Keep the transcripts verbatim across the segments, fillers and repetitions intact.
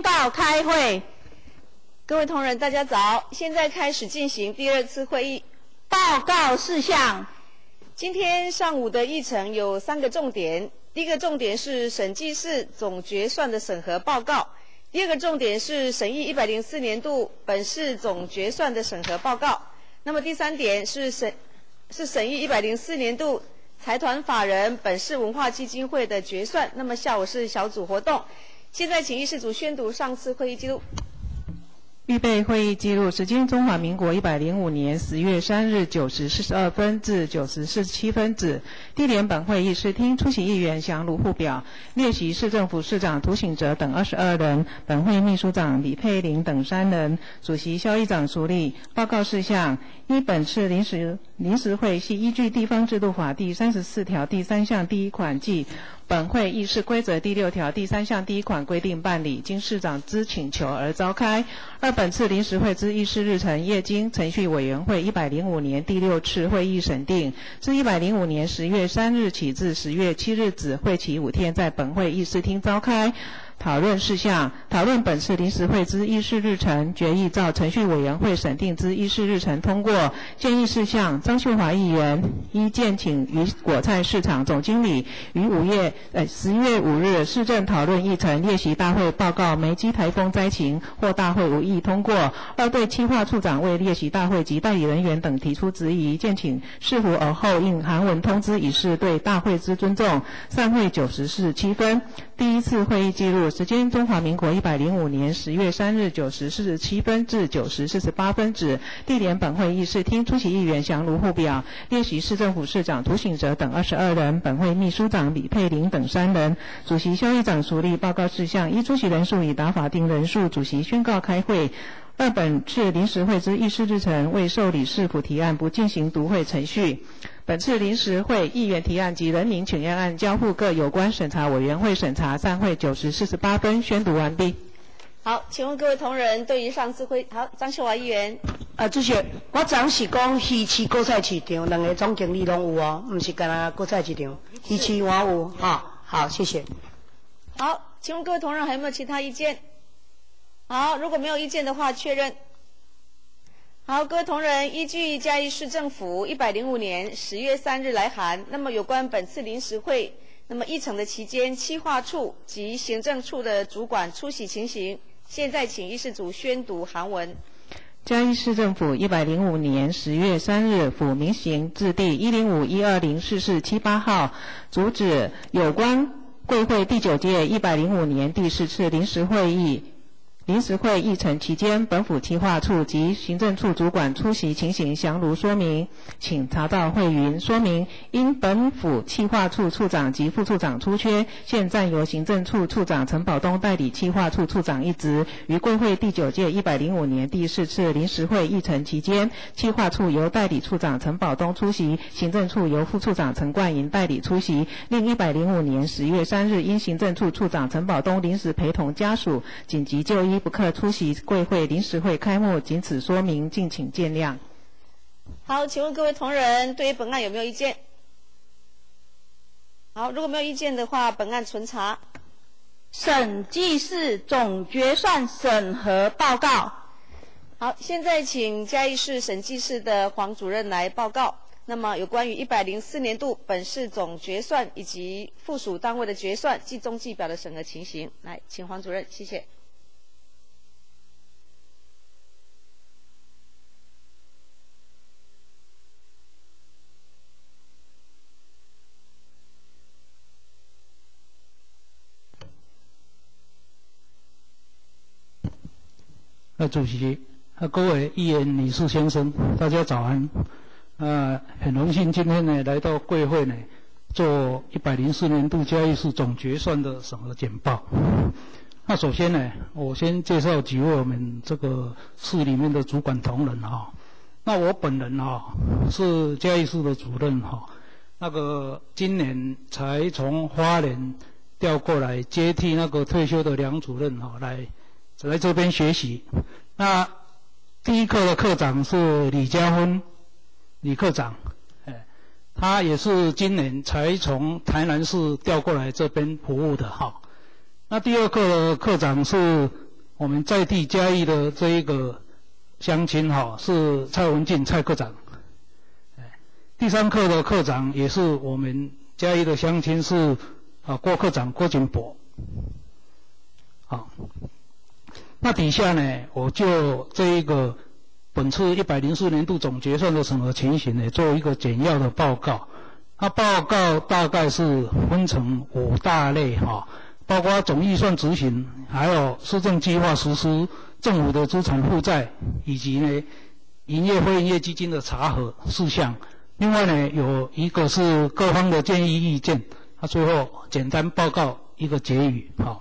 告开会。各位同仁，大家早！现在开始进行第二次会议。报告事项。今天上午的议程有三个重点。第一个重点是审计室总决算的审核报告。第二个重点是审议一百零四年度本市总决算的审核报告。那么第三点是审是审议一百零四年度财团法人本市文化基金会的决算。那么下午是小组活动。现在请议事组宣读上次会议记录。 预备会议记录：时间中华民国一百零五年十月三日九时四十二分至九时四十七分止。地点本会议室厅，出席议员详如附表。列席市政府市长涂醒哲等二十二人，本会秘书长李佩玲等三人，主席萧议长苏立。报告事项：一、本次临时临时会系依据地方制度法第三十四条第三项第一款暨本会议事规则第六条第三项第一款规定办理，经市长之请求而召开。二、本次临时会之议事日程，业经程序委员会一百零五年第六次会议审定，自一百零五年十月三日起至十月七日止，会期五天，在本会议事厅召开。讨论事项：讨论本次临时会之议事日程，决议照程序委员会审定之议事日程通过。建议事项：张秀华议员依建请于果菜市场总经理于五月呃十月五日市政讨论议程列席大会报告梅基台风灾情，或大会无异议通过。二、对企划处长为列席大会及代理人员等提出质疑，建请视乎而后应函文通知，以示对大会之尊重。散会九时四十七分。第一次会议记录：时间中华民国一百零五年十月三日九时四十七分至九时四十八分止。地点本会议室厅，出席议员详如附表。列席市政府市长涂醒哲等二十二人，本会秘书长李佩玲等三人，主席萧议长苏立。报告事项：依出席人数已达法定人数，主席宣告开会。二、本次临时会之议事日程，未受理市府提案，不进行读会程序。本次临时会议员提案及人民请愿案交付各有关审查委员会审查。散会九时四十八分，宣读完毕。 好，请问各位同仁对于上次会，好，张秀华议员。 啊，主席，我昨是讲鱼市果菜市场两个总经理拢有哦，不是干那果菜市场，鱼市我有哈、哦。好，谢谢。 好，请问各位同仁还有没有其他意见？好，如果没有意见的话，确认。好，各位同仁，依据嘉义市政府一百零五年十月三日来函，那么有关本次临时会，那么议程的期间，企划处及行政处的主管出席情形，现在请议事组宣读函文。 嘉义市政府一百零五年十月三日府民行字第一零五一二零四四七八号，主旨有关贵会第九届一百零五年第四次临时会议。临时会议程期间，本府企划处及行政处主管出席情形详如说明，请查到会云。说明：因本府企划处处长及副处长出缺，现暂由行政处处长陈宝东代理企划处处长一职。于贵会第九届一百零五年第四次临时会议程期间，企划处由代理处长陈宝东出席，行政处由副处长陈冠莹代理出席。另一百零五年十月三日，因行政处处长陈宝东临时陪同家属紧急就医，不可出席贵会临时会开幕，仅此说明，敬请见谅。 好，请问各位同仁对于本案有没有意见？好，如果没有意见的话，本案存查。审计室总决算审核报告。好，现在请嘉义市审计室的黄主任来报告。那么有关于一百零四年度本市总决算以及附属单位的决算及中计表的审核情形，来，请黄主任，谢谢。 呃，主席，呃，各位议员、女士、先生，大家早安。呃，很荣幸今天呢来到贵会呢，做一百零四年度嘉义市总决算的审核简报。那首先呢，我先介绍几位我们这个市里面的主管同仁哈。那我本人哈是嘉义市的主任哈，那个今年才从花莲调过来接替那个退休的梁主任哈来。来这边学习。那第一课的课长是李家芬，李科长，哎，他也是今年才从台南市调过来这边服务的哈。那第二课的课长是我们在地嘉义的这一个乡亲哈，是蔡文进蔡科长。第三课的课长也是我们嘉义的乡亲，是啊郭科长郭景博。好，那底下呢，我就这一个本次一百零四年度总决算的审核情形呢，做一个简要的报告。那报告大概是分成五大类哈，包括总预算执行，还有施政计划实施、政府的资产负债，以及呢营业非营业基金的查核事项。另外呢，有一个是各方的建议意见，那最后简单报告一个结语。好，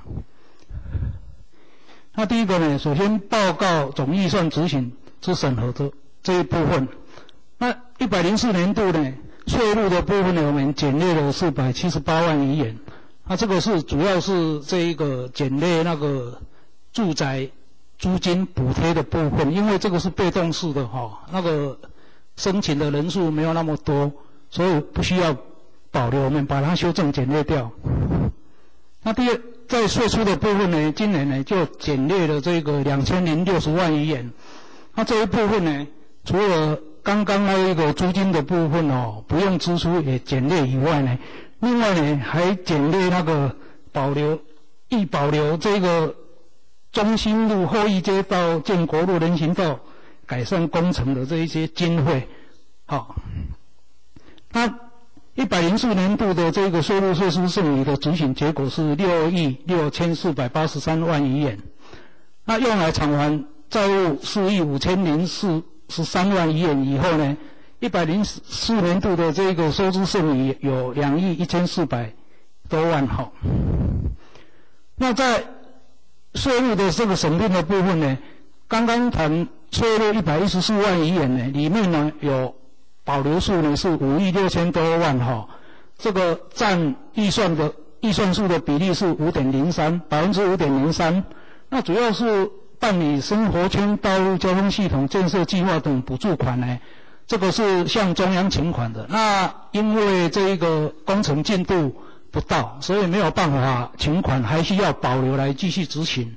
那第一个呢，首先报告总预算执行之审核的这一部分。那一百零四年度呢，税入的部分呢，我们减列了四百七十八万余元。那这个是主要是这一个减列那个住宅租金补贴的部分，因为这个是被动式的哈，那个申请的人数没有那么多，所以不需要保留，我们把它修正减列掉。那第二，在税出的部分呢，今年呢就减列了这个两千零六十万余元。那这一部分呢，除了刚刚那一个租金的部分哦，不用支出也减列以外呢，另外呢还减列那个保留亦保留这个中心路后一街道建国路人行道改善工程的这一些经费。好，那一百零四年度的这个税入税收剩余的执行结果是六亿六千四百八十三万余元，那用来偿还债务四亿五千零四十三万余元以后呢，一百零四年度的这个收支剩余有两亿一千四百多万。好，那在税入的这个审定的部分呢，刚刚谈税入一百一十四万余元呢，里面呢有保留数呢是五亿六千多万哈，这个占预算的预算数的比例是五点零三，百分之五点零三。那主要是办理生活圈道路交通系统建设计划等补助款呢，这个是向中央请款的。那因为这一个工程进度不到，所以没有办法请款，还需要保留来继续执行。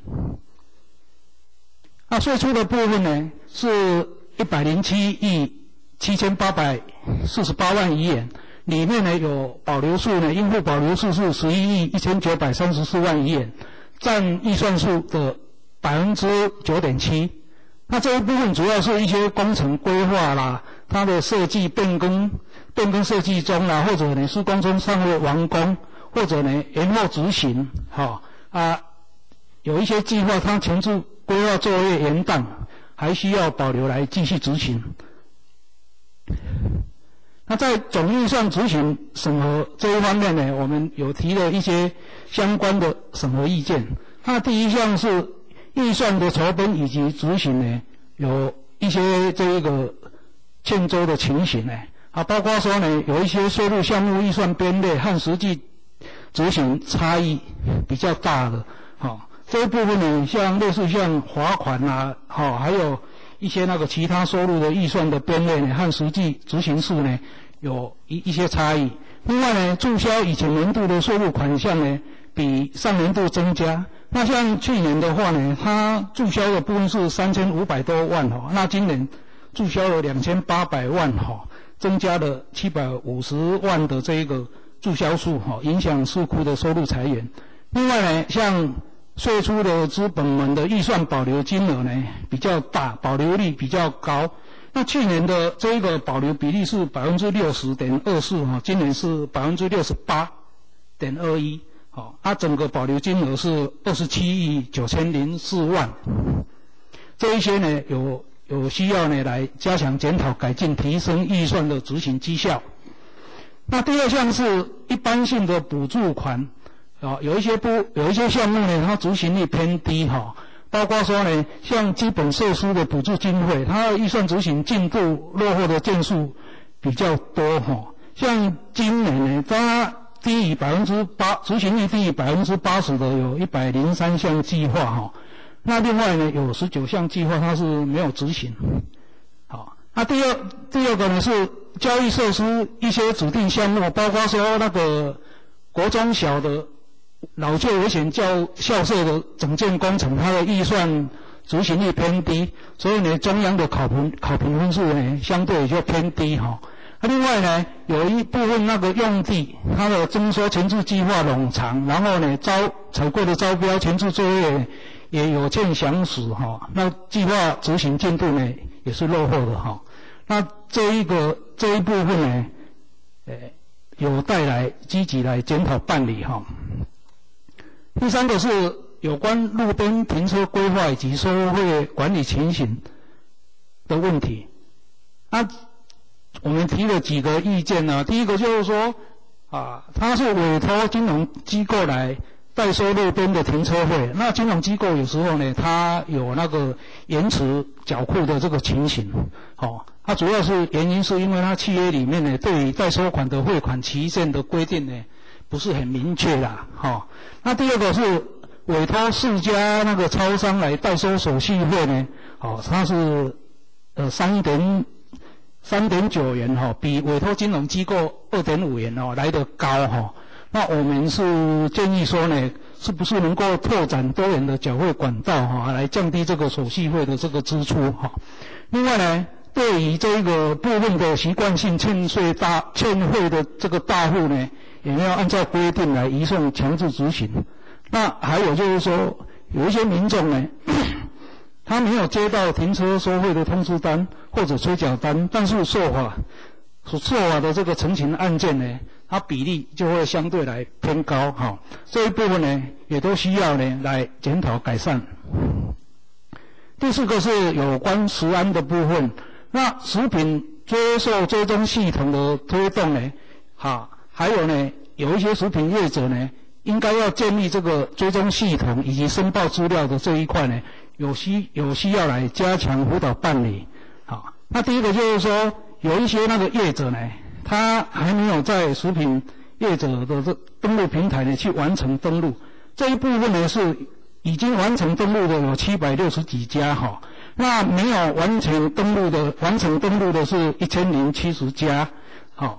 那税出的部分呢，是一百零七亿七千八百四十八万余元，里面呢有保留数呢，应付保留数是十一亿一千九百三十四万余元，占预算数的百分之九点七。那这一部分主要是一些工程规划啦，它的设计变更、变更设计中啦，或者呢施工中尚未完工，或者呢延后执行，哈、哦、啊，有一些计划它前置规划作业延宕，还需要保留来继续执行。那在总预算执行审核这一方面呢，我们有提了一些相关的审核意见。那第一项是预算的筹编以及执行呢，有一些这一个欠周的情形呢，啊，包括说呢，有一些税入项目预算编列和实际执行差异比较大的，好、哦，这一部分呢，像类似像罚款啊，好、哦，还有一些那个其他收入的预算的编列呢，和实际执行数呢，有一一些差异。另外呢，注销以前年度的税入款项呢，比上年度增加。那像去年的话呢，它注销的部分是三千五百多万哈，那今年注销了两千八百万哈，增加了七百五十万的这个注销数哈，影响市库的收入裁员。另外呢，像税出的资本们的预算保留金额呢比较大，保留率比较高。那去年的这个保留比例是百分之六十点二四哈，今年是百分之六十八点二一。好，它整个保留金额是二十七亿九千零四万。这一些呢，有有需要呢来加强检讨、改进、提升预算的执行绩效。那第二项是一般性的补助款。啊，有一些不有一些项目呢，它执行率偏低哈，包括说呢，像基本设施的补助经费，它的预算执行进度落后的件数比较多哈。像今年呢，它低于百分之八，执行率低于百分之八十的有一百零三项计划哈。那另外呢，有十九项计划它是没有执行。好，那第二第二个呢是教育设施一些指定项目，包括说那个国中小的老旧危险校校舍的整建工程，它的预算执行力偏低，所以呢，中央的考评考评分数呢，相对也就偏低哈。啊，另外呢，有一部分那个用地，它的征收前置计划冗长，然后呢，招采购的招标前置作业也有欠详实哈。那计划执行进度呢，也是落后的哈。那这一个这一部分呢，呃，有待来积极来检讨办理哈。第三个是有关路边停车规划以及收费管理情形的问题。那我们提了几个意见呢、啊？第一个就是说，啊，它是委托金融机构来代收路边的停车费。那金融机构有时候呢，它有那个延迟缴库的这个情形。好、哦，它主要是原因是因为它契约里面呢，对于代收款的汇款期限的规定呢，不是很明确啦。哈、哦，那第二个是委托四家那个超商来代收手续费呢，好、哦，它是呃三点。三点九元哈，比委托金融机构二点五元哦来得高哈。那我们是建议说呢，是不是能够拓展多元的缴费管道哈，来降低这个手续费的这个支出哈。另外呢，对于这个部分的习惯性欠税大欠费的这个大户呢，也要按照规定来移送强制执行。那还有就是说，有一些民众呢。他没有接到停车收费的通知单或者催缴单，但是受罚所受罚的这个陈情案件呢，它比例就会相对来偏高哈。这一部分呢，也都需要呢来检讨改善。第四个是有关食安的部分，那食品追溯追踪系统的推动呢，哈，还有呢，有一些食品业者呢，应该要建立这个追踪系统以及申报资料的这一块呢。有需有需要来加强辅导办理，好，那第一个就是说，有一些那个业者呢，他还没有在食品业者的这登录平台呢去完成登录，这一部分呢是已经完成登录的有七百六十几家哈，那没有完成登录的完成登录的是一千零七十家，好，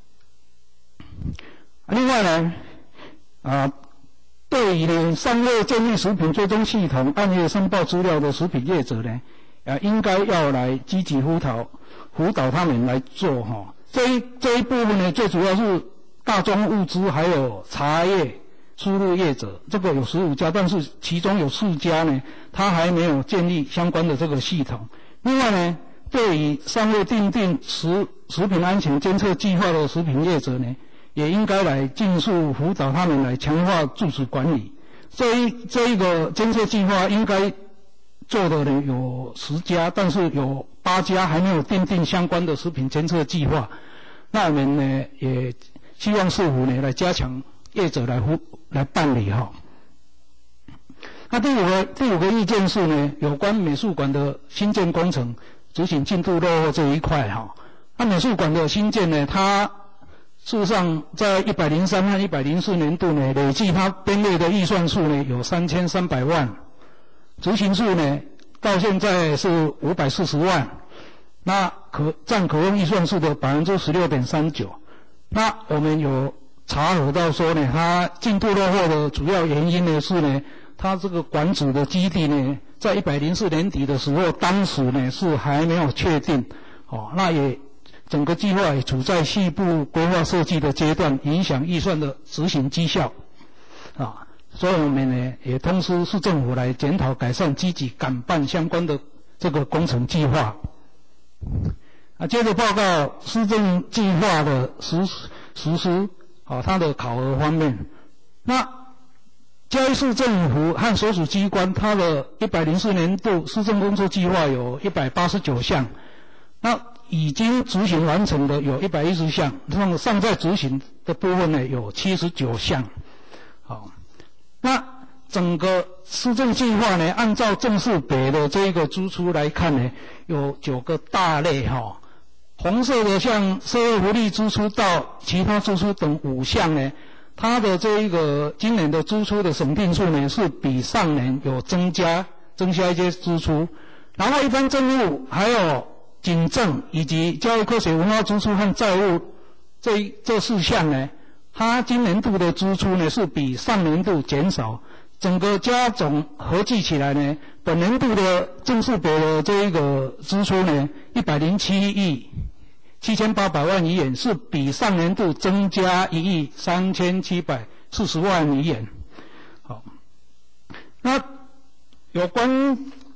另外呢，啊。对于呢尚未建立食品追踪系统、按月申报资料的食品业者呢，啊，应该要来积极辅导辅导他们来做哈、哦。这一这一部分呢，最主要是大宗物资还有茶叶输入业者，这个有十五家，但是其中有四家呢，他还没有建立相关的这个系统。另外呢，对于尚未订定食食品安全监测计划的食品业者呢。也应该来尽速辅导他们来强化住址管理。这一这一个监测计划应该做的呢有十家，但是有八家还没有订定相关的食品监测计划。那我们呢也希望市府呢来加强业者来辅来办理哈。那第五个第五个意见是呢，有关美术馆的新建工程执行进度落后这一块哈。那美术馆的新建呢，它事实上，在一百零三和一百零四年度呢，累计它编列的预算数呢有三千三百万，执行数呢到现在是五百四十万，那可占可用预算数的百分之十六点三九。那我们有查核到说呢，它进度落后的主要原因呢是呢，它这个馆址的基地呢，在一百零四年底的时候，当时呢是还没有确定，哦，那也。整个计划也处在细部规划设计的阶段，影响预算的执行绩效，啊，所以我们呢也通知市政府来检讨改善，积极赶办相关的这个工程计划。啊，接着报告施政计划的实实施，啊，它的考核方面，那嘉义市政府和所属机关，它的一百零四年度施政工作计划有一百八十九项，那已经执行完成的有一百一十项，那么尚在执行的部分呢有七十九项。好，那整个施政计划呢，按照正式北的这个支出来看呢，有九个大类哈、哦。红色的像社会福利支出到其他支出等五项呢，它的这一个今年的支出的审定数呢，是比上年有增加增加一些支出，然后一般政务还有警政以及教育科学文化支出和债务这这四项呢， 它今年度的支出呢是比上年度减少，整个加总合计起来呢，本年度的正式别的这一个支出呢，一百零七亿七千八百万余元，是比上年度增加一亿三千七百四十万余元。好，那有关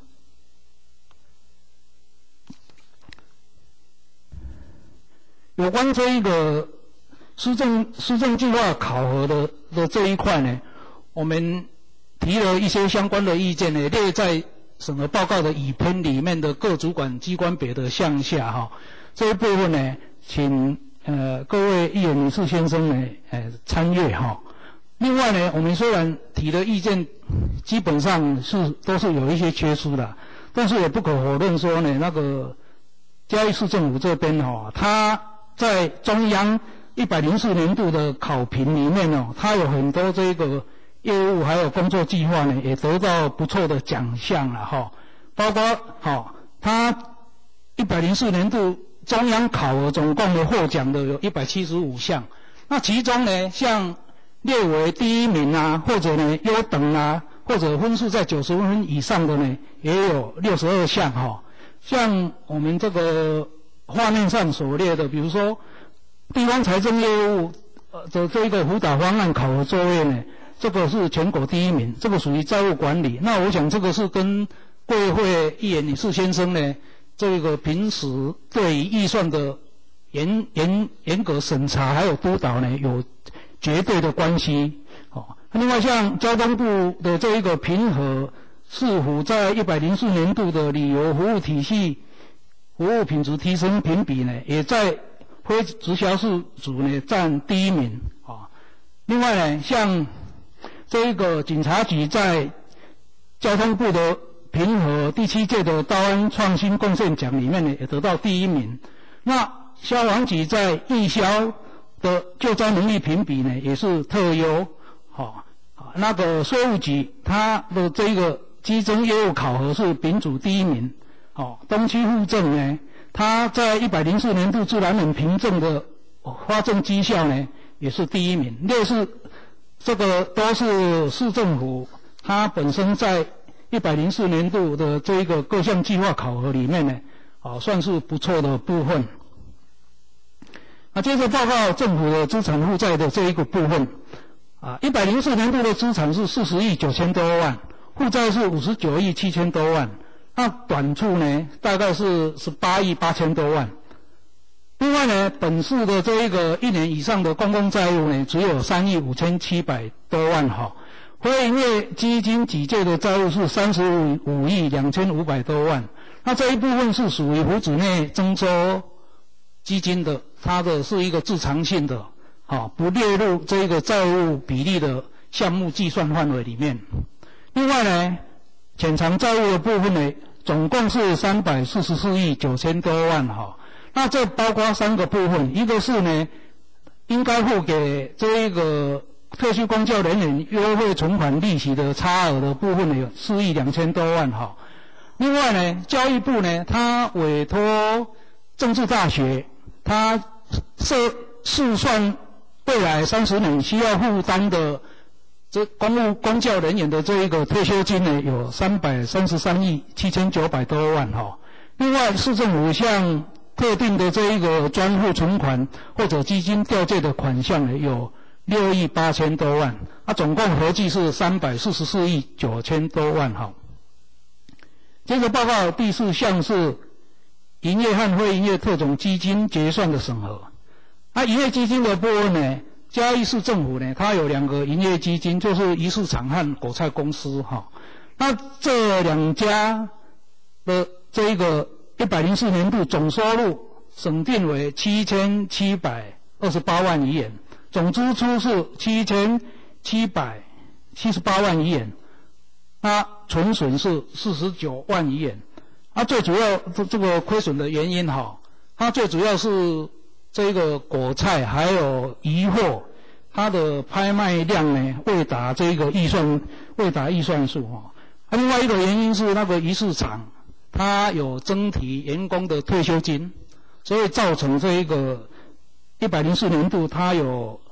有关这一个施政施政计划考核的的这一块呢，我们提了一些相关的意见呢，列在审核报告的乙篇里面的各主管机关别的项下哈。这一部分呢，请呃各位议员女士先生呢，呃参阅哈。另外呢，我们虽然提的意见基本上是都是有一些缺失的，但是也不可否认说呢，那个嘉义市政府这边哈，它在中央一百零四年度的考评里面哦，它有很多这个业务还有工作计划呢，也得到不错的奖项了哈。包括好，它一百零四年度中央考核总共的获奖的有一百七十五项，那其中呢，像列为第一名啊，或者呢优等啊，或者分数在九十分以上的呢，也有六十二项哈。像我们这个画面上所列的，比如说地方财政业务呃的这个辅导方案考核作业呢，这个是全国第一名，这个属于债务管理。那我想这个是跟贵会议员李世先生呢，这个平时对于预算的严严严格审查还有督导呢，有绝对的关系。哦，另外像交通部的这一个评核市府在一百零四年度的旅游服务体系服务品质提升评比呢，也在非直辖市组呢占第一名啊。另外呢，像这一个警察局在交通部的评核第七届的道安创新贡献奖里面呢，也得到第一名。那消防局在义消的救灾能力评比呢，也是特优。好，那个税务局它的这个稽征业务考核是丙组第一名。哦，东区户政呢，它在一百零四年度自然人凭证的发证绩效呢，也是第一名。类似这个都是市政府它本身在一百零四年度的这一个各项计划考核里面呢，啊，算是不错的部分。那接着报告政府的资产负债的这一个部分，啊，一百零四年度的资产是四十亿九千多万，负债是五十九亿七千多万。那短处呢，大概是十八亿八千多万。另外呢，本市的这一个一年以上的公共债务呢，只有三亿五千七百多万哈。非营业基金几届的债务是三十五亿两千五百多万。那这一部分是属于福祉内征收基金的，它的是一个自偿性的，好，不列入这个债务比例的项目计算范围里面。另外呢，潜藏债务的部分呢，总共是三百四十四亿九千多万哈。那这包括三个部分，一个是呢，应该付给这一个退休公教人员优惠存款利息的差额的部分呢，有四亿两千多万哈。另外呢，教育部呢，他委托政治大学，他设试算未来三十年需要负担的这公务公教人员的这一个退休金呢，有三百三十三亿七千九百多万哈。另外，市政府向特定的这一个专户存款或者基金调借的款项呢，有六亿八千多万，啊，总共合计是三百四十四亿九千多万哈。接着报告第四项是营业和非营业特种基金结算的审核。啊，营业基金的部分呢，嘉义市政府呢，它有两个营业基金，就是鱼市场和果菜公司哈。那这两家的这一个一百零四年度总收入审定为七千七百二十八万余元，总支出是七千七百七十八万余元，那纯损是四十九万余元。啊，最主要这这个亏损的原因哈，它最主要是这个果菜还有鱼货，它的拍卖量呢未达这个预算未达预算数哈。啊，另外一个原因是那个鱼市场，它有增提员工的退休金，所以造成这一个一百零四年度它有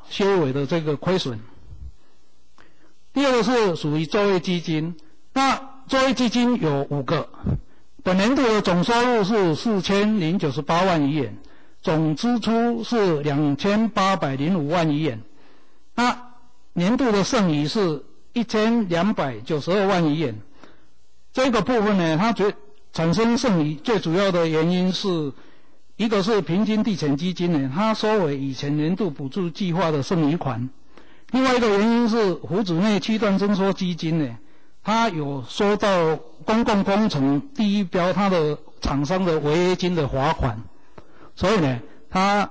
些微的这个亏损。第二个是属于作业基金，那作业基金有五个，本年度的总收入是四千零九十八万余元，总支出是两千八百零五万余元，那年度的剩余是一千两百九十二万余元。这个部分呢，它觉产生剩余最主要的原因是，一个是平均地权基金呢，它收回以前年度补助计划的剩余款；另外一个原因是湖子内区段征收基金呢，它有收到公共工程第一标它的厂商的违约金的罚款，所以呢，它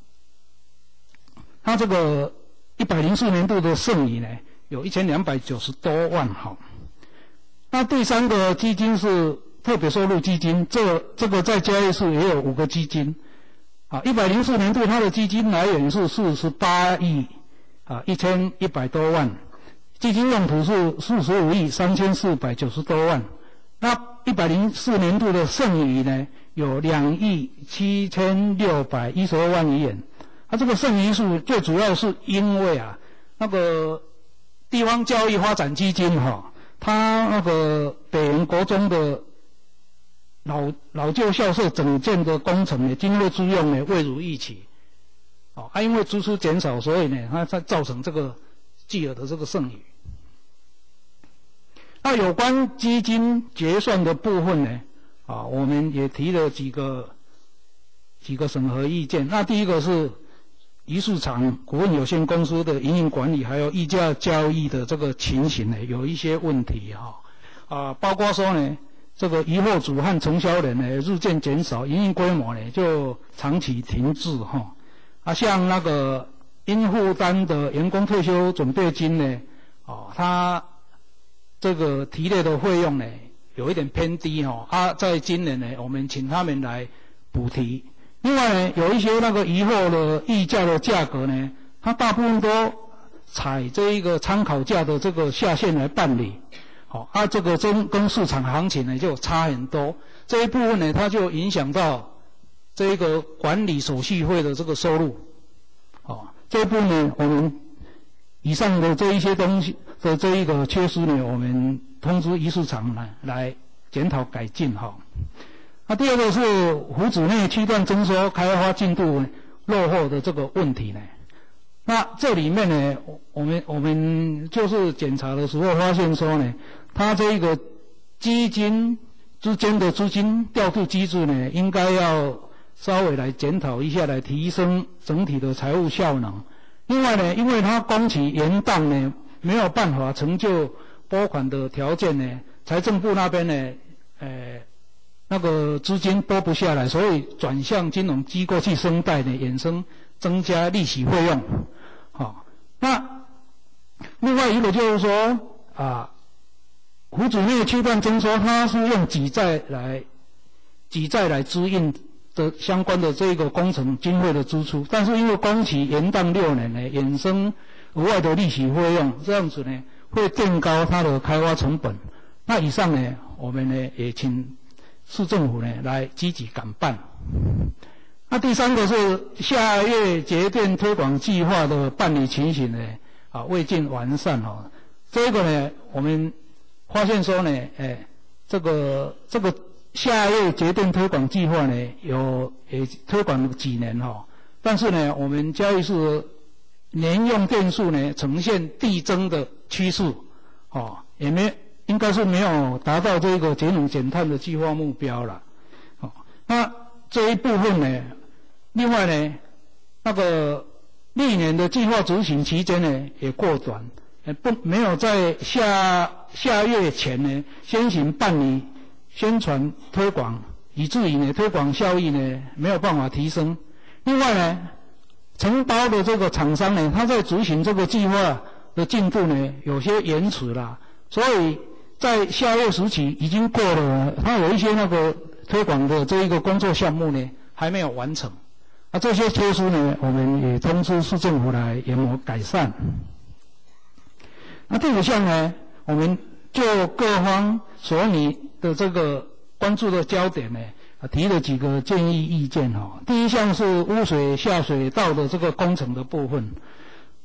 它这个一百零四年度的剩余呢，有一千两百九十多万哈。那第三个基金是特别收入基金，这这个在嘉义市也有五个基金，啊，一百零四年度它的基金来源是四十八亿啊一千一百多万，基金用途是四十五亿三千四百九十多万。那一百零四年度的剩余呢，有两亿七千六百一十二万余元。它、啊、这个剩余数最主要是因为啊，那个地方教育发展基金哈、哦。他那个北园国中的老老旧校舍整建的工程呢，经费租用呢未如预期，哦，啊，因为支出减少，所以呢，它才造成这个巨额的这个剩余。那有关基金结算的部分呢，啊，我们也提了几个几个审核意见。那第一个是鱼市场股份有限公司的营运管理还有溢价交易的这个情形呢，有一些问题哈，啊，包括说呢，这个渔获主和承销人呢日渐减少，营运规模呢就长期停滞哈，啊，像那个应负担的员工退休准备金呢，哦，它这个提列的费用呢有一点偏低哈，啊，在今年呢，我们请他们来补提。另外呢，有一些那个渔获的溢价的价格呢，它大部分都采这一个参考价的这个下限来办理，好、哦，啊，这个跟跟市场行情呢就差很多，这一部分呢，它就影响到这个管理手续费的这个收入，哦，这一部分呢，我们以上的这一些东西的这一个缺失呢，我们通知渔市场来来检讨改进哈。那第二个是湖子内区段征收开发进度落后的这个问题呢。那这里面呢，我们我们就是检查的时候发现说呢，它这个基金之间的资金调度机制呢，应该要稍微来检讨一下，来提升整体的财务效能。另外呢，因为它工期延宕呢，没有办法成就拨款的条件呢，财政部那边呢，呃。那个资金拨不下来，所以转向金融机构去申贷呢，衍生增加利息费用。好、哦，那另外一个就是说啊，湖子内区段征收，它是用举债来举债来支应的相关的这个工程经费的支出，但是因为工期延宕六年呢，衍生额外的利息费用，这样子呢会垫高它的开发成本。那以上呢，我们呢也请市政府呢来积极赶办。那第三个是下月节电推广计划的办理情形呢，啊未尽完善哦。这个呢，我们发现说呢，哎，这个这个下月节电推广计划呢，有也推广了几年哈、哦，但是呢，我们嘉义市年用电数呢呈现递增的趋势，哦，也没。应该是没有达到这个节能减碳的计划目标了，哦，那这一部分呢，另外呢，那个历年的计划执行期间呢也过短，呃不没有在下下月前呢先行办理宣传推广，以至于呢推广效益呢没有办法提升。另外呢，承包的这个厂商呢，他在执行这个计划的进度呢有些延迟啦，所以在下月时期已经过了，它有一些那个推广的这一个工作项目呢还没有完成，啊，这些缺失呢，我们也通知市政府来研磨改善。那第五项呢，我们就各方所拟的这个关注的焦点呢，啊，提了几个建议意见哈。第一项是污水下水道的这个工程的部分，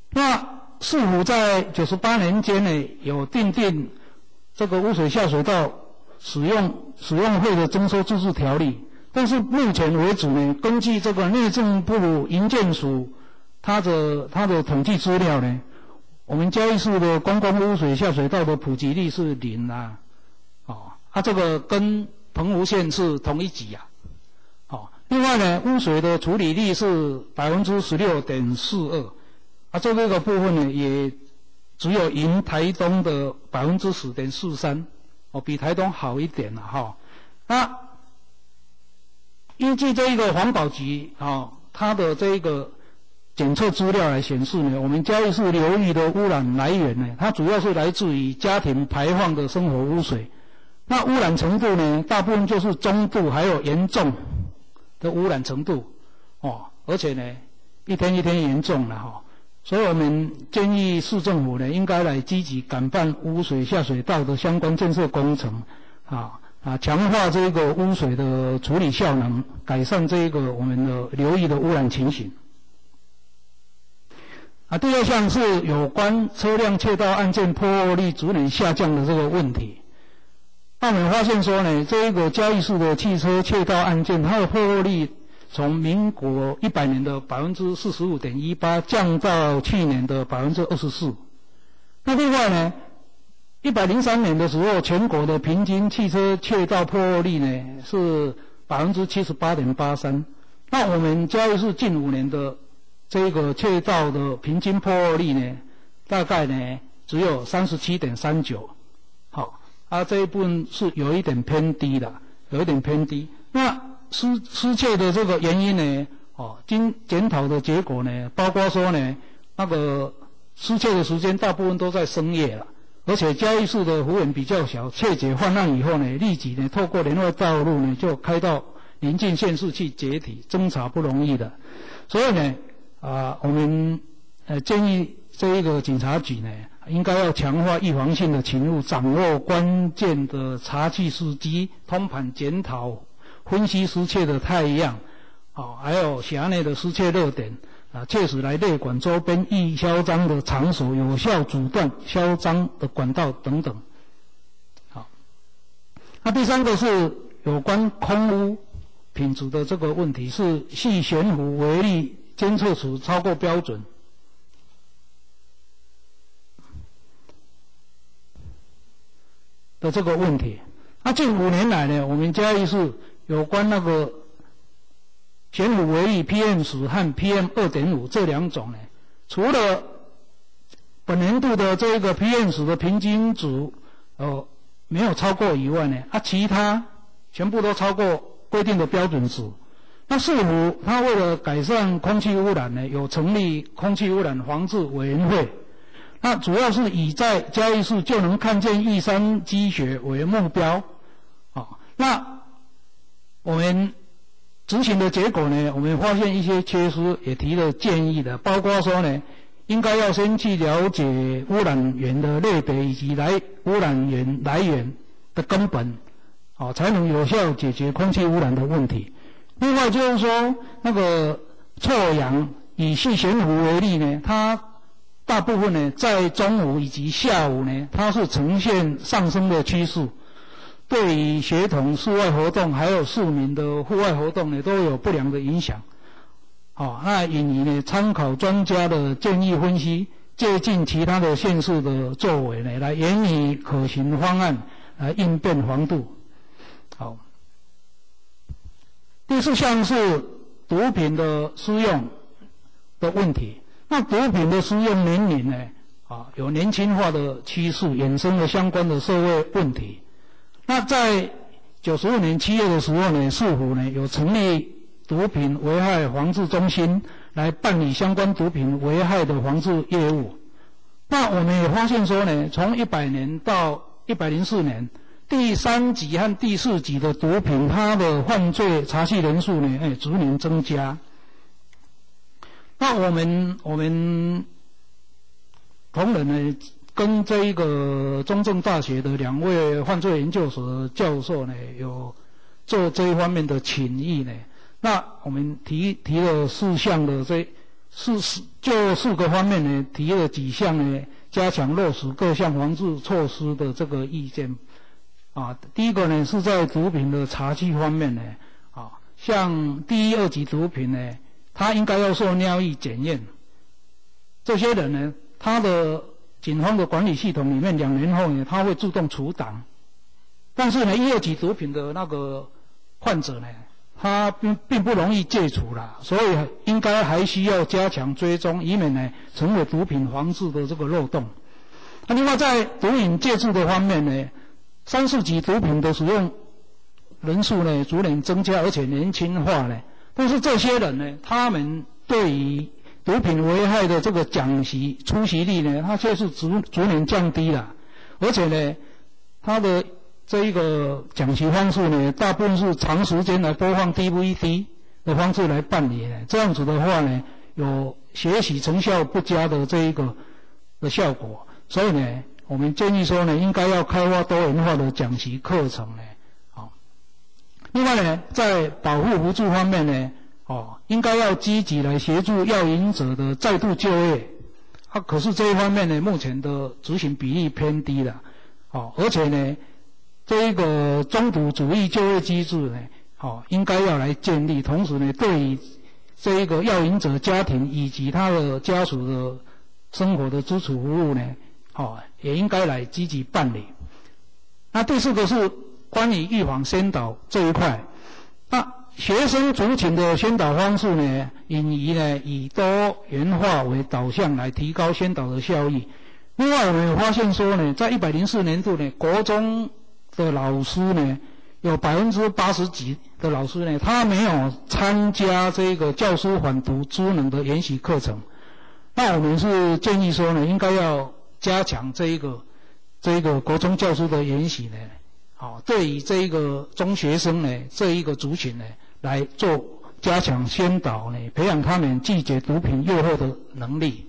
那市府在九十八年间呢，有订定这个污水下水道使用使用费的征收自治条例，但是目前为止呢，根据这个内政部营建署它的它的统计资料呢，我们嘉义市的公共污水下水道的普及率是零啊，哦，啊这个跟澎湖县是同一级啊，哦，另外呢，污水的处理率是百分之十六点四二，啊这个部分呢也只有赢台东的百分之十点四三，哦，比台东好一点了哈。那依据这一个环保局啊、哦，它的这一个检测资料来显示呢，我们嘉义市流域的污染来源呢，它主要是来自于家庭排放的生活污水。那污染程度呢，大部分就是中度还有严重的污染程度，哦，而且呢，一天一天严重了哈、哦。所以我们建议市政府呢，应该来积极改办污水下水道的相关建设工程，啊啊，强化这个污水的处理效能，改善这个我们的流域的污染情形。啊，第二项是有关车辆窃盗案件破获率逐年下降的这个问题。那我们发现说呢，这一个嘉义市的汽车窃盗案件，它的破获率从民国一百年的百分之四十五点一八降到去年的百分之二十四。那另外呢，一百零三年的时候，全国的平均汽车窃盗破获率呢是百分之七十八点八三。那我们嘉义市近五年的这个窃盗的平均破获率呢，大概呢只有三十七点三九。好，啊这一部分是有一点偏低的，有一点偏低。那失失窃的这个原因呢，哦，经检讨的结果呢，包括说呢，那个失窃的时间大部分都在深夜了，而且嘉义市的幅员比较小，窃劫犯案以后呢，立即呢透过联外道路呢就开到邻近县市去解体，侦查不容易的。所以呢，啊，我们呃建议这一个警察局呢，应该要强化预防性的勤务，掌握关键的查缉时机，通盘检讨。分析失窃的态样，哦，还有辖内的失窃热点，啊，切实来列管周边易销赃的场所，有效阻断销赃的管道等等。好，那第三个是有关空污品质的这个问题，是系悬浮微粒监测值超过标准的这个问题。那近五年来呢，我们嘉义市有关那个悬浮微粒 P M 十 和 P M 二点五 这两种呢，除了本年度的这个 P M 十 的平均值呃没有超过以外呢，啊其他全部都超过规定的标准值。那市府它为了改善空气污染呢，有成立空气污染防治委员会，那主要是以在嘉义市就能看见玉山积雪为目标。好，那我们执行的结果呢，我们发现一些缺失，也提了建议的，包括说呢，应该要先去了解污染源的类别以及来污染源来源的根本，好，才能有效解决空气污染的问题。另外就是说，那个臭氧以细悬浮为例呢，它大部分呢在中午以及下午呢，它是呈现上升的趋势。对于学童室外活动还有市民的户外活动呢，都有不良的影响。好，那引以呢参考专家的建议分析，借鉴其他的县市的作为呢，来研拟可行方案来应变防堵。好，第四项是毒品的施用的问题。那毒品的施用年龄呢，啊有年轻化的趋势，衍生了相关的社会问题。那在九十五年七月的时候呢，市府呢有成立毒品危害防治中心，来办理相关毒品危害的防治业务。那我们也发现说呢，从一百年到一百零四年，第三级和第四级的毒品，它的犯罪查缉人数呢，哎，逐年增加。那我们我们同仁呢，跟这一个中正大学的两位犯罪研究所的教授呢，有做这一方面的请益呢。那我们提提了四项的这四四就四个方面呢，提了几项呢，加强落实各项防治措施的这个意见。啊，第一个呢是在毒品的查缉方面呢，啊，像第一、二级毒品呢，他应该要受尿液检验。这些人呢，他的警方的管理系统里面，两年后呢，他会自动除档。但是呢，一、二级毒品的那个患者呢，他并并不容易戒除啦，所以应该还需要加强追踪，以免呢成为毒品防治的这个漏洞。那另外在毒瘾戒治的方面呢，三四级毒品的使用人数呢逐年增加，而且年轻化呢。但是这些人呢，他们对于毒品危害的这个讲习出席率呢，它却是逐逐年降低了，而且呢，他的这一个讲习方式呢，大部分是长时间来播放 D V D 的方式来办理呢。这样子的话呢，有学习成效不佳的这一个的效果。所以呢，我们建议说呢，应该要开发多元化的讲习课程呢。好，另外呢，在保护无助方面呢，哦，应该要积极来协助药瘾者的再度就业。啊，可是这一方面呢，目前的执行比例偏低了。哦，而且呢，这一个中毒主义就业机制呢，哦，应该要来建立。同时呢，对于这一个药瘾者家庭以及他的家属的生活的支持服务呢，哦，也应该来积极办理。那第四个是关于预防宣导这一块。那学生族群的宣导方式呢，应以呢以多元化为导向来提高宣导的效益。另外，我们有发现说呢，在一百零四年度呢，国中的老师呢，有百分之八十几的老师呢，他没有参加这个教师反毒知能的研习课程。那我们是建议说呢，应该要加强这一个这一个国中教师的研习呢，好，对于这一个中学生呢这一个族群呢，来做加强宣导呢，培养他们拒绝毒品诱惑的能力。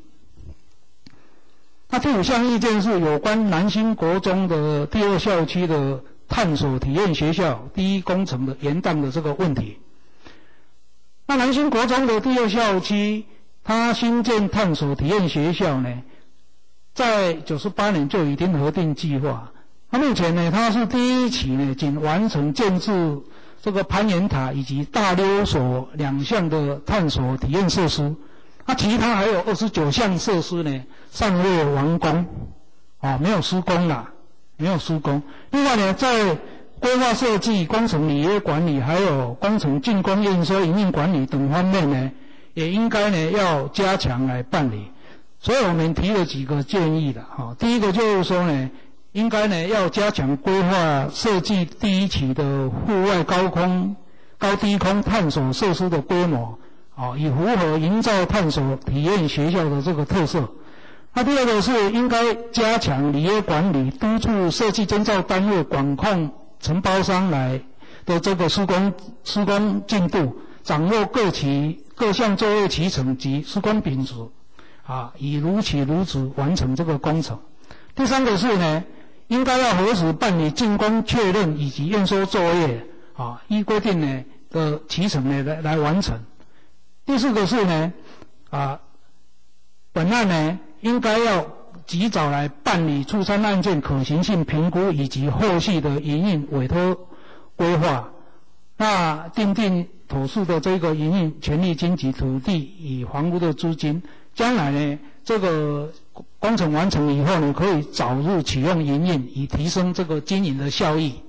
那第五项意见是有关南新国中的第二校区的探索体验学校第一工程的延宕的这个问题。那南新国中的第二校区，它新建探索体验学校呢，在九十八年就已经核定计划。那目前呢，它是第一期呢，仅完成建制这个攀岩塔以及大溜索两项的探索体验设施。那其他还有二十九项设施呢，尚未完工，啊，没有施工啦，没有施工。另外呢，在规划设计、工程履约管理，还有工程竣工验收、营运管理等方面呢，也应该呢要加强来办理。所以我们提了几个建议的，哈，第一个就是说呢，应该呢要加强规划设计第一期的户外高空、高低空探索设施的规模。啊，以符合营造探索体验学校的这个特色。那第二个是应该加强履约管理，督促设计监造单位管控承包商来的这个施工施工进度，掌握各期各项作业期程及施工品质，啊，以如期如质完成这个工程。第三个是呢，应该要核实办理竣工确认以及验收作业，啊，依规定呢的期程呢来来完成。第四个是呢，啊，本案呢应该要及早来办理促参案件可行性评估以及后续的营运委托规划，那订定妥适的这个营运权利金及土地与房屋的租金，将来呢这个工程完成以后呢，可以早日启用营运，以提升这个经营的效益。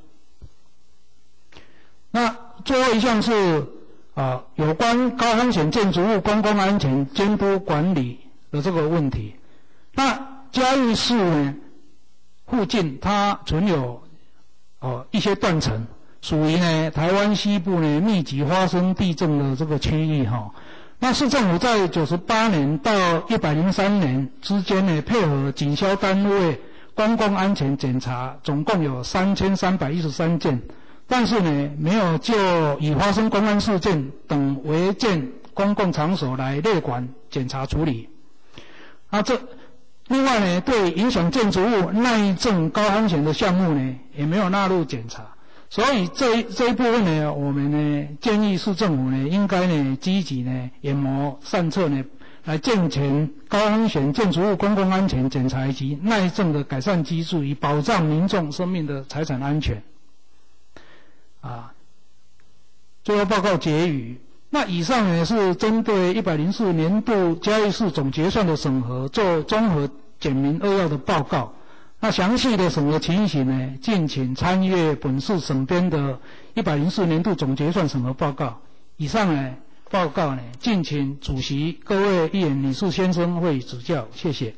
那最后一项是。啊，有关高风险建筑物公共安全监督管理的这个问题，那嘉义市呢附近它存有哦一些断层，属于呢台湾西部呢密集发生地震的这个区域哈、哦。那市政府在九十八年到一百零三年之间呢，配合警消单位公共安全检查，总共有三千三百一十三件。但是呢，没有就已发生公安事件等违建公共场所来列管检查处理。啊，这另外呢，对影响建筑物耐震高风险的项目呢，也没有纳入检查。所以这这一部分呢，我们呢建议市政府呢，应该呢积极呢研谋善策呢， 来健全高风险建筑物公共安全检查以及耐震的改善机制，以保障民众生命的财产安全。啊，最后报告结语。那以上呢是针对一百零四年度嘉义市总决算的审核做综合简明扼要的报告。那详细的审核情形呢，敬请参阅本市审编的一百零四年度总决算审核报告。以上呢报告呢，敬请主席各位议员女士先生会指教，谢谢。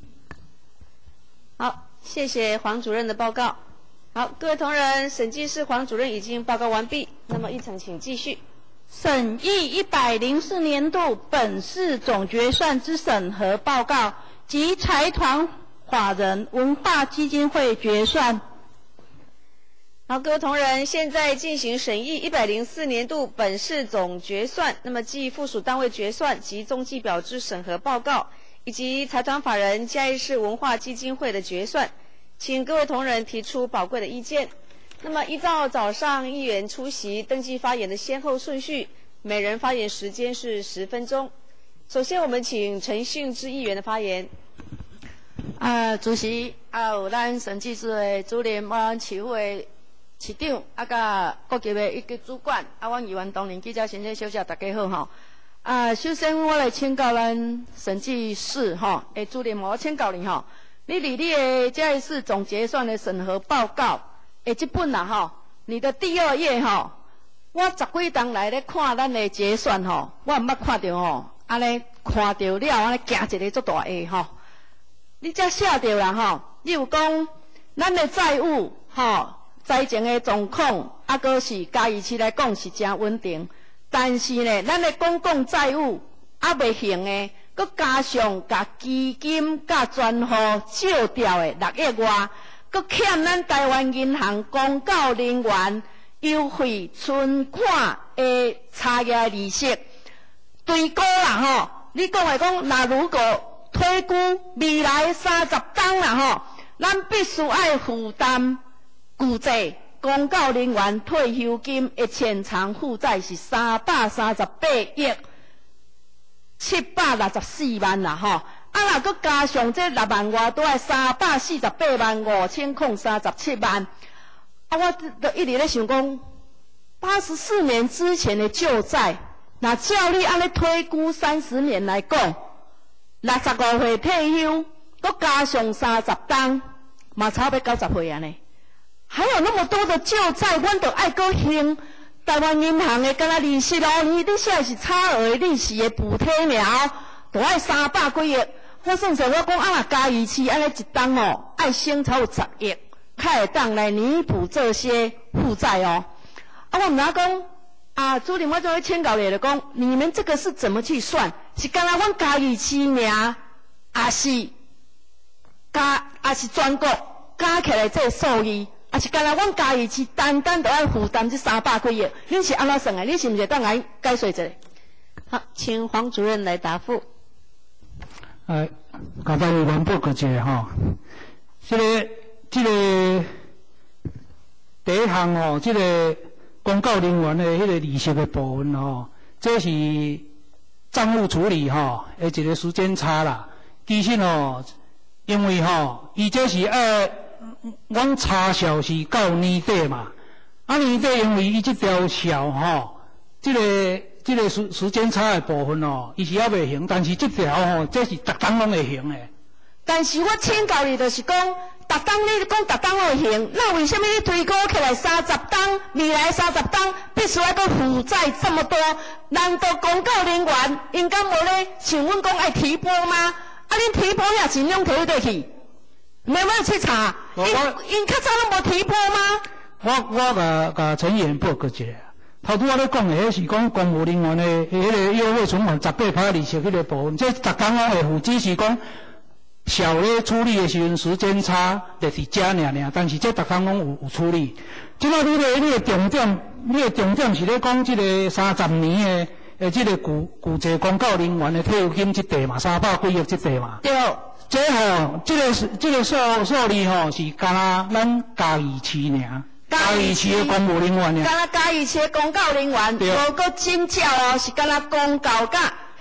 好，谢谢黄主任的报告。好，各位同仁，审计室黄主任已经报告完毕，那么议程请继续。 审议一百零四年度本市总决算之审核报告及财团法人文化基金会决算。 好，各位同仁，现在进行审议一百零四年度本市总决算，那么即附属单位决算及踪迹表之审核报告，以及财团法人嘉义市文化基金会的决算，请各位同仁提出宝贵的意见。那么依照早上议员出席登记发言的先后顺序，每人发言时间是十分钟。首先，我们请陈训之议员的发言。 啊，主席，啊有咱审计室的主任，阮市府的市长，啊甲各级的一个主管，啊阮议员同仁记者先生小姐大家好吼。啊，首先我来请教咱审计室吼，诶主任，我请教你吼，你伫你的嘉义市总决算的审核报告。诶，这本啊吼，你的第二页吼，我十几档来咧看咱的结算吼，我毋捌看到吼，安尼看到了，安尼行一个足大个吼，你才写着啦吼，你有讲咱的债务吼，财政的状况，啊，阁是嘉义市来讲是真稳定，但是呢，咱的公共债务啊未行的，阁加上甲基金甲专户借调的六亿外。阁欠咱台湾银行公告人员优惠存款的差额利息，对估啦吼，你讲的讲，那如果推估未来三十档啦吼，咱必须要负担估计公告人员退休金的潜藏负债是三百三十八亿七百六十四万啦吼。啊，若佮加上这六万外，都要三百四十八万五千空三十七万。啊，我都一直咧想讲，八十四年之前的旧债，那照你安尼推估三十年来讲，六十五岁退休，佮加上三十档，嘛差不多九十岁安尼。还有那么多的旧债，阮都爱佮还台湾银行的敢若利息咯，你你现在是差额利息的补贴了，都爱三百几亿。我算算，我讲啊，若嘉义市安尼一档哦，爱省超有十亿，才会当来弥补这些负债哦。啊，我唔知讲啊，主任，我就会请教你了，讲你们这个是怎么去算？是干那阮嘉义市尔，还是加，还是全国加起来这个数字？还是干那阮嘉义市单单都要负担这三百几亿？恁是安怎算的？你是不是当来解说一下？ 好，请黄主任来答复。 呃，甲大家宣布个一下吼，这个这个第一项吼，这个公告人员的迄个利息的部分吼，这是账务处理吼的一个时间差啦。其实吼，因为吼，伊这是呃，阮查销是到年底嘛，啊年底因为伊这条销吼，这个。这个时时间差的部分哦，伊是还未行，但是这条吼，这是逐档拢会行的。 但是我请教你，就是讲，逐档你讲逐档会行，那为什么你推估起来三十档，未来三十档必须要搁负债这么多？难道公告人员应该无咧像阮讲爱提拨吗？啊，恁提拨遐钱拢摕倒去，没有去查，因因较早拢无提拨吗？ 我我甲甲陈议员报告一下。头拄我咧讲的，迄是讲公务人员的迄个优惠存款十八趴利息迄个部分，这逐工拢会付，只是讲小咧处理的时阵时间差就是遮尔尔，但是这逐工拢有有处理。即摆你的你的重点，你的重点是咧讲即个三十年的诶，即个旧旧制公告人员的退休金即块嘛，三百几亿即块嘛。 对。 这吼，即个即个数数字吼是干那咱嘉义市尔。嘉义市的公务人员呀， 敢若嘉义市的公告人员，无搁真照哦，是敢若公告甲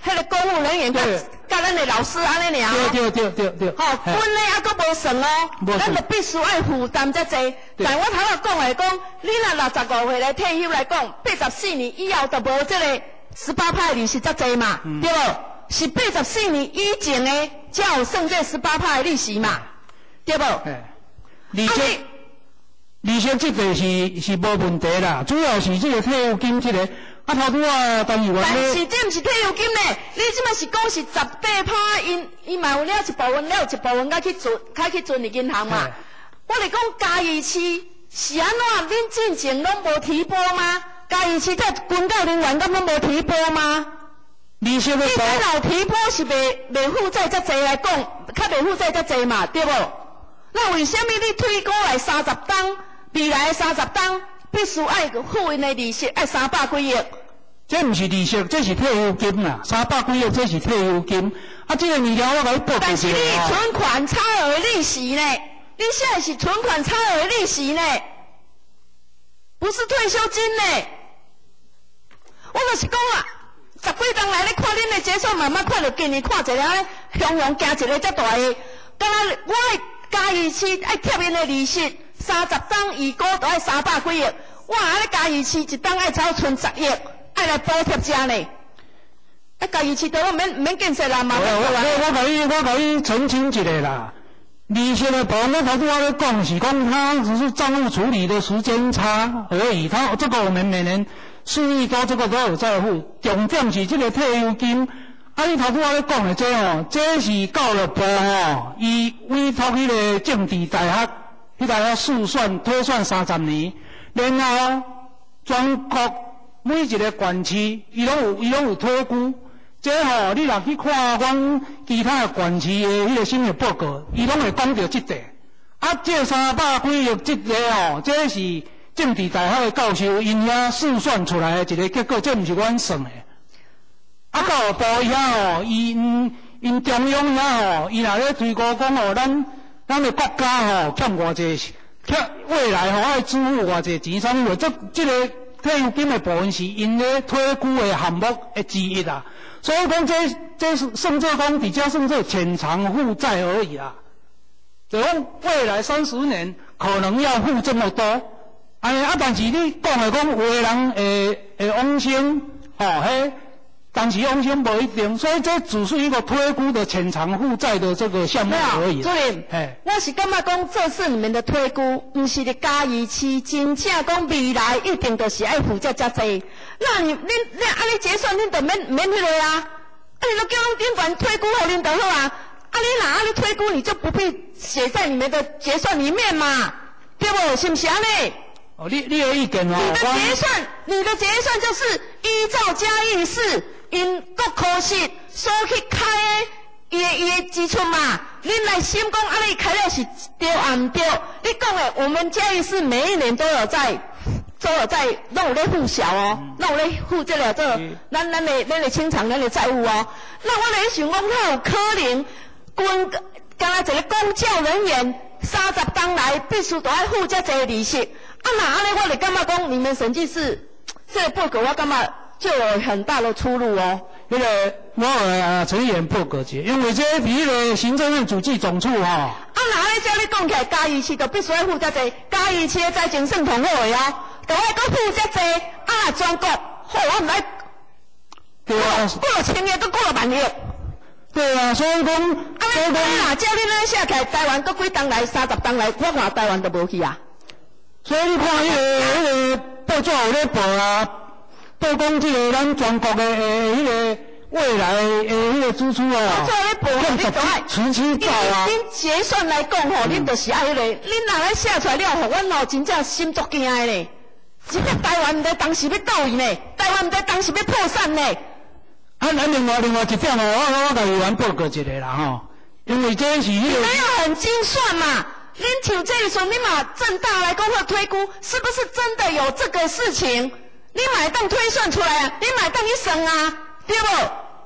迄个公务人员甲甲咱的老师安尼尔哦。 对对对对对。 吼，分咧还阁无算哦，咱就必须爱负担遮济。但我头仔讲的讲，你若六十五岁来退休来讲，八十四年以后就无这个十八趴利息遮济嘛，嗯、对无？是八十四年以前的才有算这十八趴的利息嘛，对无？ 利息，利息这个是是无问题啦，主要是这个退休金这个。啊，头拄啊，单议员但是这毋是退休金咧，你即摆是讲是十八趴，因伊嘛有了一部分，了一部分甲去存，甲去存入银行嘛。我是讲嘉義市是安怎？恁之前拢无提拨吗？嘉義市这公教人員敢拢无提撥吗？ 利息的。你若有提拨是袂袂负债遮济来讲，较袂负债遮济嘛，对无？那为什么你退股来三十档，未来的三十档？必须爱付因的利息，爱三百几亿。 这毋是利息，这是退休金啦。三百几亿，这是退休金。啊，这个物件我甲你报告一下。 但是你存款差额利息呢？你现在是存款差额利息呢，不是退休金呢。我就是讲啊，十几档来咧看恁的结算，慢慢看着今年看一个咧，雄雄加一个遮大个。敢若我嘉義市爱贴因的利息。三十档预估都爱三百几亿，哇！啊，咧嘉義市一档爱超存十億，爱来补贴遮呢。啊，嘉義市都免免建設啦嘛。 我我我甲你我甲你澄清一下啦，利息的部分我头拄仔咧讲是讲它只是账务处理的时间差而已，它这个我们每年四亿多这个都有在付，重点是这个退休金。啊，你头拄仔咧讲的这哦，这是教育部哦，伊委托迄个政治大学。迄大家试算推算三十年，然后全国每一个县市，伊拢有伊拢有推估。这吼、哦，你若去看阮其他的县市的迄个新的报告，伊拢会讲到这个。啊，这三百几亿这个哦，这是政治大学的教授因遐试算出来的一个结果，这毋是阮算的。啊，教育部遐吼，因因中央遐吼，伊若咧推估讲吼，咱。咱的国家吼欠偌济，欠未来吼爱支付偌济钱，啥物？这这个退休金的部分是因咧推估的项目的之一啦。所以讲这这是算做讲比较算做潜藏负债而已啦。就讲未来三十年可能要付这么多，哎啊，但是你讲的讲有的人会会往生，吼嘿。但是往生不一定，所以这只是一个推估的潜藏负债的这个项目而已。 主任，我是感觉讲这是你们的推估，不是咧嘉義市真正讲未来一定就是爱负债遮济。那你恁恁安尼结算，恁就免免迄个啊？啊，你都叫恁监管推估互恁就好啊。啊，你哪安尼推估，你就不必写在你们的结算里面嘛，对不？是不是安尼？ 哦，你你的意见哦。 你的结算，你的结算就是依照嘉義市。因各科室所去开的伊的伊的支出嘛，恁来心讲安尼开了是对啊唔对？你讲的，我们嘉義市每一年都有在，都有在，拢有咧付小哦，拢有咧付这个这个，咱咱的咱的清偿咱的债务哦。那我来想讲，他有可能，公刚才一个公教人员三十档来，必须都要付遮济利息。啊，那安尼我就感觉讲，你们审计室这个报告，我感觉。就有很大的出入哦。 那个我呃陈议员报告者，因为这比个行政院主计总处哈。啊， 哪咧叫你讲起来，嘉義市就必須要負遮濟，嘉義市的財政算同好的哦，就我講負遮濟，啊全國，好我唔來， 對啊， 過了千億都過了萬億。 對啊，所以講，所以講啊，照你咧寫起來，台灣各幾檔來，三十檔來，我看台灣都無去啊。 所以你看迄個迄個報紙有咧報啊。報講即個咱全國的誒迄個未來誒迄個支出啊，用十七十七兆啊。 恁結算來講吼，恁就是愛迄個，恁若咧寫出來了，吼，阮吼真正心足驚的咧。真正台灣唔知當時要倒去呢，台灣唔知當時要破產呢。 啊，咱另外另外一點哦，我我甲議員報告一下啦吼，因為這是迄個。 你沒有很精算嘛？恁像這個時候，你嘛正大來講或推估，是不是真的有這個事情？你買當推算出來啊，你買當一算啊，對不？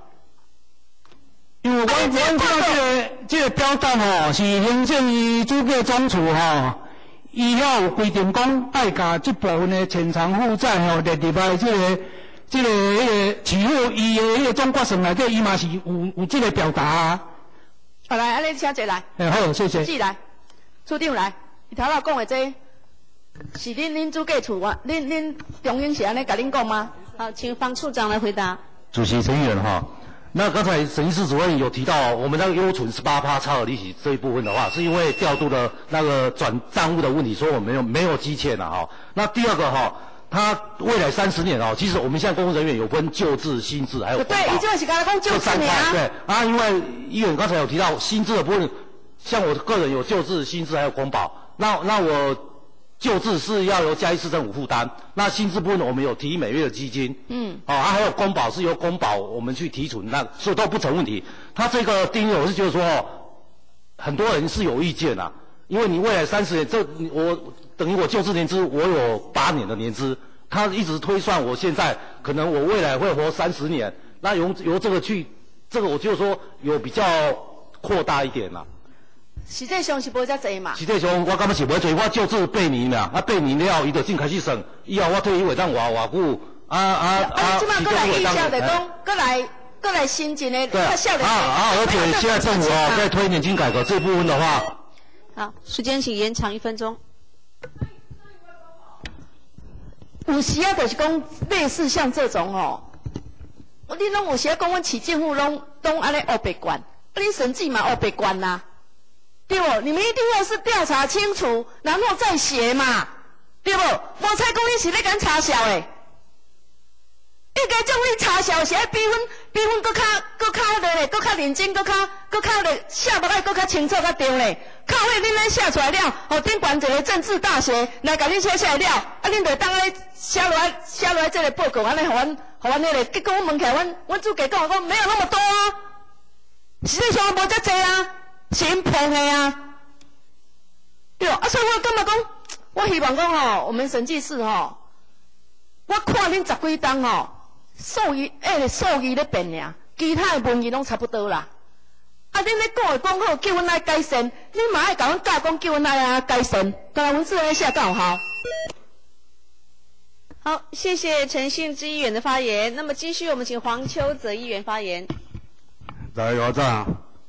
因為我我看這個這個表單吼，是行政院主計總處吼，伊遐有規定講，愛甲這部分的潛藏負債吼列入來這個这个迄个起户伊的迄个总决算内底，伊嘛是有有这个表达啊。 好来，安尼请坐来。 哎，好，谢谢。 记来，处长来，伊头仔讲的这是恁恁主计处啊，恁恁中央是安尼甲恁讲吗？ 好，请方处长来回答。 主席陈议员哈，那刚才审议室主任有提到，我们那个优存十八趴超额利息这一部分的话，是因为调度的那个转账务的问题，所以我们没有没有积欠了哈。那第二个哈。他未来三十年哦，其实我们现在公务人员有分旧制、新制，还有对，伊就是刚才讲旧制啊。 对啊，因为议员刚才有提到新制的部分，像我个人有旧制、新制还有公保，那那我旧制是要由嘉义市政府负担，那新制部分我们有提每月的基金，嗯，哦，啊还有公保是由公保我们去提存，那所以都不成问题。他这个定义我是觉得说，很多人是有意见啊，因为你未来三十年，这我。等于我旧制年资，我有八年的年资，他一直推算我现在可能我未来会活三十年，那由由这个去，这个我就说有比较扩大一点啦。 实际上是无遮济嘛。 实际上我感觉是无济，我旧制八年啦，啊八年了，伊就正开始算，以后我退休会当活偌久，啊啊啊！即马过来预效的讲，过来过来新进的较少的。 啊啊！而且现在政府哦在推年金改革这部分的话， 好，时间请延长一分钟。 有时啊，就是讲类似像这种哦，你拢有时啊讲，阮市政府拢拢安尼黑白管，啊，你审计嘛黑白管呐，对不？你们一定要是调查清楚，然后再写嘛，对不？无采讲你是咧敢查销诶，应该种你查销是爱比分比分搁较搁较迄个咧，搁较认真，搁较搁较咧写落来搁较清楚较对咧。靠迄恁咧写出来了，哦，顶悬一个政治大学来甲恁写写了，啊，恁就当咧写落来写落来这个报告，安尼互阮互阮迄个，结果我问起来，阮阮主计讲讲没有那么多啊，实际上无遮济啊，是因碰的啊，对啊，所以我感觉讲，我希望讲吼，我们审计室吼，我看恁十几档吼，数字诶数字咧变尔，其他的文字拢差不多啦。啊！恁咧讲的讲好，叫阮来改善，恁嘛爱甲阮教讲，叫阮来啊改善，当然文字来写较有效。 好，谢谢陈信之议员的发言。那么继续，我们请黄秋泽议员发言。 大家早，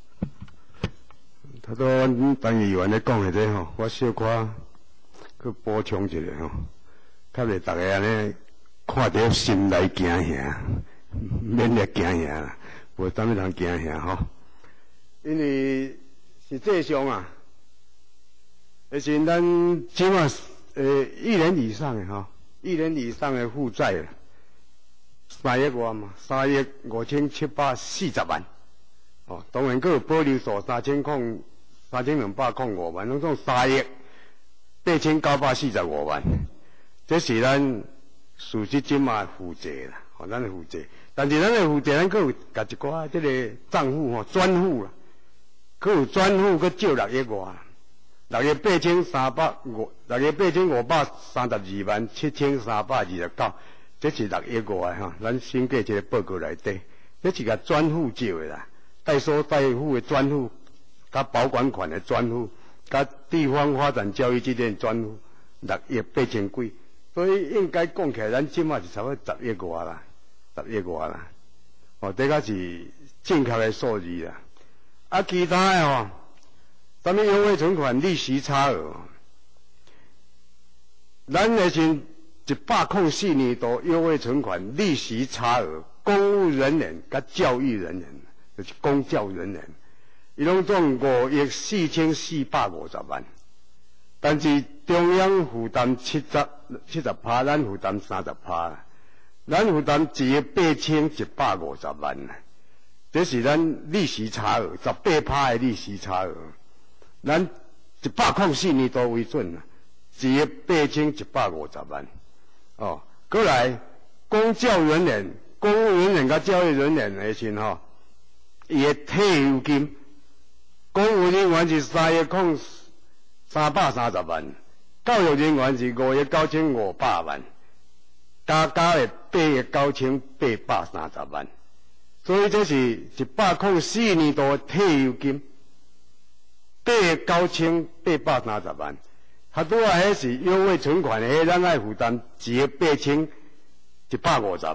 他说阮陈议员咧讲的这吼，我小可去补充一下吼，较袂大家安尼看到心来惊吓，免咧惊吓啦，无啥物通惊吓吼。因为实际上啊，而且咱即马呃一年以上的哈，一年以上的负债啊，三亿外嘛，三亿五千七百四十万，哦，当然佫有保留所三千空三千两百空五万，拢总三亿八千九百四十五万，这是咱事实即马负债啦，哦，咱的负债，但是咱的负债咱佫有甲一寡即个账户吼专户啦。佮有专户佮借六亿外，六亿八千三百五，六亿八千五百三十二万七千三百二十九，这是六亿外哈。咱审计这个报告内底，这是个专户借的啦，代收代付的专户，甲保管款的专户，甲地方发展教育基金专户，六亿八千几，所以应该讲起来，咱即马是差不多十亿外啦，十亿外啦。哦，这个是正确的数字啦。啊，其他的吼，什么优惠存款利息差额，咱的是一百零四年度优惠存款利息差额，公务人员甲教育人员，就是公教人员，伊拢总五亿四千四百五十万，但是中央负担七十七十趴，咱负担三十趴，咱负担一亿八千一百五十万。这是咱利息差额，十八趴的利息差额，咱一百零四年度为准啦，一亿八千一百五十万。哦，过来公教人员、公务人员甲教育人员的时吼，伊的退休金，公务人员是三亿空三百三十万，教育人员是五亿九千五百万，加加的八亿九千八百三十万。所以这是一百零四年度的退休金，八亿九千八百三十万，他拄啊，迄是优惠存款的，咱爱负担一亿八千一百五十万，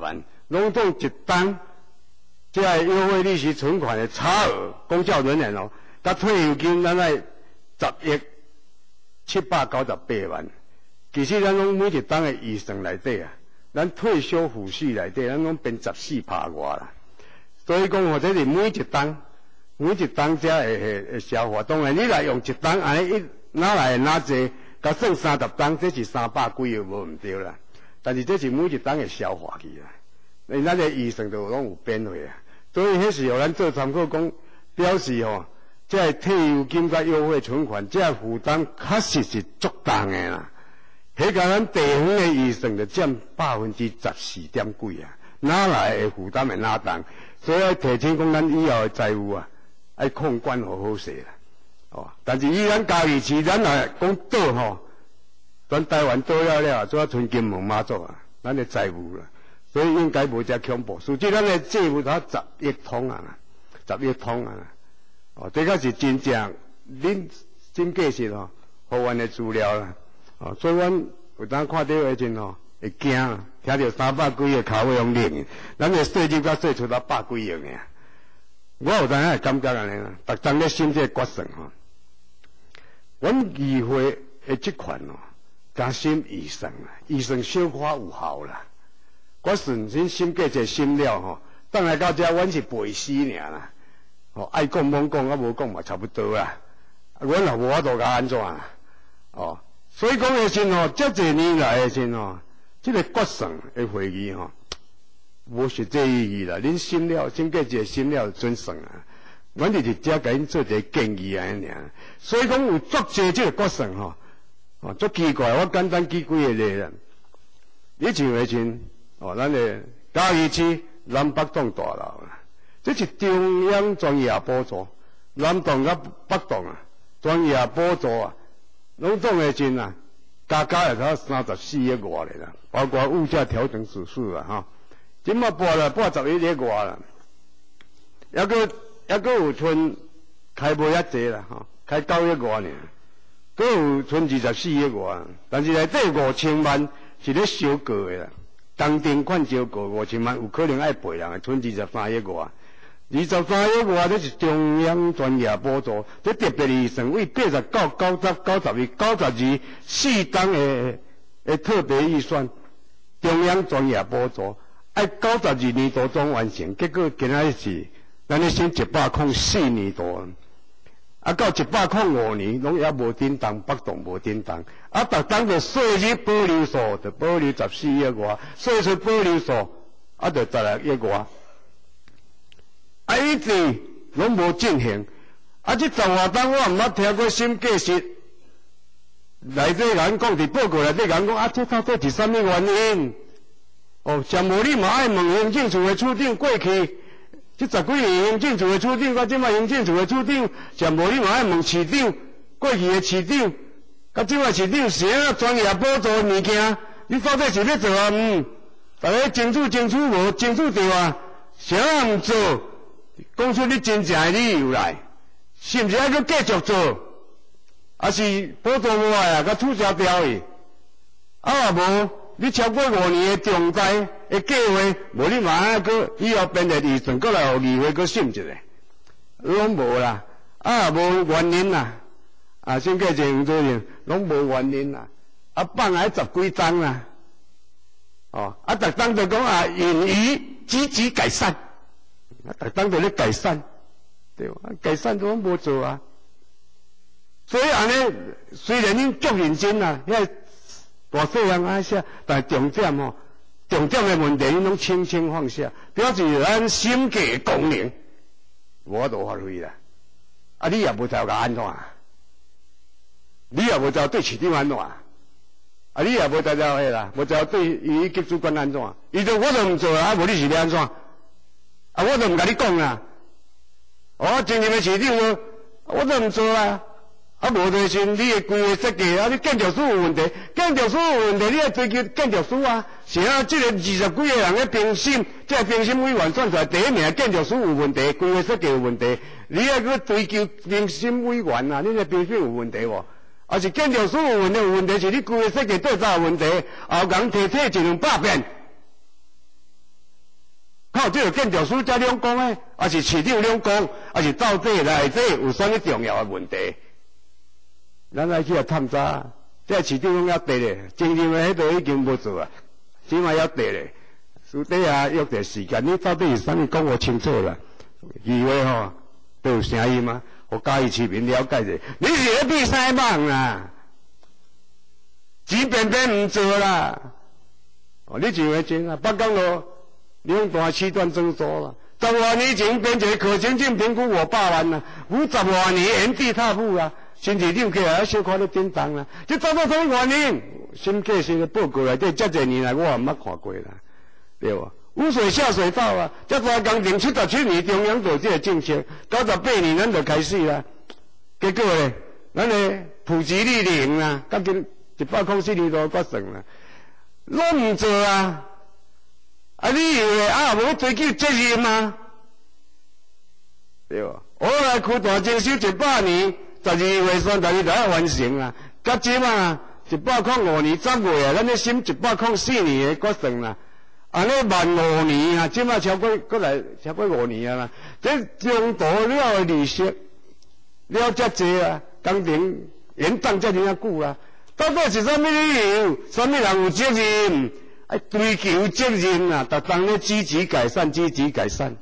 拢总一档，这个优惠利息存款的差额，公教人员哦，甲退休金咱来十亿七百九十八万。其实咱拢每一档的预算内底啊，咱退休抚恤内底，咱拢编十四趴外啦。所以讲，或者是每一档。每一档才会会会消化，当然你来用一档安尼一哪来哪济，甲算三十档，这是三百几个无毋对啦。但是这是每一档会消化去啦，因为咱个预算都拢有变化啊。所以迄是互咱做参考讲，表示吼，这个退休金甲优惠存款，这个负担确实是足重的啦。迄个咱地方的预算就占百分之十四点几啊，哪来的负担会哪重？所以提醒讲，咱以后的财务啊。爱控管好好势啦，哦！但是以咱家己市，咱若讲倒吼，咱台湾倒了了，做啊剩金门妈祖啊，咱的债务啦，所以应该无遮恐怖。实际咱的债务才十亿通啊，十亿通啊，哦，这个是真正恁真计实吼，互阮的资料啦，哦，所以阮有当看到迄阵吼，会惊，听到三百几个卡位用领，咱的税金才税出到百几亿尔。我有当下感觉安尼啦，逐当咧审这决算吼，阮议会的即款哦，加审预算啦，预算小可有效啦。决算先审过者审了吼，等来到遮阮是背诗尔啦，哦爱讲罔讲，啊无讲嘛差不多啦。阮也无法度甲安怎啦，哦，所以讲诶时吼，遮侪年来诶时吼，即个决算诶会议吼。无实际意义啦！恁审了，审过一个审了准算啊。阮就是只甲恁做一个建议安尼尔。所以讲有足济即个决算吼，哦，足奇怪。我简单举几个例啦。你像迄阵，哦，咱个嘉义市南北栋大楼啦，这是中央专业补助，南栋甲北栋啊，专业补助啊，拢总迄阵啊，加加也才三十四亿外咧啦，包括物价调整指数啊，哈。即马拨了八十一亿外啦，还阁还阁有剩开无遐济啦，吼，开九亿外呢，阁有剩二十四亿外，但是内底五千万是咧收过的啦，工程款收过五千万，有可能爱赔人，剩二十三亿外，二十三亿外这是中央专业补助，这特别预算为八十九、九十、九十一、九十二四档的的特别预算，中央专业补助。爱九十二年度总完成，结果今仔是咱咧审一百零四年度，啊到一百零五年拢也无叮当，北栋无叮当，啊逐档着税入保留数着保留十四亿外，税出保留数啊着十六亿外，啊一直拢无进行，啊这十外档我毋捌听过审计师内底人讲伫报告内底人讲啊，这到底是啥物原因？哦，像无你嘛爱问行政处的处长过去，即十几年行政处的处长，甲即摆行政处的处长，像无你嘛爱问市长过去的市长，甲即摆市长是啊专业补助物件，你到底是咧做啊？嗯，大家清楚清楚无？清楚对啊？啥啊毋做？讲出你真正的理由来，是毋是还佫继续做？还是补助无爱啊？甲取消掉去？啊无？你超过五年的重大的计划，无你嘛爱佫以后编个预算，佫来互议会佫审一下，拢无啦，啊无原因啦，啊审计这有做人，拢无原因啦，啊放来十几张啦，哦，啊逐档就讲啊，允于积极改善，啊逐档就咧改善，对吧？改善都拢无做啊，所以安尼虽然恁足认真啦，遐。大细项爱写，但是重点吼，重点的问题你拢轻轻放下，表示咱审计的功能无法度发挥啦。啊，你也无知道甲安怎？你也无知道对市长安怎？啊，你也无知道迄啦，无知道对伊级主管安怎？伊就我都毋做啊，无你是咧安怎？啊，我都毋甲你讲啦。哦，前任的市长无，我都毋做啊。啊，无就是你的规划设计啊，你建筑师有问题，建筑师有问题，你要追究建筑师啊。是啊，这个二十几个人咧评审，这个评审委员选出来第一名，建筑师有问题，规划设计有问题，你要去追究评审委员啊，你个评审有问题无？啊是建筑师有问题，有问题是你规划设计对啥有问题，后人提提一两百遍， 靠这个建筑师才两讲诶，还是市长两讲，还是到底内底有啥物重要诶问题？咱来去来探查，这市长拢要得咧，真正诶迄度已经无做啊，起码要得咧。私底下约个时间，你到底是啥物讲我清楚啦？议会吼都有声音吗？互嘉义市民了解者，你是咧比啥梦啦？钱便便唔做啦！哦，你就会真啊，北港路两段七段增多了。十多年前编一个可行性评估五百万啦，五十多年原地踏步啊，甚至扭起来小可咧叮当啦。这早到什么原因？审计师的报告内底，这侪年来我也捌看过啦，对吧？污水下水道啊，这大工程七十七年中央做这个政策，九十八年咱就开始啦。结果咧，咱的普及率零啊，甲今一百空四年都决算啦，拢唔做啊！啊，你以为啊无追究责任吗？对吧？我来开大征收一百年，十二月三十日就要完成啊！到即啊，一百空五年十月啊，咱咧审一百空四年的决算啦。安尼万五年啊，即摆超过过来超过五年啊啦。这中途了的利息了遮济啊，工程延宕遮尔啊久啊，到底是啥物理由？啥物人有责任？爱追求责任啊！逐当咧积极改善，积极改善。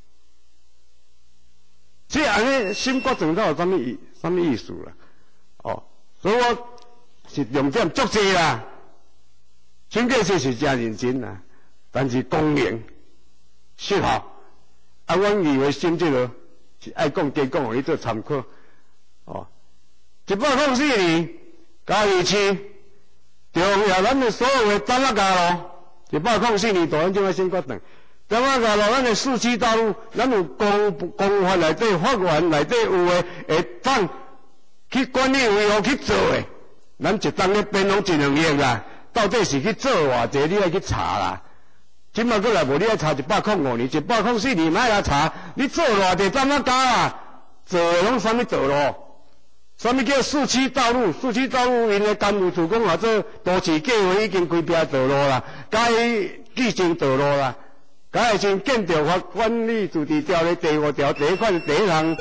即安尼审决算才有啥物意啥物意思啦？哦，所以我是重点足济啦。审计师是真认真啦。但是公平、适合，啊，阮以为审这个是爱讲加讲，互你做参考。哦，一百零四年，嘉义市中央咱的所有的站仔街路，一百零四年大咱怎啊先决定？站仔街路，咱的市区道路，咱有公公法内底、法院内底有诶会当去管理维护去做诶，咱一当咧变拢一两亿啦，到底是去做偌济？你爱去查啦。今麦过来无，你爱查一百零五年、一百零四年，莫来查。你做偌济站仔街啊？做诶拢啥物道路？啥物叫市区道路？市区道路因诶干务处讲话做都市计划已经规划道路啦，该继承道路啦，该先建筑法管理自治条例第五条第一款第一项。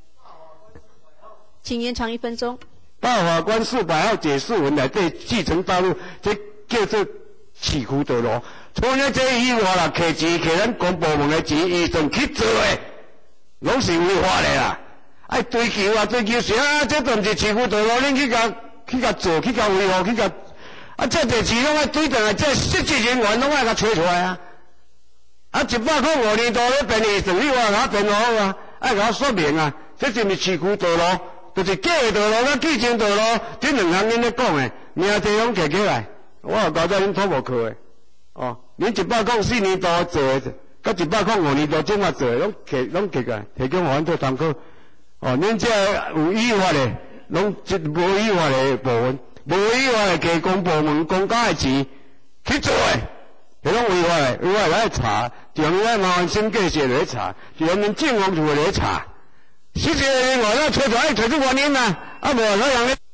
请延长一分钟。 大法官四百号解释文内底继承道路，这叫做市区道路。除了这以外啦，摕钱摕咱公部门的钱，预算去做的，拢是违法的啦。爱追求啊，追求啥？这都毋是市区道路，恁去甲去甲做，去甲维护，去甲啊，这侪钱拢爱对定来，这实际人员拢爱甲找出来啊。啊，一百块五年度咧变预算，你话甲变好啊？爱甲我说明啊，这是毋是市区道路？就是假的道路，甲继承道路，这两项恁咧讲的，名题拢摕起来，我也交代恁土木课的。哦，恁一百零四年度做的，甲一百零五年度正话做的，拢摕拢摕来，提供互阮做参考。哦，恁这有依法的，拢即无依法的部分，无依法的给公部门公家的钱去做的，迄拢违法的，违法来查，中央麻烦审计师来查，中央政府就会来查。实际人员要找出来，找出原因啦，啊无那样咧。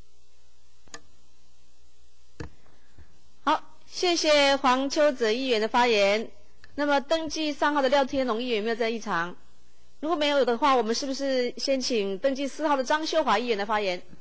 谢谢黄秋泽议员的发言。那么登记三号的廖天龙议员有没有在议场？如果没有的话，我们是不是先请登记四号的张秀华议员的发言？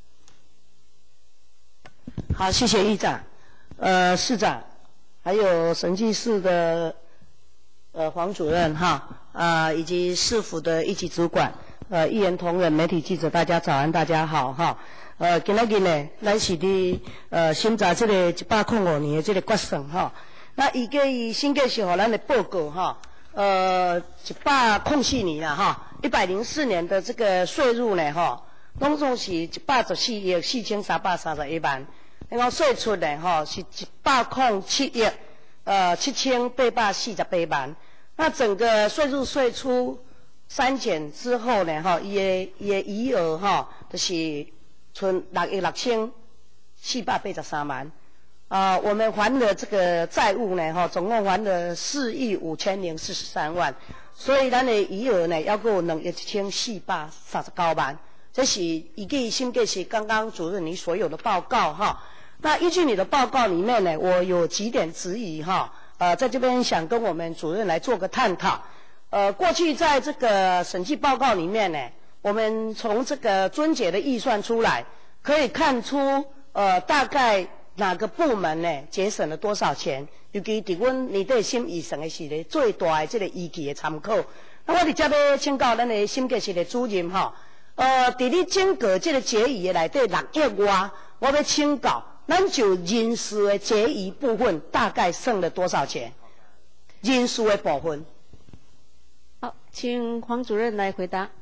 好，谢谢议长，呃，市长，还有审计室的呃黄主任哈，啊、呃，以及市府的一级主管，呃，议员同仁、媒体记者，大家早安，大家好哈。呃，今仔日呢，咱是伫呃审查这个一百零五年的这个决算哈。那伊个伊审计师互咱的报告哈，呃，一百零四年啦哈，一百零四年的这个税入呢哈，拢总是一百十四亿四千三百三十一万，然后税出呢哈是一百零七亿呃七千八百四十八万。那整个税入税出删减之后呢哈，伊的伊的余额哈就是。存六亿六千四百八十三万，啊、呃，我们还的这个债务呢，哈，总共还了四亿五千零四十三万，所以咱的余额呢，要够两亿一千四百三十九万。这是依据审计师刚刚主任你所有的报告哈。那依据你的报告里面呢，我有几点质疑哈， 呃，在这边想跟我们主任来做个探讨。呃，过去在这个审计报告里面呢，我们从这个尊节的预算出来，可以看出呃大概哪个部门呢节省了多少钱，尤其伫阮年底审预算的是咧最大的这个依据的参考。那我伫这要请教咱的审计室的主任哈，呃，伫你整个这个结余的内底六亿外，我要请教，咱就人事的结余部分大概剩了多少钱？人事的部分。 好，请黄主任来回答。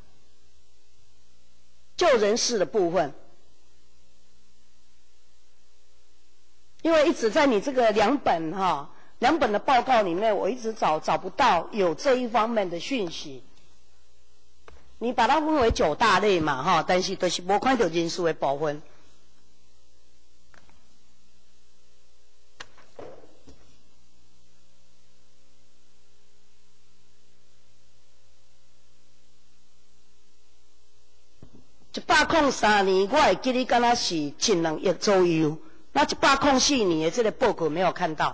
就人事的部分，因为一直在你这个两本哈。两本的报告里面，我一直找找不到有这一方面的讯息。你把它分为九大类嘛，哈，但是就是无看到人事的部分。一百零三年，我会记得敢若是一两亿左右。那一百零四年的这个报告没有看到。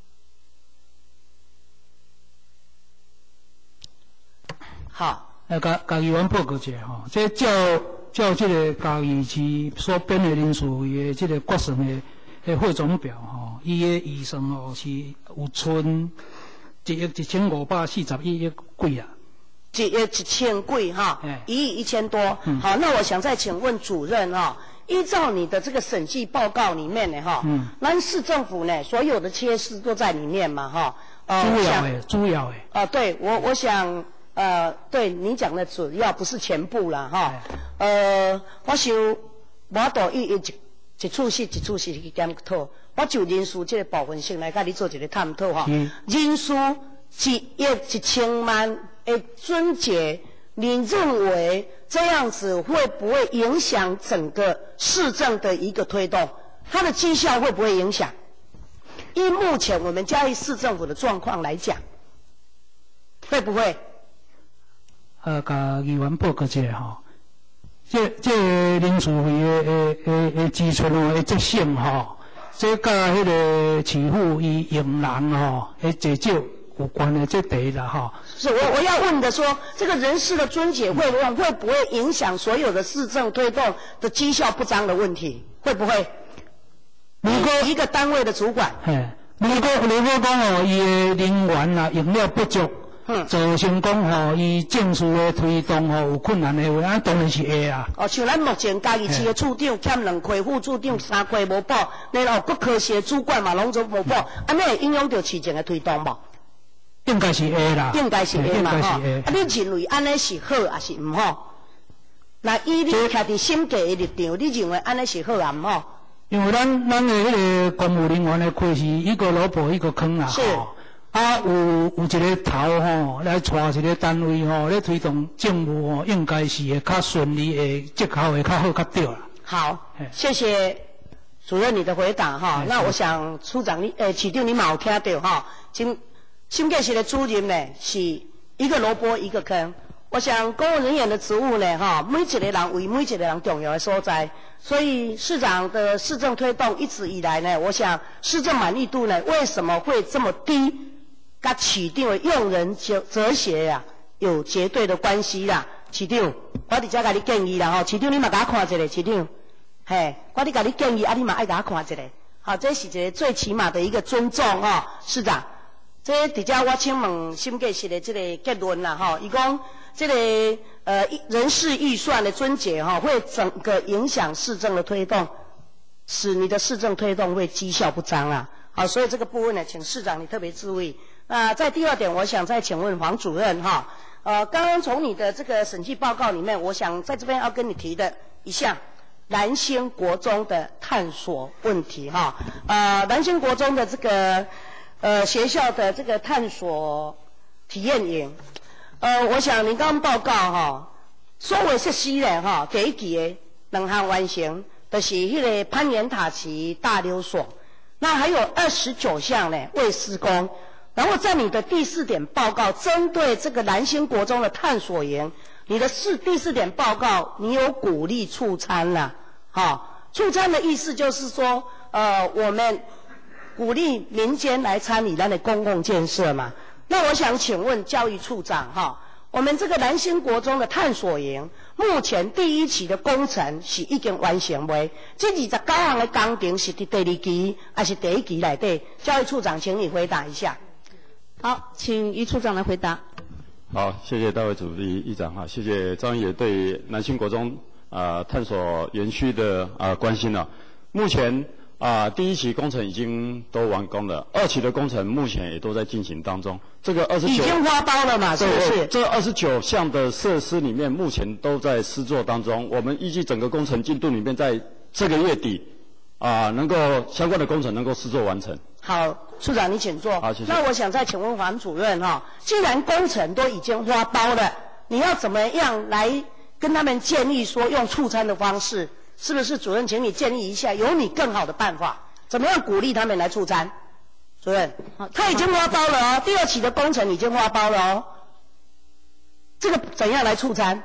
好， 呃，甲甲议员报告一下吼，这照照这个嘉义市所编的人数的这个决算的的汇总表吼，伊的预算吼是有存一亿一千五百四十一亿几啊？ 一亿一千几哈，一亿一千多。嗯、好，那我想再请问主任哈，依照你的这个审计报告里面呢哈，嗯，咱市政府呢所有的缺失都在里面嘛哈。 呃、主要的，主要的。啊、 呃，对我我想。呃，对你讲的主要不是全部啦，哈。呃，我想我都一一一一处是一处是去检讨，我就人事这个部分先来甲你做一个探讨哈。嗯、人事一亿一千万的准节，你认为这样子会不会影响整个市政的一个推动？它的绩效会不会影响？以目前我们嘉义市政府的状况来讲，会不会？ 呃，甲议员报告一下吼，这这人事费的的的的支出哦，的节省吼，这甲迄个市府伊用人吼的节少有关的这第一啦吼。 是我我要问的说，这个人事的尊节会不会会不会影响所有的市政推动的绩效不彰的问题？会不会？如果一个单位的主管， 嘿，如果如果讲哦，伊的人员啊用了不足。嗯，造成讲吼，伊政事的推动吼有困难的话，啊当然是会啊。 哦，像咱目前嘉义市的处长欠两块，副处长三块无报，然后各科系的主管嘛拢总无报，安尼会影响到市政的推动无？ 应该是会啦。 应该是会嘛吼。 啊， 你认为安尼是好还是唔好？那以你徛伫审计的立场，你认为安尼是好啊唔好？ 因为咱咱的迄个公务人员的亏是一个萝卜一个坑啦。 是。 啊，有有一个头吼，来带一个单位吼，来推动政务吼，应该是会较顺利，会绩效会较好较对啦。 好，谢谢主任你的回答哈。那我想处长你诶，市长你嘛有听到哈？审审计室的主任呢，是一个萝卜一个坑。我想公务人员的职务呢，哈，每一个人为每一个人重要的所在。所以市长的市政推动一直以来呢，我想市政满意度呢，为什么会这么低？跟市长的用人哲哲学呀、啊，有绝对的关系啦。市长，我伫遮甲你建议啦吼，市长你嘛甲我看一下，市长，嘿，我伫甲你建议，啊你嘛爱甲我看一下，好，这是一个最起码的一个尊重吼，市长。这伫遮我请问审计室的这个结论啦吼，伊讲这个呃人事预算的尊节哈，会整个影响市政的推动，使你的市政推动会绩效不彰啊。好，所以这个部分呢，请市长你特别注意。那在第二点，我想再请问黄主任哈，呃，刚刚从你的这个审计报告里面，我想在这边要跟你提的一项，南兴国中的探索问题哈，呃，南兴国中的这个呃学校的这个探索体验营，呃，我想您刚刚报告哈，所有设施呢哈，第一期的两项完成，就是迄个攀岩塔旗大溜索，那还有二十九项呢未施工。然后在你的第四点报告，针对这个南兴国中的探索营，你的四第四点报告，你有鼓励促参啦，好、哦，促参的意思就是说，呃，我们鼓励民间来参与咱的公共建设嘛。那我想请问教育处长哈，我们这个南兴国中的探索营，目前第一期的工程是已经完成未？这二十九项的工程是伫第二期还是第一期内底？教育处长，请你回答一下。 好，请于处长来回答。 好，谢谢大会主席议长哈，谢谢张议员对南兴国中啊、呃、探索园区的啊、呃、关心了。目前啊、呃、第一期工程已经都完工了，二期的工程目前也都在进行当中。这个二十九已经发包了嘛？是不是？ 这二十九项的设施里面，目前都在施作当中。我们预计整个工程进度里面，在这个月底啊、呃、能够相关的工程能够施作完成。 好，处长你请坐。 好，谢谢。 那我想再请问黄主任哈，既然工程都已经发包了，你要怎么样来跟他们建议说用促参的方式？是不是主任，请你建议一下，有你更好的办法，怎么样鼓励他们来促参？主任，他已经发包了哦，第二期的工程已经发包了哦，这个怎样来促参？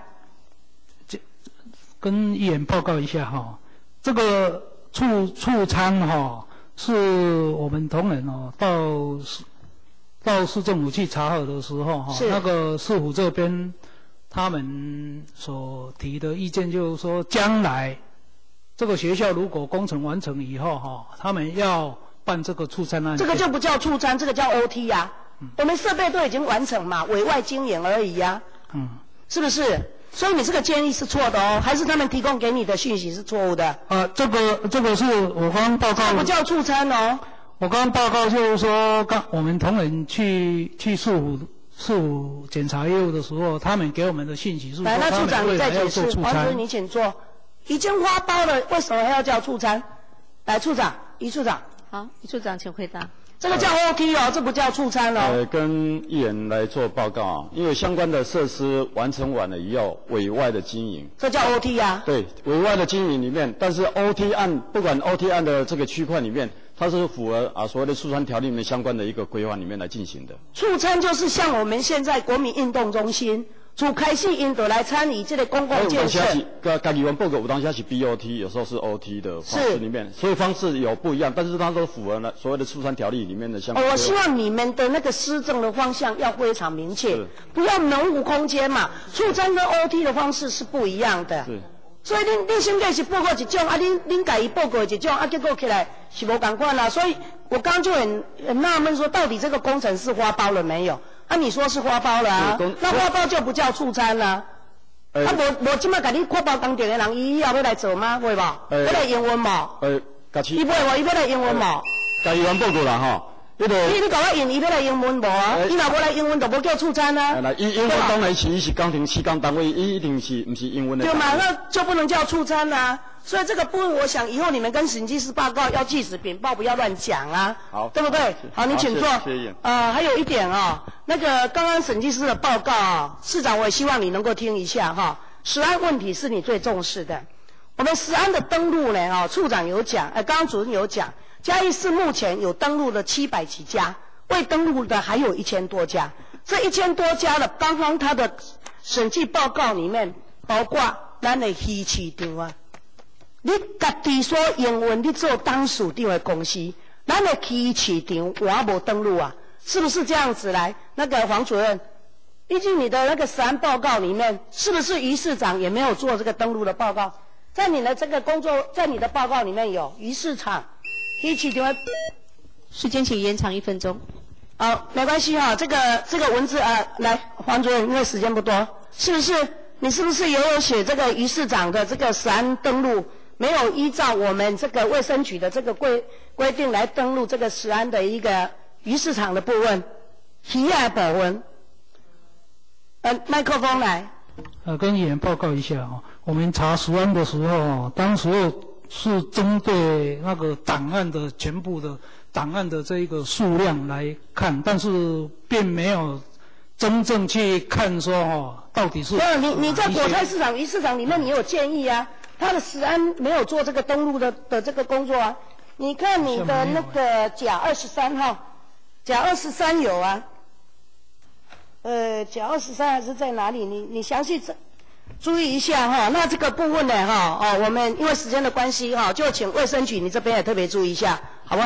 跟议员报告一下哈，这个促促参哈。是我们同仁哦，到市到市政府去查核的时候哈，那个市府这边他们所提的意见就是说，将来这个学校如果工程完成以后哈，他们要办这个促参案。 这个就不叫促参，这个叫 O T 呀、啊嗯。我们设备都已经完成嘛，委外经营而已呀、啊。嗯，是不是？所以你这个建议是错的哦，还是他们提供给你的讯息是错误的？ 啊，这个这个是我刚刚报告。 这不叫促参哦。 我刚刚报告就是说，刚我们同仁去去市府市府检查业务的时候，他们给我们的信息是说， 来，那处长你再解释。 黄主任你请坐。已经发包了，为什么还要叫促参？来，处长，于处长。 好，于处长请回答。 这个叫 O T 哦，这不叫促参哦。 呃，跟议员来做报告啊，因为相关的设施完成完了以后，委外的经营。 这叫 O T 啊。 对，委外的经营里面，但是 O T 案不管 O T 案的这个区块里面，它是符合啊所谓的促参条例里面相关的一个规划里面来进行的。 促参就是像我们现在国民运动中心。主开始因都来参与这个公共建设。 有当时报告有当下是 B O T， 有时候是 O T 的方式里面，所以方式有不一样，但是它都符合了所谓的促参条例里面的相关。 哦，我希望你们的那个施政的方向要非常明确，不要模糊空间嘛。促参跟 O T 的方式是不一样的。是。所以恁恁先计是报告一种，啊恁恁家己报告一种，啊结果起来是无同款啦。所以我刚刚就很很纳闷说，到底这个工程是发包了没有？啊，你说是发包了啊？那发包就不叫促参啦。欸、啊，无无即摆甲你发包工程的人，伊以后要来做吗？会无？欸、要来应允无？ 呃，家己。 伊袂无，伊要来应允无？ 家己完报告啦吼。 你你你甲我应，伊要来应允无啊？伊若无来应允，就无叫促参啊。 来，伊应允当然是伊是工程施工单位，伊一定是毋是应允的。 对嘛，那就不能叫促参啊。所以这个部分，我想以后你们跟审计师报告要据实禀报，不要乱讲啊， 好， 对不对？好，你请坐。 谢谢。 呃，还有一点哦，那个刚刚审计师的报告啊，市长，我也希望你能够听一下哈。食安问题是你最重视的，我们食安的登录呢，哦，处长有讲，呃，刚刚主任有讲，嘉义市目前有登录了七百几家，未登录的还有一千多家，这一千多家的，刚刚他的审计报告里面包括咱的鱼市场啊。你家己所营运你做当属长的公司，咱的鱼市场我无登录啊，是不是这样子来？那个黄主任，依据你的那个食安报告里面，是不是于市长也没有做这个登录的报告？在你的这个工作，在你的报告里面有于市场、鱼市场。 时间请延长一分钟。 好，没关系哈，这个这个文字啊，来，黄主任，因为时间不多，是不是？你是不是也有写这个于市长的这个食安登录？没有依照我们这个卫生局的这个规规定来登录这个食安的一个鱼市场的部分，鱼的部分。呃，麦克风来。 呃，跟议员报告一下哦，我们查食安的时候哦，当时候是针对那个档案的全部的档案的这一个数量来看，但是并没有真正去看说哦，到底是。没有， 你你在果菜市场、鱼市场里面，你有建议啊？他的食安没有做这个登录的的这个工作啊，你看你的那个甲二十三号，甲二十三有啊，呃，甲二十三还是在哪里？你你详细注意一下哈。那这个部分呢哈，哦，我们因为时间的关系哈，就请卫生局你这边也特别注意一下，好不好？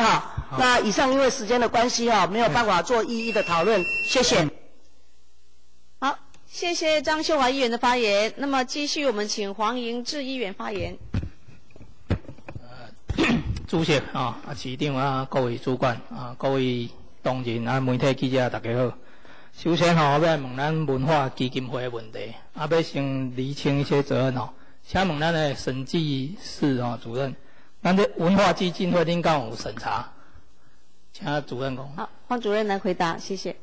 那以上因为时间的关系哈，没有办法做一一的讨论，谢谢。 好，谢谢张秀华议员的发言。那么继续，我们请黄迎志议员发言。 主席啊，啊市长啊，各位主管啊，各位同仁啊，媒体记者大家好。首先吼、哦，要问咱文化基金会的问题，啊，要先厘清一些责任吼。请问咱的审计室哦主任，咱这文化基金会恁敢有审查？请主任讲。 好，黄主任来回答，谢谢。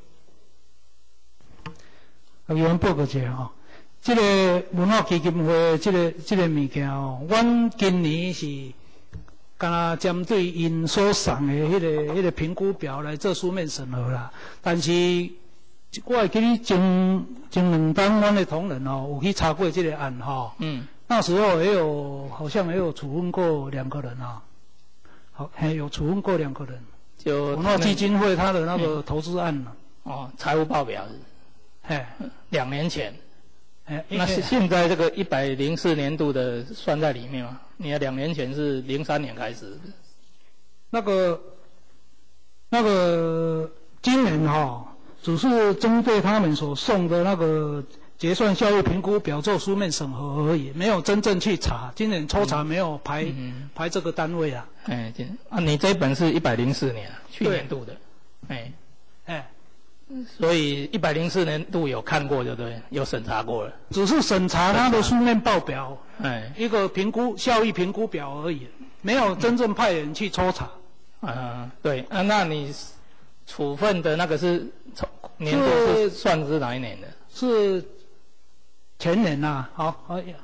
啊，有人报告一下吼，这个文化基金会这个这个物件哦，阮今年是敢若针对因所送的迄、那个迄、那个评估表来做书面审核啦，但是。我会记得前前两档阮的同仁哦，有去查过这个案哈、哦。嗯。那时候也有，好像也有处分过两个人啊。好，还有处分过两个人。 就文化基金会他的那个投资案了。 哦，财务报表是。 嘿， 两年前。 哎， 那是现在这个一百零四年度的算在里面吗？你的两年前是零三年开始。 那个，那个今年哈、哦。只是针对他们所送的那个结算效益评估表做书面审核而已，没有真正去查。今年抽查没有排、嗯、排这个单位啊。 哎，啊，你这本是一百零四年，去年度的。哎， 哎， 所以一百零四年度有看过，对不对？有审查过了。 只是审查他的书面报表，哎，一个评估效益评估表而已，没有真正派人去抽查。 嗯、啊，对啊，那你处分的那个是年度是算是哪一年的？ 是前年呐、啊，好，哎呀，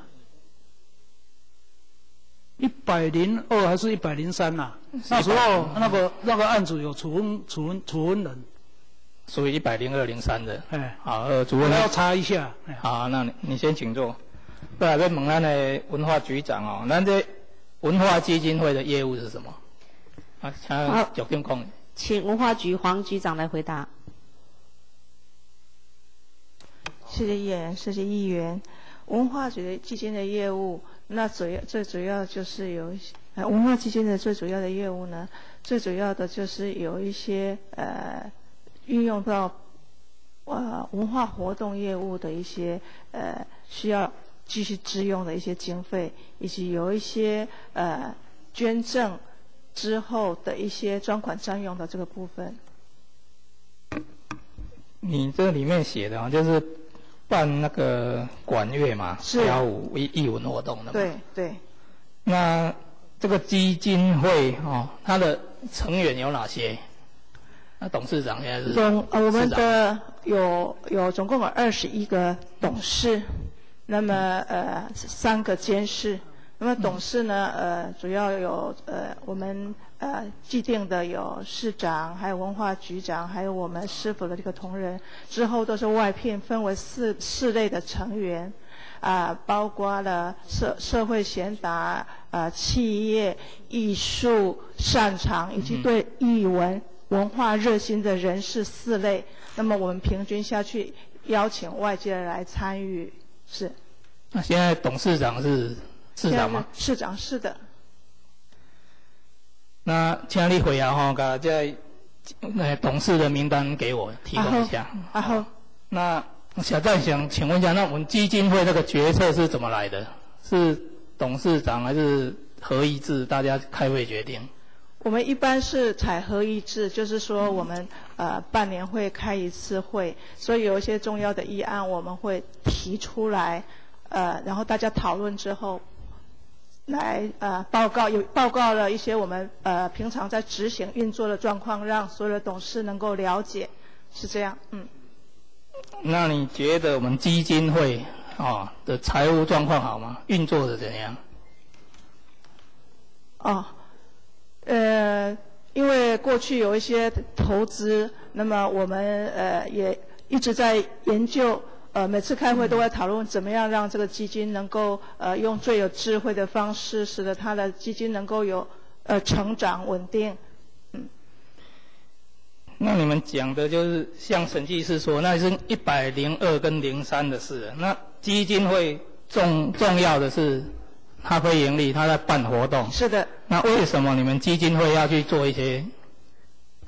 一百零二还是一百零三呐？那时候那个那个案子有处分处分处分人， 属于一百零二零三的。 哎， 好，呃，主任要查一下。 好，那你你先请坐。再来要问咱的文化局长哦，咱这文化基金会的业务是什么？啊，请局长讲。 请文化局黄局长来回答。 谢谢议员，谢谢议员。文化局的基金的业务，那主要最主要就是有呃文化基金的最主要的业务呢，最主要的就是有一些呃运用到呃文化活动业务的一些呃需要继续支用的一些经费，以及有一些呃捐赠之后的一些专款占用的这个部分。 你这里面写的啊，就是办那个管乐嘛，跳舞艺艺文活动的嘛。 对对。 那这个基金会哦，它的成员有哪些？那董事长现在是总呃我们的有有总共有二十一个董事，那么呃三个监事。那么董事呢，呃，主要有呃我们呃既定的有市长，还有文化局长，还有我们师府的这个同仁，之后都是外聘，分为四四类的成员，啊、呃，包括了社社会贤达、呃企业、艺术擅长以及对艺文文化热心的人士四类。那么我们平均下去，邀请外界来参与，是。 那现在董事长是？市长吗？ 市长是的。 那请你回答哈，把这呃董事的名单给我提供一下。 啊好。 那小再想请问一下，那我们基金会这个决策是怎么来的？是董事长还是合议制？大家开会决定？ 我们一般是采合议制，就是说我们呃半年会开一次会，所以有一些重要的议案我们会提出来，呃，然后大家讨论之后。来呃报告有报告了一些我们呃平常在执行运作的状况，让所有的董事能够了解，是这样，嗯。 那你觉得我们基金会啊、哦、的财务状况好吗？运作的怎样？ 哦，呃，因为过去有一些投资，那么我们呃也一直在研究。呃，每次开会都会讨论怎么样让这个基金能够呃用最有智慧的方式，使得它的基金能够有呃成长稳定。嗯。 那你们讲的就是像审计师说，那是一百零二跟零三的事。那基金会重重要的是它非盈利，它在办活动。 是的。 那为什么你们基金会要去做一些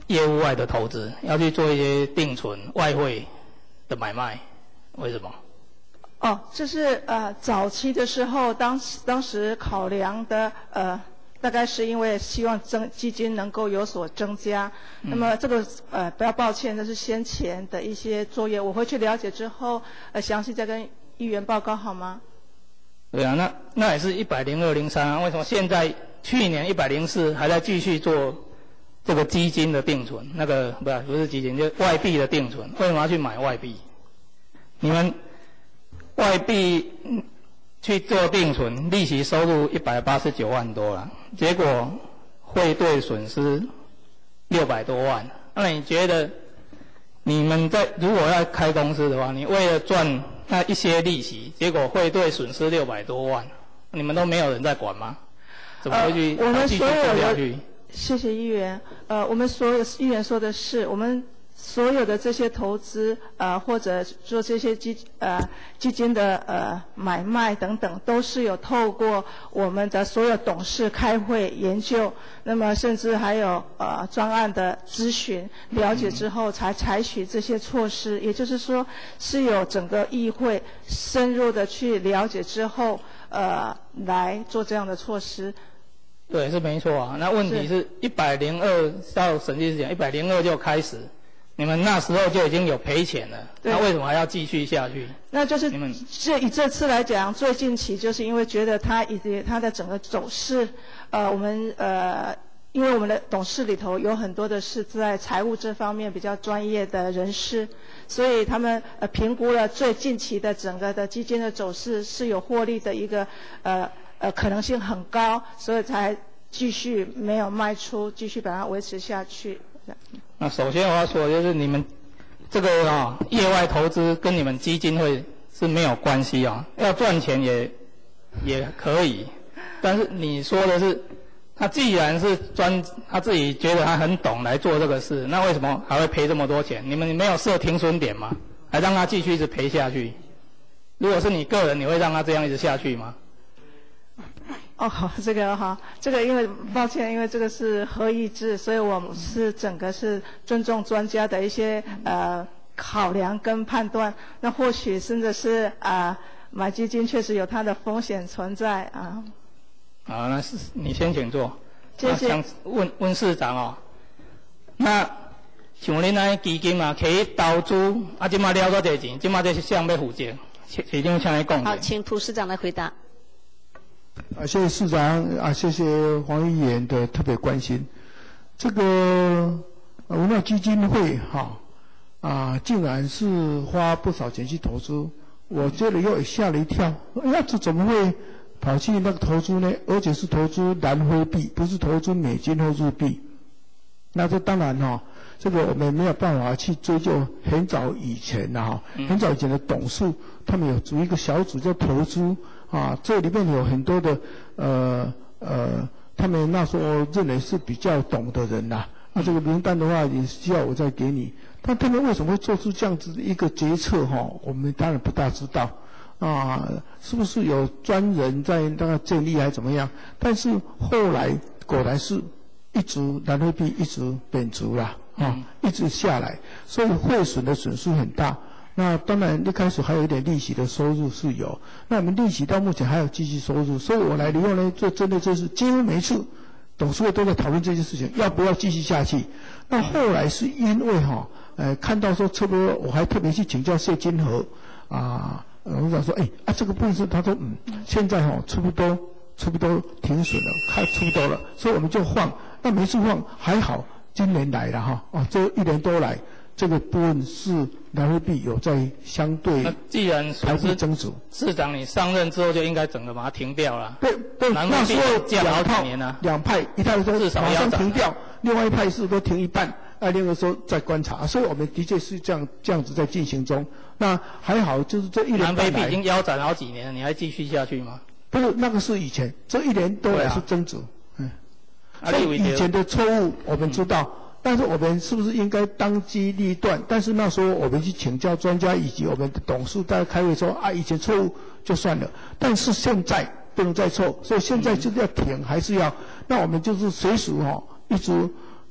业务外的投资，要去做一些定存、外汇的买卖，为什么？ 哦，这是呃早期的时候，当时当时考量的呃，大概是因为希望增基金能够有所增加。嗯、那么这个呃不要抱歉，这是先前的一些作业，我会去了解之后，呃详细再跟议员报告好吗？ 对啊，那那也是一百零二零三啊，为什么现在去年一百零四还在继续做这个基金的定存？那个不是不是基金，就外币的定存，为什么要去买外币？你们外币去做定存，利息收入一百八十九万多了，结果汇兑损失六百多万。那你觉得你们在如果要开公司的话，你为了赚那一些利息，结果汇兑损失六百多万，你们都没有人在管吗？怎么会去呃、我们继续所有做下去？ 谢谢议员。呃，我们所有议员说的是，我们所有的这些投资，呃，或者做这些基呃基金的呃买卖等等，都是有透过我们的所有董事开会研究，那么甚至还有呃专案的咨询了解之后，才采取这些措施。也就是说，是有整个议会深入的去了解之后，呃，来做这样的措施。 对，是没错啊。那问题是一百零二到审计之前，一百零二就开始。你们那时候就已经有赔钱了，那为什么还要继续下去？ 那就是这以这次来讲，最近期就是因为觉得它以及它的整个走势，呃，我们呃，因为我们的董事里头有很多的是在财务这方面比较专业的人士，所以他们呃评估了最近期的整个的基金的走势是有获利的一个呃呃可能性很高，所以才继续没有卖出，继续把它维持下去。 那首先我要说的就是你们这个啊、哦、业外投资跟你们基金会是没有关系啊、哦，要赚钱也也可以，但是你说的是他既然是专他自己觉得他很懂来做这个事，那为什么还会赔这么多钱？你们没有设停损点吗？还让他继续一直赔下去？如果是你个人，你会让他这样一直下去吗？ 哦，好，这个哈，这个因为抱歉，因为这个是合议制，所以我们是整个是尊重专家的一些呃考量跟判断。那或许甚至是啊、呃、买基金确实有它的风险存在啊。 好，那是你先请坐。 谢谢。 想问问市长哦，那像恁那基金啊，可以投资，啊，今嘛了多少钱？今嘛这是谁要负责？市长请来讲。 好，请涂市长来回答。 啊，谢谢市长啊，谢谢黄议员的特别关心。这个文化基金会哈啊，竟然是花不少钱去投资，我觉得又吓了一跳。哎呀，这怎么会跑去那个投资呢？而且是投资南非币，不是投资美金或日币。那这当然哈，这个我们没有办法去追究很早以前的哈，很早以前的董事他们有组一个小组叫投资。啊，这里面有很多的呃呃，他们那时候认为是比较懂的人呐、啊。那这个名单的话，也需要我再给你。但他们为什么会做出这样子的一个决策？哈、哦，我们当然不大知道。啊，是不是有专人在那个建立还是怎么样？但是后来果然是一直南非币一直贬值了，啊，嗯、一直下来，所以汇损的损失很大。那当然，一开始还有一点利息的收入是有，那我们利息到目前还有继续收入，所以我来利用呢，就真的就是几乎每一次董事会都在讨论这件事情，要不要继续下去。那后来是因为哈、哦，呃，看到说差不多，我还特别去请教谢金河啊，我想说，哎啊，这个部分是他说，嗯，现在哈、哦、差不多差不多停损了，开差不多了，所以我们就放。那每次放还好，今年来了哈，哦，这一年多来。这个部分是南非币有在相对既然还是增值， 市长你上任之后就应该整个把它停掉了。 对对，那时候两套两派，一派说马上停掉，另外一派是都停一半，啊，另外说在观察，所以我们的确是这样这样子在进行中。那还好，就是这一年南非币已经腰斩好几年了，你还继续下去吗？ 不是，那个是以前，这一年多来是增值，嗯。 啊、 所以以前的错误我们知道。嗯，但是我们是不是应该当机立断？但是那时候我们去请教专家以及我们的董事在开会说啊，以前错误就算了，但是现在不能再错，所以现在就是要停，还是要，那我们就是随时哈、哦、一直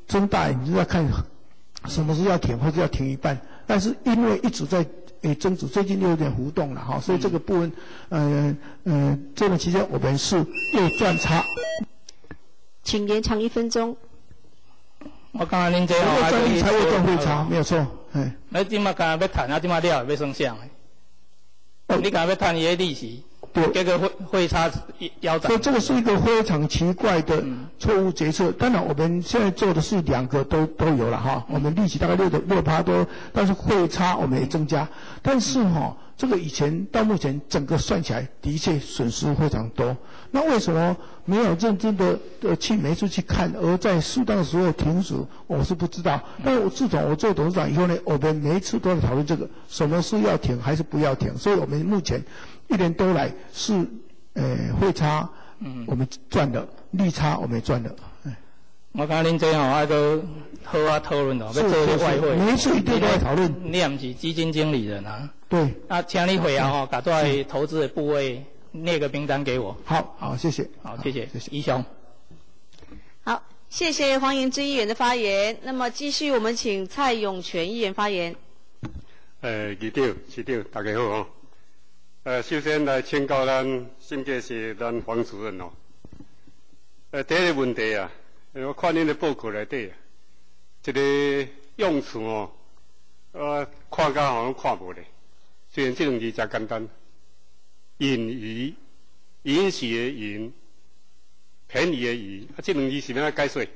睁大眼睛在看什么时候要停，或者要停一半。但是因为一直在诶争执，最近又有点浮动了哈，所以这个部分，呃呃，这段期间我们是右转差。 请延长一分钟。 我刚刚恁这哦， 右转利差，右转汇差，没有错。哎， 那即马刚刚要谈啊，即马了要算啥的？你刚刚要谈伊个利息，结果汇汇差腰斩。 所以这个是一个非常奇怪的错误决策。当然，我们现在做的是两个都都有了哈。我们利息大概六的六趴多，但是汇差我们也增加。但是哈，这个以前到目前整个算起来的确损失非常多。那为什么没有认真的呃去每次去看，而在适当的时候停止？我是不知道。但是我自从我做董事长以后呢，我们每一次都在讨论这个，什么是要停还是不要停。所以我们目前一年多来是呃汇差，嗯，我们赚了，利差我们也赚了。 我感觉恁这吼爱都好啊讨论哦，要做些外汇。 每一次一定都在讨论。 你也不是基金经理人啊。 对。 啊，请你回啊吼，把在投资的部位列个名单给我。 好，好，谢谢。 好，谢谢，谢谢。宜雄。 好，谢谢黄盈之议员的发言。那么继续，我们请蔡永全议员发言。 呃，议长、市长，大家好哦。呃，首先来请教咱新界市咱黄主任哦。呃，第一个问题啊。我看恁的报告内底，一个用词哦，我看甲好像看无咧。虽然这两字真简单，盈余，盈是的盈，便宜的宜，啊，这两字是要解说？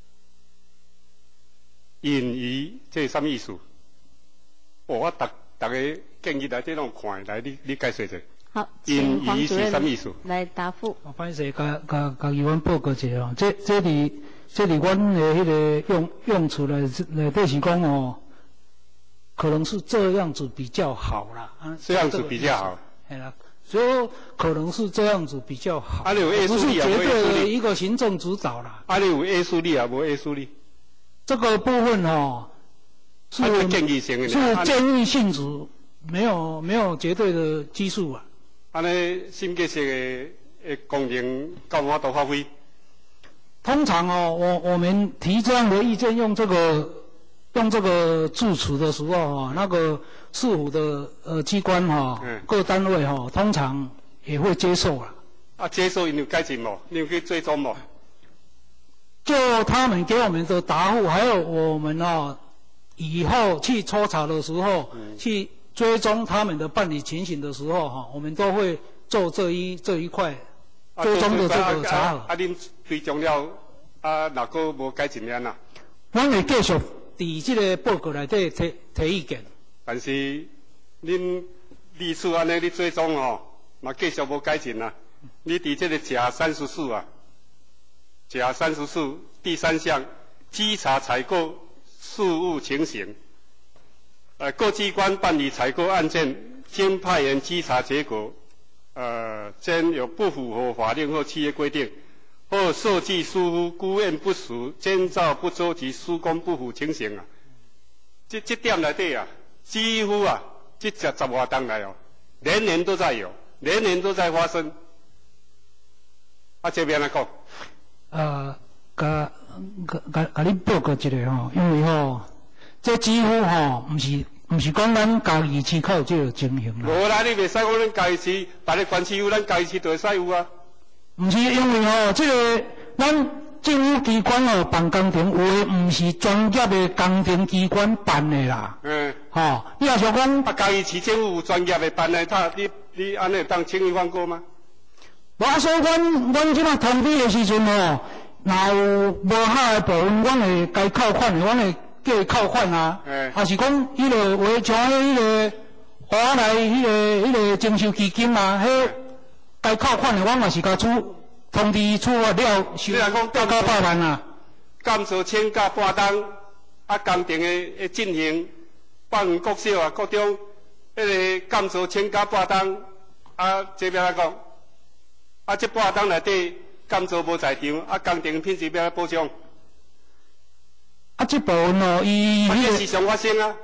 盈余这是什么意思？哦，我逐逐个建议来这种看，来你你解说者。 好，请黄主任来答复。 我歹势，甲甲甲议员报告一下哦。这这伫这伫阮的迄个用用处来来底是讲哦，可能是这样子比较好啦。啊， 这样子比较好。 系啦，所以可能是这样子比较好。 啊，你有 A 数力啊？ 不是绝对的一个行政主导啦。 啊，你有 A 数力啊？无 A 数力？ 这个部分哦，是建议性的， 是建议性质，没有没有绝对的基数啊。 安尼新建设的的工程到我都发挥。 通常哦，我我们提这样的意见，用这个用这个助词的时候哈，那个市府的呃机关哈，嗯、各单位哈，通常也会接受啦。 啊，接受你有改进无？你有去追踪无？ 就他们给我们的答复，还有我们啊以后去抽查的时候，嗯、去。追踪他们的办理情形的时候，哈，我们都会做这一这一块追踪的这个查核。 啊，恁追踪了，啊，哪个无改进安啦？ 阮会继续伫这个报告内底提提意见。 但是恁历史安尼你追踪吼，嘛继续无改进啦。你伫这个甲三十四啊，甲三十四第三项稽查采购事务情形。呃，各机关办理采购案件，经派员稽查结果，呃，兼有不符合法令或契约规定，或设计疏忽、估验不实、监造不周及施工不符情形啊，这这点内底啊，几乎啊，这十十外档来哦，年年都在有，年年都在发生。啊，这边来讲。 呃，甲甲甲甲你报告一下吼，因为吼。这几乎吼，毋是毋是讲咱嘉义市较有这个情形啦。 无啦，你袂使讲咱嘉义市，别个县市有，咱嘉义市就会使有啊。 毋是因为吼，这个咱政府机关哦办工程，有诶毋是专业的工程机关办的啦。嗯。吼、哦，你也想讲？ 啊，嘉义市政府有专业的办的，他你你安尼当轻易放过吗？ 无啊，所以阮阮即摆通知的时阵吼，若有无好的部分，阮会该扣款的，阮会。叫伊扣款啊，欸、还是讲迄个话像迄个华来迄个迄个征收基金啊，迄该扣款的，阮嘛是甲出通知处罚了，收调到百万啊。 减少请假半当，啊工程的的进行，百园国小啊各种迄个减少请假半当，啊这边来讲，啊这半当内底减少无在场，啊工程品质要来保障。 啊，这部分哦，伊迄个时常发生啊。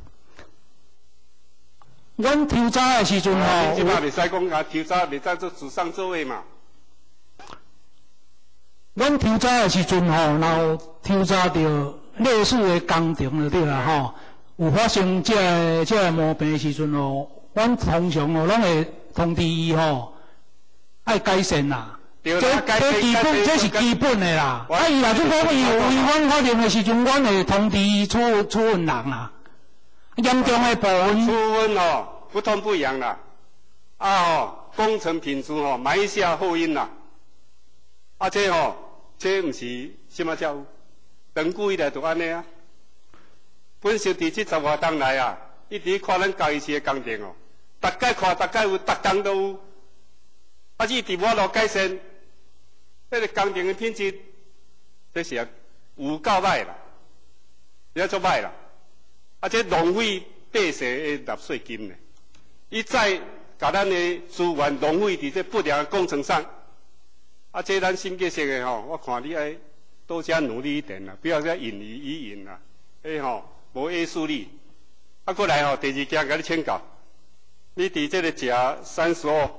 阮抽查的时阵吼， 即摆袂使讲啊，抽查袂使做纸上作业嘛。 阮抽查的时阵吼，然后抽查到类似的工程就对啦吼，有发生这个这个毛病的时阵吼，阮通常吼拢会通知伊吼，爱改善啦。这这基本，这是基本的啦。啊，伊若是讲伊有违反法令的时阵，阮会通知伊处处分人啦。严重的部分。 处分哦，不痛不痒啦。啊哦，工程品质哦，埋下后因啦。啊，这哦，这毋是什么叫？长久以来就安尼啊。本身伫这十外冬来啊，一直看咱嘉义市的工程哦，逐届看逐届有，逐工都有。啊，伊伫我路改善。这个工程的品质，这是有够歹啦，也足歹啦。啊，这浪费百姓的纳税金呢。伊再把咱的资源浪费伫这不良的工程上，啊，这咱新建设的吼，我看你爱多加努力一点啦，不要再引以以引啦，哎吼，无约束力。啊，过来吼，第二件甲你请教，你伫这个甲三十二。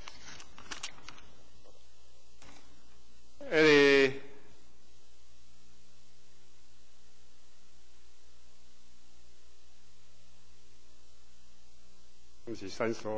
呃，不是三十二，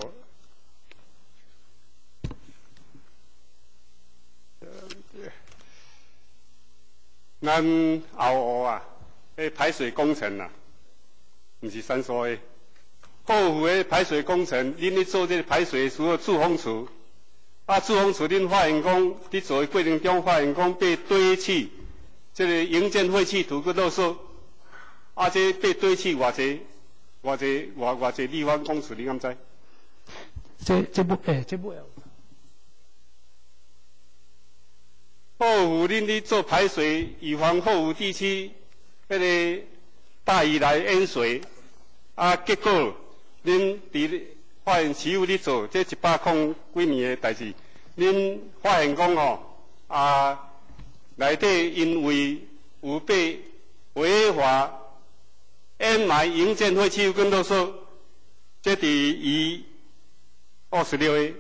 咱后湖啊，迄排水工程啊，不是三十二个，后湖的排水工程，恁咧做这个排水时候注风池。啊，注风池恁发现讲，伫做的过程中发现讲被堆砌，这个营建废弃土个垃圾，啊，这被堆砌偌济、偌济、偌偌济立方公尺，你敢知？ 这这不诶，这不要。 后湖恁咧做排水，预防后湖地区迄个大雨来淹水，啊，结果恁伫发现市府咧做这一百空几年的代志，恁发现讲吼啊，内底因为有被违法掩埋营建废弃物跟垃圾，这伫伊二十六个，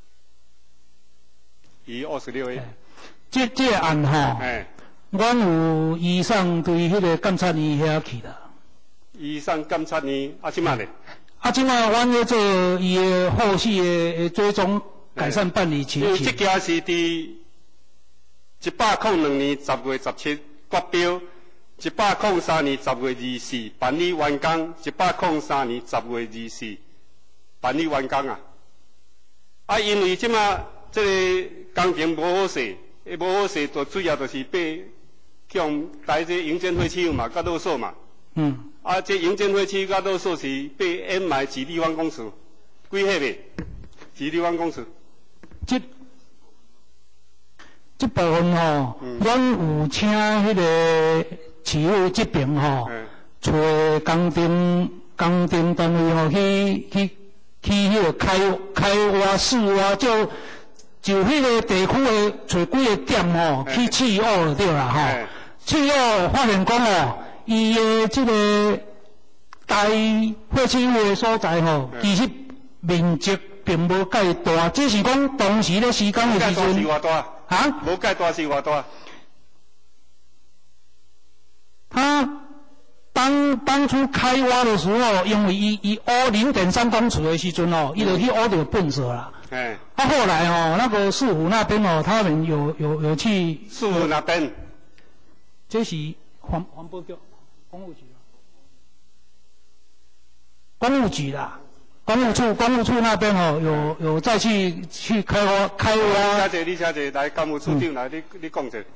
伊二十六个。 这这个案吼，阮有移送对迄个监察院遐去啦。 移送监察院啊，即摆咧？啊， 即摆阮咧做伊的后续的追踪改善办理情形。 这件是伫一百零两年十月十七决标，一百零三年十月二四办理完工，一百零三年十月二四办理完工啊。啊，因为即摆这个工程无好势，无好势，就主要就是被向台这营建废弃物嘛，甲垃圾嘛。 嗯。 啊，这营建废弃物甲垃圾是被掩埋几立方公尺，几赫的？几立方公尺？ 这这部分吼，阮、嗯、有请迄个市府这边吼，找工程工程单位吼去去去迄个开开挖试挖，就就迄个地区的找几个点吼去试挖就对啦吼。试挖发现讲吼。伊的这个大废弃物的所在吼，其实面积并无介大，只是讲当时咧施工的时阵， 是偌大？ 啊？ 无介大是偌大？ 他当当初开挖的时候，因为伊伊挖零点三公尺的时阵哦，伊就去挖到粪色啦。 哎。 啊，后来哦，那个市府那边哦，他们有有有去。 市府那边？ 这是环环保局。公务局啊，公务局啦，公务处，公务处那边哦，有有再去去开挖开挖。 谢谢你，谢谢来公务处长来，你你讲者。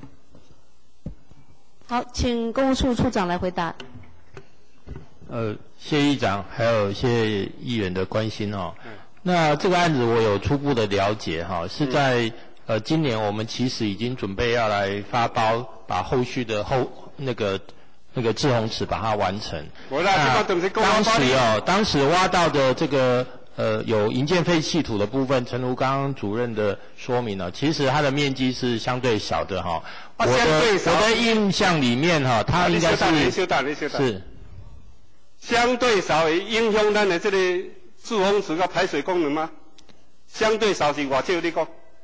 好，请公务处处长来回答。 呃，谢议长，还有谢谢议员的关心哦。嗯、那这个案子我有初步的了解哈、哦，是在、嗯、呃今年我们其实已经准备要来发包，把后续的后那个。那个滞洪池把它完成。那当时哦，当时挖到的这个呃有营建废弃土的部分，诚如刚刚主任的说明了，其实它的面积是相对小的哈、哦。我的我的印象里面哈、哦，它应该是是相对少会影响咱的这个滞洪池跟排水功能吗？相对少是偌少你讲？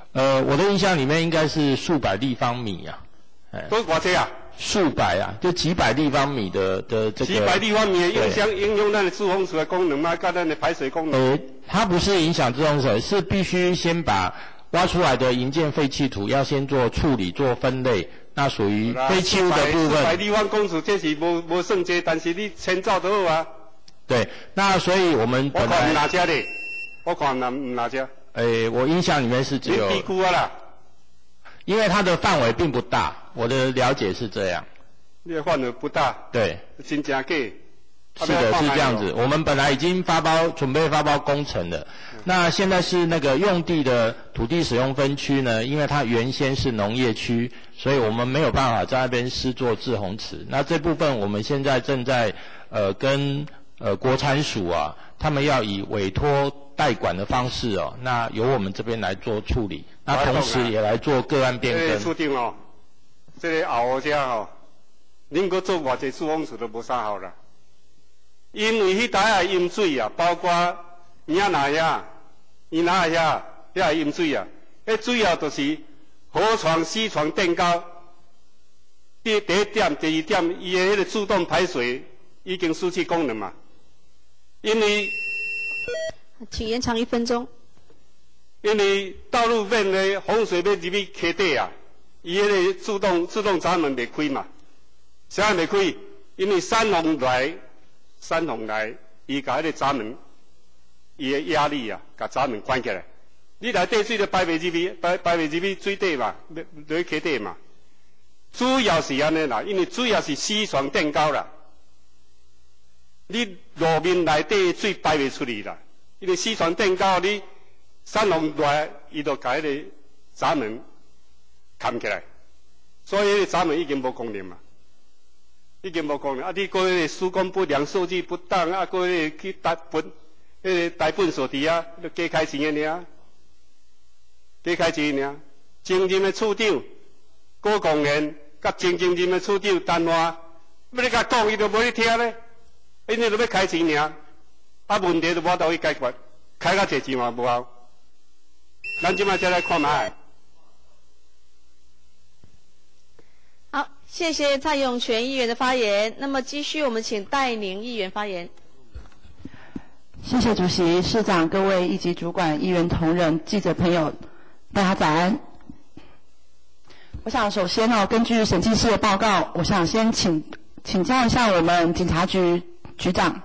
呃，我的印象里面应该是数百立方米啊。哎， 都多少啊？ 数百啊，就几百立方米的的这个。 几百立方米的影响影响咱的自洪池的功能吗？跟咱的排水功能？ 呃，它不是影响自洪水，是必须先把挖出来的营建废弃土要先做处理、做分类。那属于废弃物的部分。 四百立方公尺这是无无算多，但是你迁走就好啊。 对，那所以我们本来。 我看唔哪家的，我看唔唔哪家。 诶，我印象里面是只有。 你低估啊啦。 因为它的范围并不大，我的了解是这样。 你的范围不大。 对。 真正假？ 是的，是这样子。我们本来已经发包，准备发包工程了。嗯、那现在是那个用地的土地使用分区呢，因为它原先是农业区，所以我们没有办法在那边施作滞洪池。那这部分我们现在正在呃跟呃国产署啊，他们要以委托代管的方式哦，那由我们这边来做处理。那同时也来做个案变更。 这个处定哦，这个后者哦，恁搁做偌济自洪池都无啥好啦。因为迄带啊饮水啊，包括伊啊那遐、伊那遐遐饮水啊，迄主要就是河床、溪床垫高。第第一点、第二点，伊的迄个自动排水已经失去功能嘛。因为， 请延长一分钟。 因为道路面的洪水要入去溪底啊，伊迄个自动自动闸门袂开嘛。啥袂开？因为山洪来。山洪来，伊甲迄个闸门，伊的压力啊，甲闸门关起来。你内底水就排袂入去，排排袂入去水底嘛，落去溪底嘛。主要是安尼啦，因为主要是溪床垫高啦。你路面内底水排袂出去啦，因为溪床垫高，你山洪来，伊就甲迄个闸门牵起来，所以迄个闸门已经无功能嘛。已经无功能，啊！你个个施工不良、设计不当，啊，个个去台本，迄个台本所伫啊，就加开钱的尔，加开钱尔。前任的处长郭公元，甲前前任的处长陈华，要你甲讲，伊就无去听咧，因为就要开钱尔，啊，问题就无倒去解决，开到侪钱嘛无效。咱即摆再来看卖。 好，谢谢蔡永全议员的发言。那么继续，我们请戴宁议员发言。 谢谢主席、市长、各位一级主管、议员同仁、记者朋友，大家早安。我想首先呢，根据审计室的报告，我想先请请教一下我们警察局局长。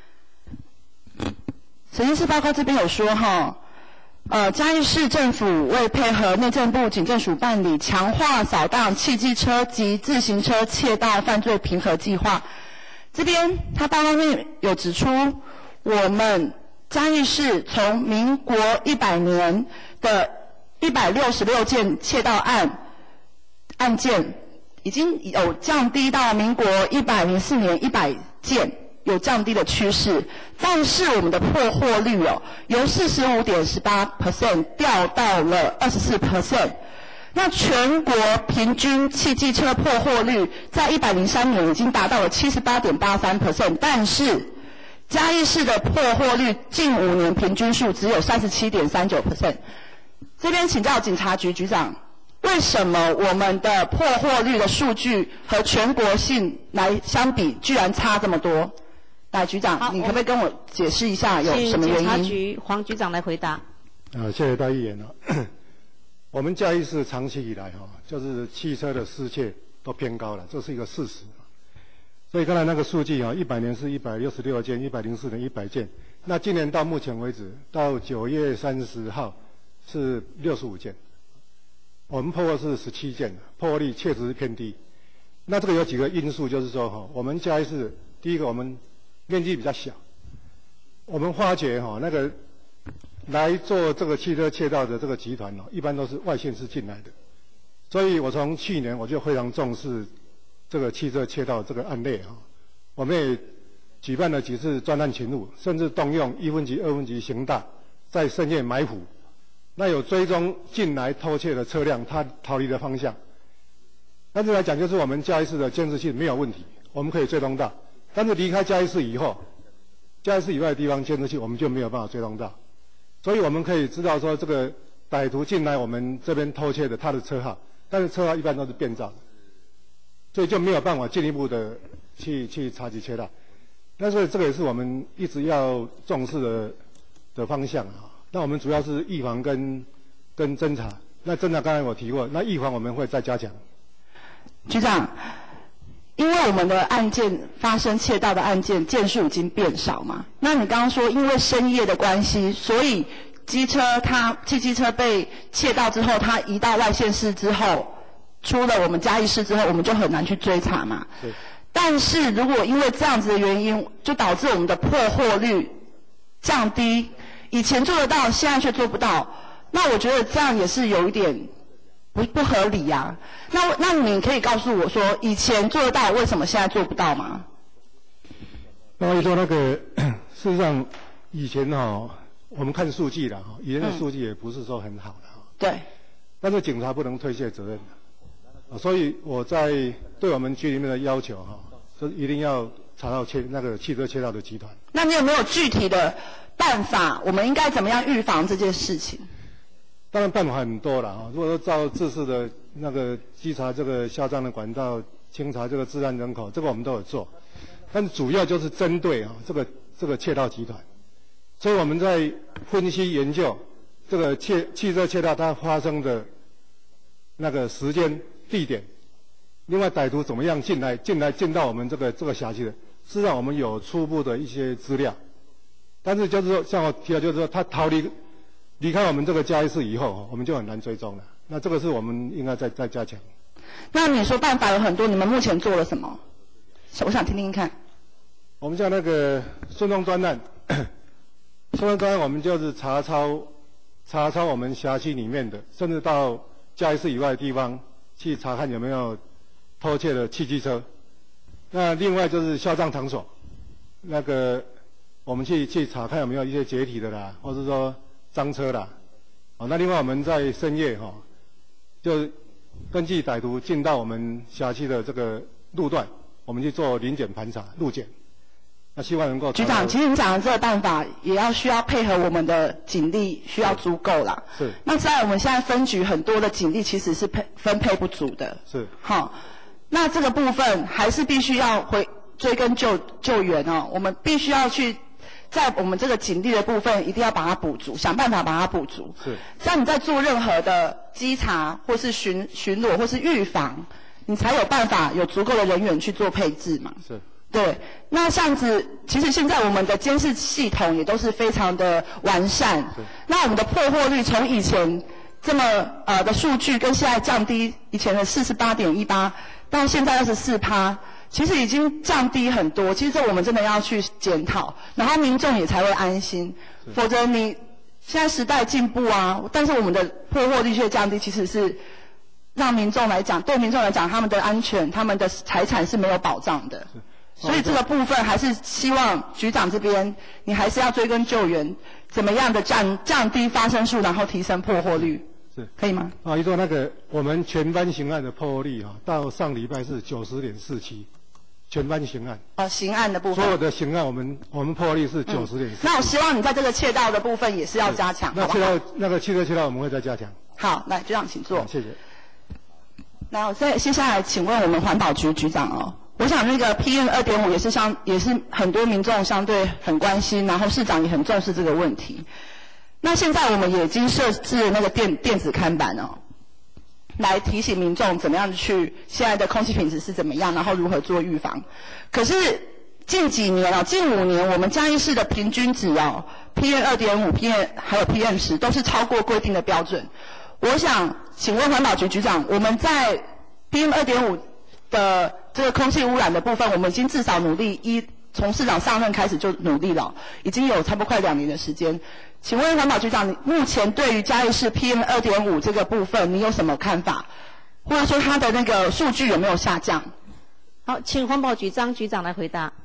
审计室报告这边有说哈。呃，嘉义市政府为配合内政部警政署办理强化扫荡汽机车及自行车窃盗犯罪评核计划，这边他报告内有指出，我们嘉义市从民国一百年的一百六十六件窃盗案案件，已经有降低到民国一百零四年一百件。有降低的趋势，但是我们的破获率哦，由四十五点十八 percent 掉到了二十四 percent。那全国平均汽机车破获率在一百零三年已经达到了七十八点八三 percent， 但是嘉义市的破获率近五年平均数只有三十七点三九 percent。这边请教警察局局长，为什么我们的破获率的数据和全国性来相比，居然差这么多？来，局长，你可不可以跟我解释一下有什么原因？ 警察局黄局长来回答。 呃，谢谢戴议员了。我们嘉义市长期以来哈、哦，就是汽车的失窃都偏高了，这是一个事实。所以刚才那个数据啊、哦，一百年是一百六十六件，一百零四年一百件，那今年到目前为止，到九月三十号是六十五件，我们破获是十七件，破获率确实是偏低。那这个有几个因素，就是说哈、哦，我们嘉义市第一个我们面积比较小，我们发觉哈、哦、那个来做这个汽车窃盗的这个集团哦，一般都是外县市进来的，所以我从去年我就非常重视这个汽车窃盗这个案例哈、哦，我们也举办了几次专案勤务，甚至动用一分级、二分级刑大，在深夜埋伏，那有追踪进来偷窃的车辆，它逃离的方向。但是来讲，就是我们嘉义市的监视器没有问题，我们可以追踪到。但是离开嘉义市以后，嘉义市以外的地方监视器我们就没有办法追踪到，所以我们可以知道说这个歹徒进来我们这边偷窃的他的车号，但是车号一般都是变造的，所以就没有办法进一步的去去查缉窃盗。那所以这个也是我们一直要重视的的方向啊。那我们主要是预防跟跟侦查。那侦查刚才我提过，那预防我们会再加强。 局长，因为我们的案件发生窃盗的案件件数已经变少嘛，那你刚刚说因为深夜的关系，所以机车它汽机车被窃盗之后，它移到外县市之后，出了我们嘉义市之后，我们就很难去追查嘛。 是。 但是如果因为这样子的原因，就导致我们的破获率降低，以前做得到，现在却做不到，那我觉得这样也是有一点不不合理呀、啊。那那你可以告诉我说，以前做得到，为什么现在做不到吗？ 那我说那个，事实上以前哈、哦，我们看数据了哈，以前的数据也不是说很好的哈、 嗯。对。 但是警察不能推卸责任的，所以我在对我们局里面的要求哈，就一定要查到窃那个汽车窃盗的集团。 那你有没有具体的办法？我们应该怎么样预防这件事情？ 当然办法很多了啊！如果说照制式的那个稽查这个销赃的管道，清查这个治安人口，这个我们都有做，但主要就是针对啊这个这个窃盗集团，所以我们在分析研究这个窃汽车窃盗它发生的那个时间、地点，另外歹徒怎么样进来、进来进到我们这个这个辖区的，事实上我们有初步的一些资料，但是就是说，像我提到，就是说他逃离。离开我们这个嘉义市以后，我们就很难追踪了。那这个是我们应该再再加强。 那你说办法有很多，你们目前做了什么？我想听听看。 我们像那个顺丰专案，顺丰专案我们就是查抄查抄我们辖区里面的，甚至到嘉义市以外的地方去查看有没有偷窃的汽机车。那另外就是销赃场所，那个我们去去查看有没有一些解体的啦，或者说赃车啦，哦，那另外我们在深夜哈、哦，就根据歹徒进到我们辖区的这个路段，我们去做临检盘查、路检，那希望能够。 局长，其实你讲的这个办法也要需要配合我们的警力，需要足够啦。 是。 那在我们现在分局很多的警力其实是配分配不足的。 是。 好，那这个部分还是必须要回追根救救援哦，我们必须要去。在我们这个警力的部分，一定要把它补足，想办法把它补足。 是。 这样你在做任何的稽查，或是巡巡逻，或是预防，你才有办法有足够的人员去做配置嘛。 是。 对。那这样子，其实现在我们的监视系统也都是非常的完善。是。那我们的破获率从以前这么呃的数据，跟现在降低，以前的四十八点一八，到现在二十四趴。其实已经降低很多，其实这我们真的要去检讨，然后民众也才会安心。否则你现在时代进步啊，但是我们的破获率却降低，其实是让民众来讲，对民众来讲，他们的安全、他们的财产是没有保障的。所以这个部分还是希望局长这边，你还是要追根救源，怎么样的降降低发生数，然后提升破获率。 是。 可以吗？ 啊，一说那个我们全班刑案的破获率啊，到上礼拜是九十点四七。全班刑案哦，刑案的部分， 所有的刑案我们我们破获率是九十点四。 那我希望你在这个窃盗的部分也是要加强， 那窃盗那个汽车窃盗我们会再加强。 好，来局长请坐。 谢谢。 那我再接下来请问我们环保局局长哦，我想那个 P M 二点五 也是相也是很多民众相对很关心，然后市长也很重视这个问题。那现在我们也已经设置了那个电电子看板哦。来提醒民众怎么样去现在的空气品质是怎么样，然后如何做预防。可是近几年哦，近五年我们嘉义市的平均值哦 ，P M 二点五、P M 还有 P M 十都是超过规定的标准。我想请问环保局局长，我们在 P M 二点五 的这个空气污染的部分，我们已经至少努力一从市长上任开始就努力了，已经有差不多快两年的时间。请问环保局长，你目前对于嘉义市 P M 二点五 这个部分，你有什么看法？或者说它的那个数据有没有下降？ 好，请环保局张局长来回答。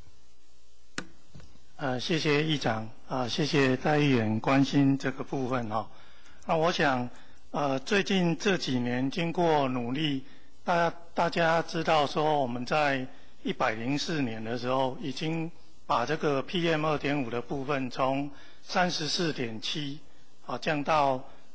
呃，谢谢议长啊、呃，谢谢戴议员关心这个部分哈、哦。那我想，呃，最近这几年经过努力，大家大家知道说我们在一百零四年的时候，已经把这个 P M 二点五 的部分从三十四点七啊降到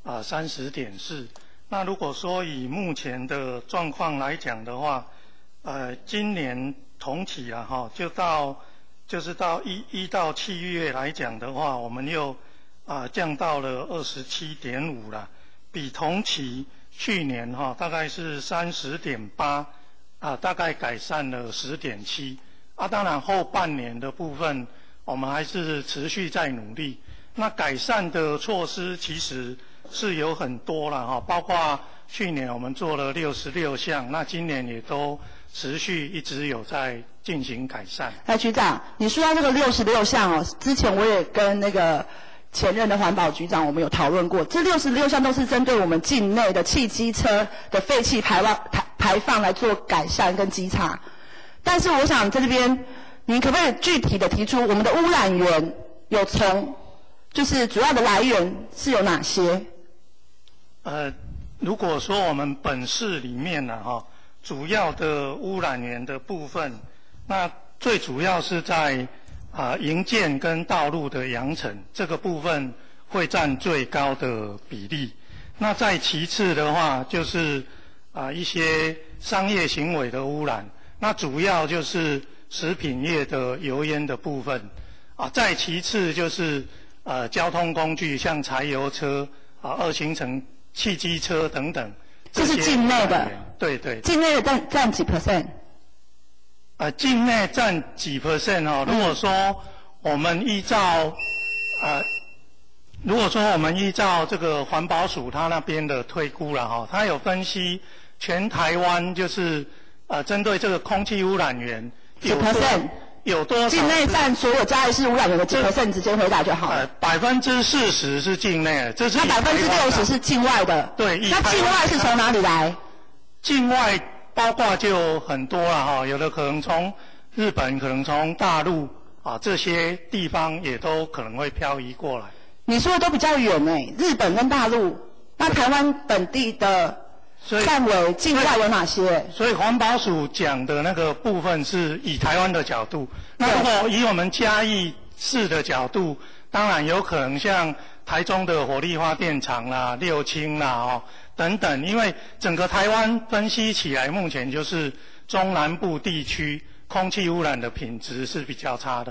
啊三十点四。那如果说以目前的状况来讲的话，呃，今年同期啊哈，就到就是到一一到七月来讲的话，我们又啊降到了二十七点五了，比同期去年哈大概是三十点八啊，大概改善了十点七啊。当然后半年的部分，我们还是持续在努力。那改善的措施其实是有很多了哈，包括去年我们做了六十六项，那今年也都持续一直有在进行改善。 来，局长，你说到这个六十六项哦，之前我也跟那个前任的环保局长我们有讨论过，这六十六项都是针对我们境内的汽机车的废气排放排排放来做改善跟稽查。但是我想在这边，您可不可以具体的提出我们的污染源有从就是主要的来源是有哪些？ 呃，如果说我们本市里面呢，哈，主要的污染源的部分，那最主要是在啊营建跟道路的扬尘这个部分会占最高的比例。那再其次的话，就是啊一些商业行为的污染，那主要就是食品业的油烟的部分。啊，再其次就是呃交通工具，像柴油车、啊二行程汽机车等等。 这是境内的。 对对。 境内的占占几 percent？ 呃，境内占几 percent 哦？如果说我们依照呃，如果说我们依照这个环保署它那边的推估了哈，它有分析全台湾就是呃针对这个空气污染源几 percent？ 有多少？ 境内占所有嘉义市污染源的几 percent？ 直接回答就好了。 百分之四十是境内，这是那百分之六十是境外的。 对， 那境外是从哪里来？ 境外包括就很多了哈，有的可能从日本，可能从大陆啊这些地方也都可能会漂移过来。 你说的都比较远哎，日本跟大陆，那台湾本地的范围境外有哪些？ 所以环保署讲的那个部分是以台湾的角度，那如果以我们嘉义市的角度，当然有可能像台中的火力发电厂啦、六轻啦哦等等，因为整个台湾分析起来，目前就是中南部地区空气污染的品质是比较差的。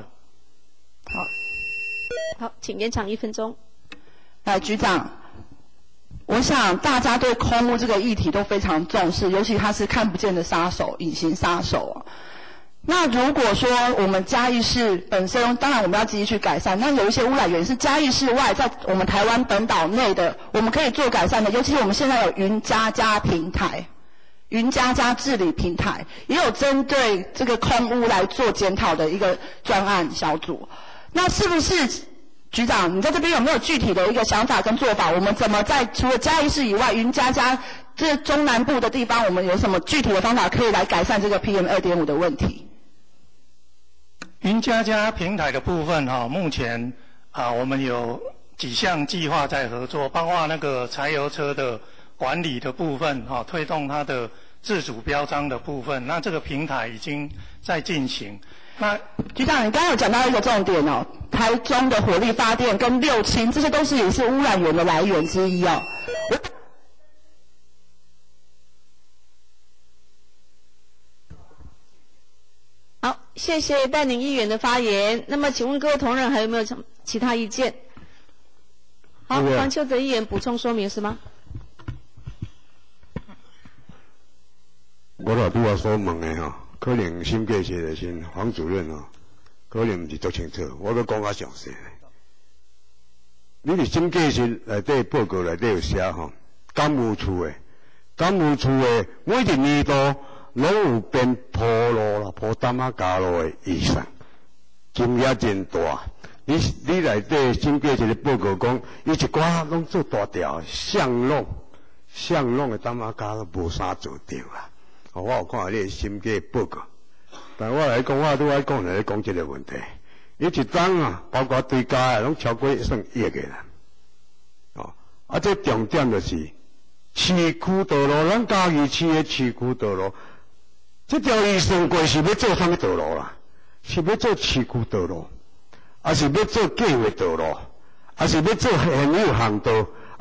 好，好，请延长一分钟。 来，局长。我想大家对空污这个议题都非常重视，尤其它是看不见的杀手，隐形杀手啊。那如果说我们嘉义市本身，当然我们要积极去改善，那有一些污染源是嘉义市外，在我们台湾本岛内的，我们可以做改善的。尤其我们现在有云嘉嘉平台、云嘉嘉治理平台，也有针对这个空污来做检讨的一个专案小组。那是不是？局长，你在这边有没有具体的一个想法跟做法？我们怎么在除了嘉义市以外，云嘉嘉这中南部的地方，我们有什么具体的方法可以来改善这个 P M 二点五 的问题？ 云嘉嘉平台的部分哈，目前啊我们有几项计划在合作，包括那个柴油车的管理的部分哈，推动它的自主标章的部分，那这个平台已经在进行。那局长，你刚刚有讲到一个重点哦，台中的火力发电跟六轻，这些都是也是污染源的来源之一哦。 好，谢谢戴宁议员的发言。那么，请问各位同仁还有没有其他意见？好，黄秋泽议员补充说明是吗？ 我老拄我所问的吼。可能审计室的先黄主任哦，可能唔是足清楚，我要讲较详细。你伫审计室内底报告内底有写吼，港务处的，港务处的每一年度拢有变铺路啦、铺担仔加路的预算，金额真大。你你内底审计室的报告讲，有一寡拢做大条巷弄，巷弄的担仔加都无啥做着啦。哦，我有看下你审计报告，但我来讲，我拄爱讲来讲这个问题。伊一张啊，包括对家啊，拢超过算亿个啦。哦，啊，这重点就是市区道路，咱嘉义市的市区道路，这条预算过是要做啥物道路啦？是要做市区道路，还是要做计划道路，还是要做现有巷道，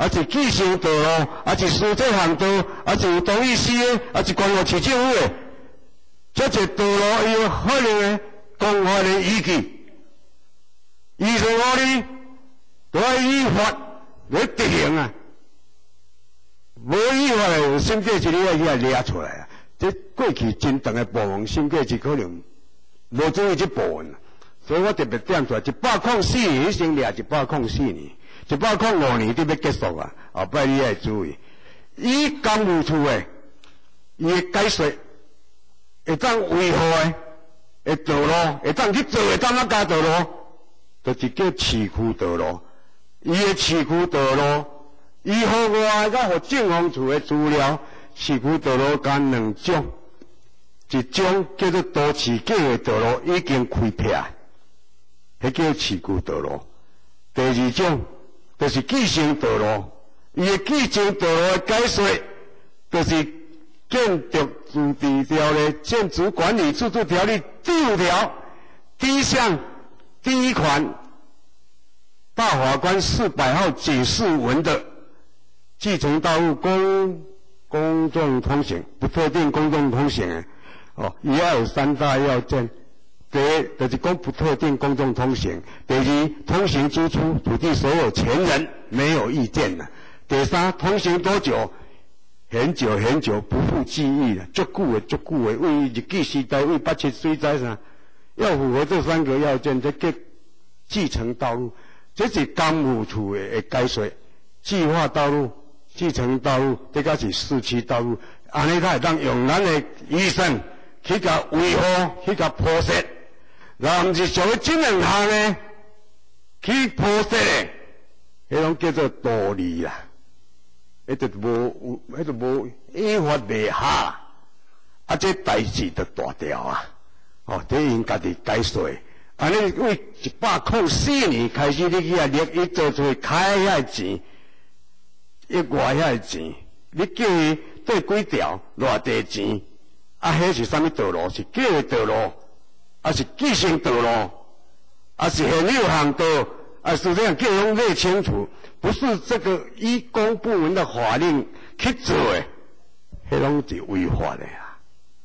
啊是继承道路，啊是私这行道，啊是有同意书的，啊是关乎市政府的，这些道路伊有法律的公法的依据，依从我哩都要依法来执行啊。无依法的审计局你要去来抓出来啊！这过去真长的部门审计局可能无注意这部分，所以我特别点出来，一百零四年先抓一百零四年，一百零五年就要结束啊！后摆你要注意，以公务处的伊的解说，会当违法的，会道路，会当去做，会当哪加道路，就是叫市区道路，伊的市区道路。伊互我甲互政风处的资料，市区道路间两种，一种叫做都市计划道路已经开辟，迄叫市区道路；第二种就是继承道路，伊的继承道路的解说，就是建筑自治条例、建筑管理自治条例第五条第一项第一款大法官四百号解释文的。继承道路公公众通行，不特定公众通行的哦，伊要有三大要件。第一，就是讲不特定公众通行；第二，通行之初土地所有权人没有意见的；第三，通行多久？很久很久，不复记忆了，足久的足久的，为日据时代，为八七水灾啥，要符合这三个要件，才叫继承道路。这是公务处的解说，计划道路。继承道路，这个是市区道路，安尼才会当用咱的医生去甲维护，去甲铺设，然后毋是像这两项呢，去铺设的，迄种叫做道理啦，迄就无，迄就无依法立下，啊，这代志就大条啊，哦，这因家己解说，安尼为一百零四年开始，你去啊立，伊做出开遐钱。一外遐钱，你叫伊对几条偌地钱？啊，迄是啥物道路？是旧的道路，啊是继承道路，啊是现有行道，啊是这样叫拢列清楚，不是这个依公部门的法令去做的，迄拢是违法的啊！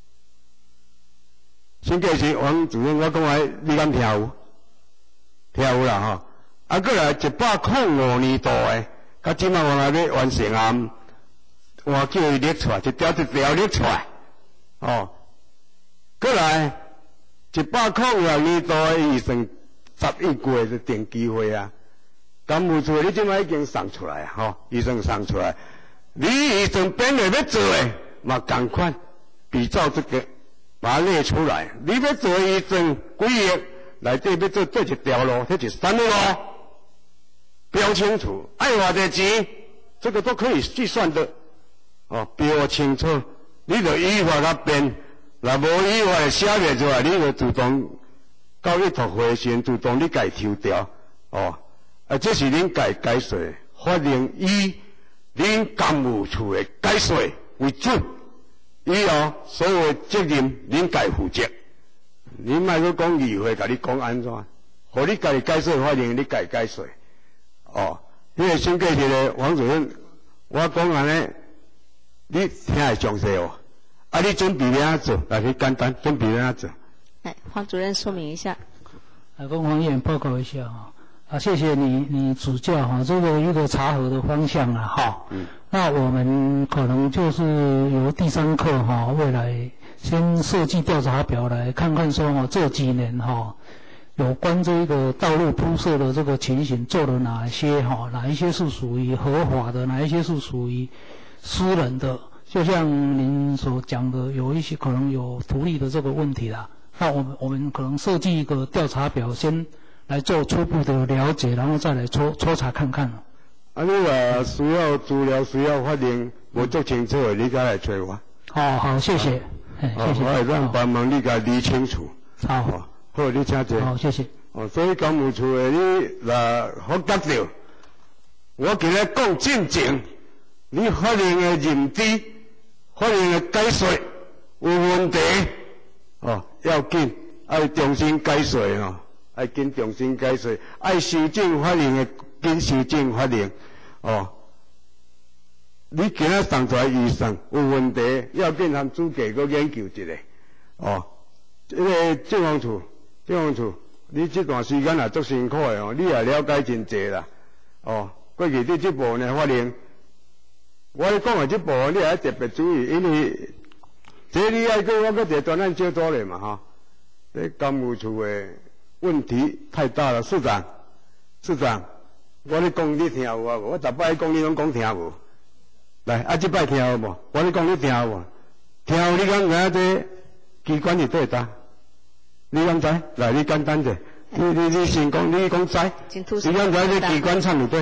审计师王主任，我讲话你敢听有？听有啦吼！啊，过来一百零五年度的。啊，即摆我来要完成啊！我叫伊列出来，一条一条列出来。哦，过来一百零六年度的预算十一月就定机会啊！公务处你即摆已经送出来啊！吼、哦，预算送出来，你预算编的要做的嘛，赶快比照这个把它列出来。你要做预算几亿，内底要做这一条路，这是什么路？标清楚，爱偌济钱，这个都可以计算的。哦，标清楚，你就依法甲编，若无依法的写袂出来，你就自动到一托回旋，自动你家抽掉。哦，啊，这是恁家解说，法令以恁公务处的解说为准，以后所有的责任恁家负责。恁莫去讲议会，甲你讲安怎？互你家己解说法令，你家己解说。哦，迄个审计局的王主任，我讲安尼，你听会详细哦。啊，你准备要安做？来，去简单准备要安做？ 来，黄主任说明一下。 来，跟黄议员报告一下哈。啊，谢谢你，你指教哈，这个一个查核的方向啊，哈。嗯。那我们可能就是由第三课哈，未来先设计调查表来看看说哈，这几年哈。有关这个道路铺设的这个情形做了哪些哈？哪一些是属于合法的？哪一些是属于私人的？就像您所讲的，有一些可能有图利的这个问题啦。那我们我们可能设计一个调查表，先来做初步的了解，然后再来抽抽查看看。 啊，你若需要资料、需要法令，无做清楚的，你再来找我。 好好，谢谢，哎，谢谢。 我会让帮忙你甲理清楚。 好。 好，你请坐。 好，谢谢。 哦，所以公务处的你若好得着，我今日讲正经，你法令的认知、法令的解说有问题，哦，要紧，爱重新解说哦，爱紧重新解说，爱修正法令的紧修正法令，哦， 你今仔送出来预算有问题，要跟他们主计搁研究一下。哦，这个政风处，政风处，你这段时间也足辛苦的哦，你也了解真济啦。哦，过去你这部分的法令，我咧讲的这部分你也要特别注意，因为这你爱跟我搁一个专案小组咧嘛哈。这干务处的问题太大了，市长，市长，我咧讲你听有啊无？我逐摆讲你拢讲听无？来，啊，这摆听有无？我咧讲你听有无？听有你讲我这机关是对答，你敢知？来，你简单者，你你你先讲，你讲知？你敢知这机关唱唔对？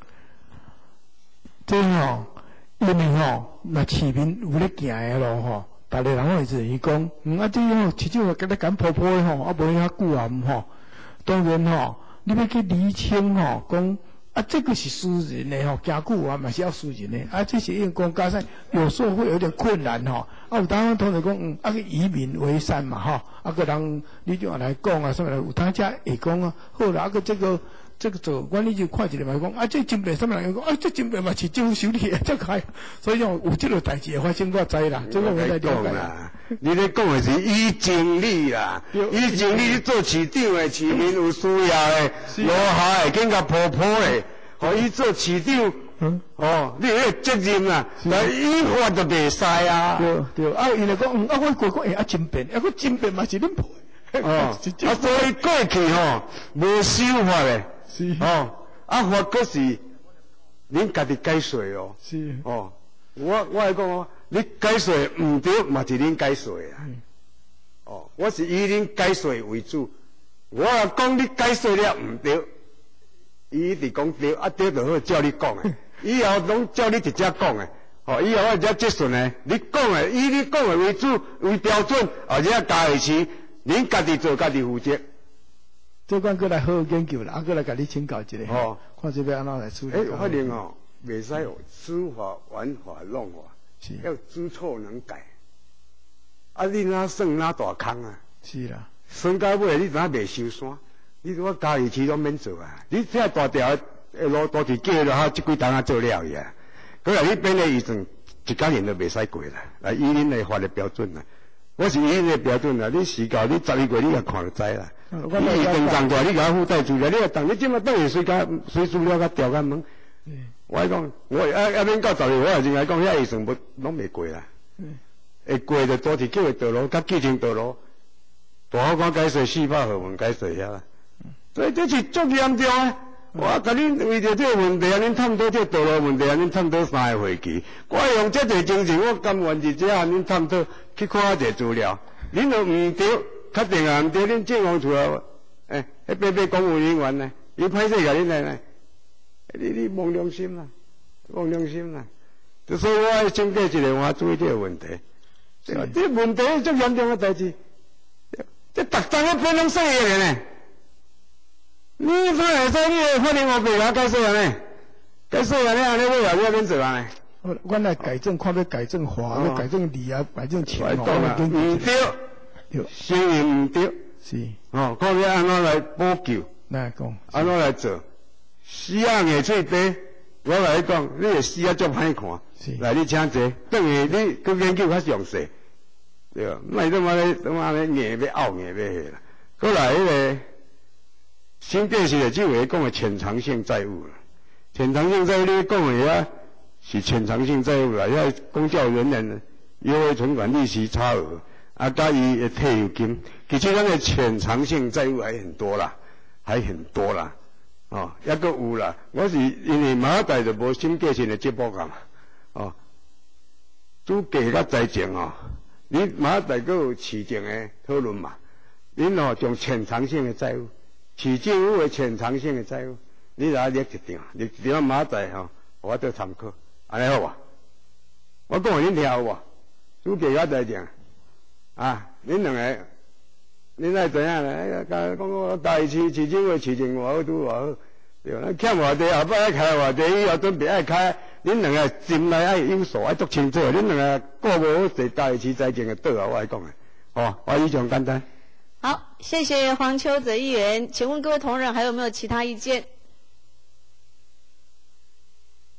这吼，因为吼，那市民有咧行的路吼。大家人会是伊讲，嗯啊，这吼，市长甲你讲婆婆的吼，啊无遐久啊，吼。当然吼，你要去厘清吼，讲啊，这个是私人的吼，行久啊嘛是要私人的，啊，这是因公家噻，有时候会有点困难吼。啊，有当然同时讲，嗯，啊，去以民为善嘛，吼，啊，个人你就来讲啊，什么来，有当家会讲啊，好啦，啊个这个。这个做，我你就看一下嘛，讲啊，这真白，什么人讲啊，这真白嘛是政府修理的，这开，所以讲有这个代志发生，我知啦，这个我在了解啦。 你咧讲的是以经理啦，以经理做市长的，市民有需要的，落下的更加婆婆的，互伊做市长，哦，你迄个责任啦，但依法就袂使啊。 对对，啊，伊来讲，嗯，啊，我过讲，哎，啊，真变，啊，我真变嘛是恁婆。 哦，啊，所以过去吼无修法的。是哦，啊，法阁是恁家己解释哦。是哦，我我来讲哦，你解释唔对，嘛是恁解释啊。嗯、哦，我是以恁解释为主。我若讲你解释了唔对，伊直讲对，啊对就好照你讲的。以后拢照你直接讲的。哦，以后我直接接顺的，你讲的以你讲的为主为标准，而且加下去，恁家己做家己负责。 这关过来好好研究啦，啊，过来甲你请教一下，哦，看这边安怎来处理。 哎，反正哦，袂使有知法、玩法、弄法，是要知错能改。啊，你哪算哪大坑啊？ 是啦， 算到尾你哪袂收山？你我家己市拢免做啊！你这大条路都是过了哈，这几单啊做了去啊。过来你编的预算一家年都袂使过啦，来以恁的法律标准啦。我是以恁的标准啦，你时到你十二月你也看就知啦。你正常过，你甲我附带资料，你当你即马等于随家随资料甲调甲问。我讲，我啊啊免到十月，我也真来讲，遐预算不拢袂过啦。会过就多是叫的道路，甲基层道路，大好讲解释四百号文解释遐啦。所以这是足严重啊！我甲恁为着这个问题啊，恁探讨这个道路问题啊，恁探讨三个会期。我用这个精神，我甘愿是这样，恁探讨去看一下资料，恁都唔对。确定啊，毋对，恁政风处啊，诶，迄边边公务人员呢，伊歹势甲恁来呢，你你忘良心啦，忘良心啦。所以我爱请教一下，我注意这个问题。这这问题足严重的代志，这逐张个变拢生意个呢。你怎会使你法律我袂甲解释呢？解释安尼安尼，我也要免做安尼。 我我来改正，看要改正法，要改正理啊，改正钱哦。 唔对。承认唔对，是哦，看要安怎来补救， 来讲， 安怎来做？死啊硬嘴白，我来你讲，你个死啊足歹看，来你请坐，等于你去研究较详细，对吧？莫他妈咧，他妈咧硬要拗硬要迄啦。过来迄个新电视的就会讲的潜藏性债务啦，潜藏性债务你讲的遐是潜藏性债务啦，遐公教人员优惠存款利息差额。啊，加伊的退休金，其实咱的潜藏性债务还很多啦，还很多啦，哦，抑阁有啦。我是因为马仔就无新计性的节目啊嘛，哦，主计甲财政哦，你马仔阁有市政的讨论嘛，恁哦从潜藏性的债务，市政府的潜藏性的债务，你来列一张，列一张马仔吼，我做参考，安尼好无？我讲互恁听有无？主计甲财政。啊！恁两个，恁爱怎样呢？讲讲我大市市政府市政偌好拄偌好，对吧？欠偌济，后摆爱开偌济，以后准备爱开，恁两个心内爱有数，爱足清楚。恁两个过无好势，大市财政的倒啊！我来讲的，哦，我以上简单。 好，谢谢黄秋泽议员。请问各位同仁还有没有其他意见？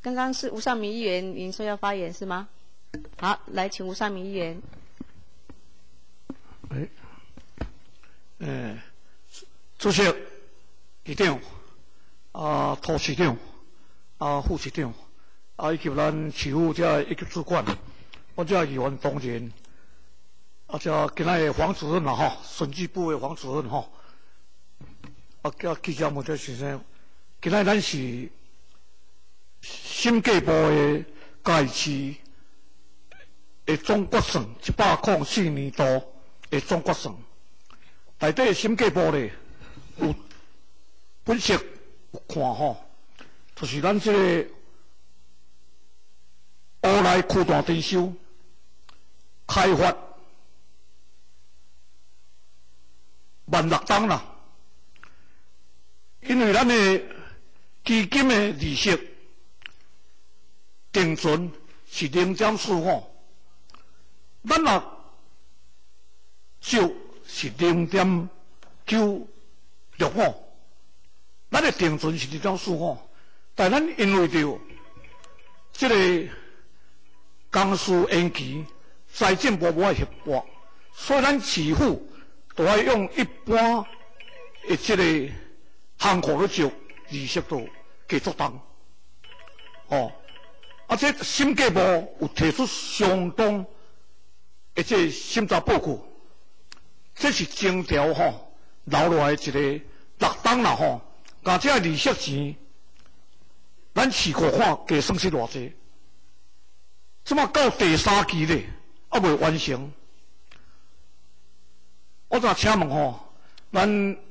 刚刚是吴尚明议员，您说要发言是吗？好，来，请吴尚明议员。 哎，诶，主席、议长、啊，涂市长、啊，副市长，啊，以及咱市府这一级主管，我这议员同仁，啊，这今仔的黄主任啦吼，审计部的黄主任吼，啊，叫记者们这先生，今仔咱是审计部的家市的总决算一百零四年度的总决算，内底审计部咧有本色有看吼，就是咱这个乌来区段征收开发万六档啦，因为咱的基金的利息定存是零点四五，咱若就是零点九六五，咱的定存是零点四五，但咱因为着这个公司延期，财政部无爱协助，所以咱市府就要用一般的这个行库来做利息都加足重，哦，啊，这审计部有提出相当的这审查报告，这是整条吼留落来一个六档啦吼，加这利息钱，咱市库看加损失偌济？即马到第三期咧，还未完成。我再请问吼，咱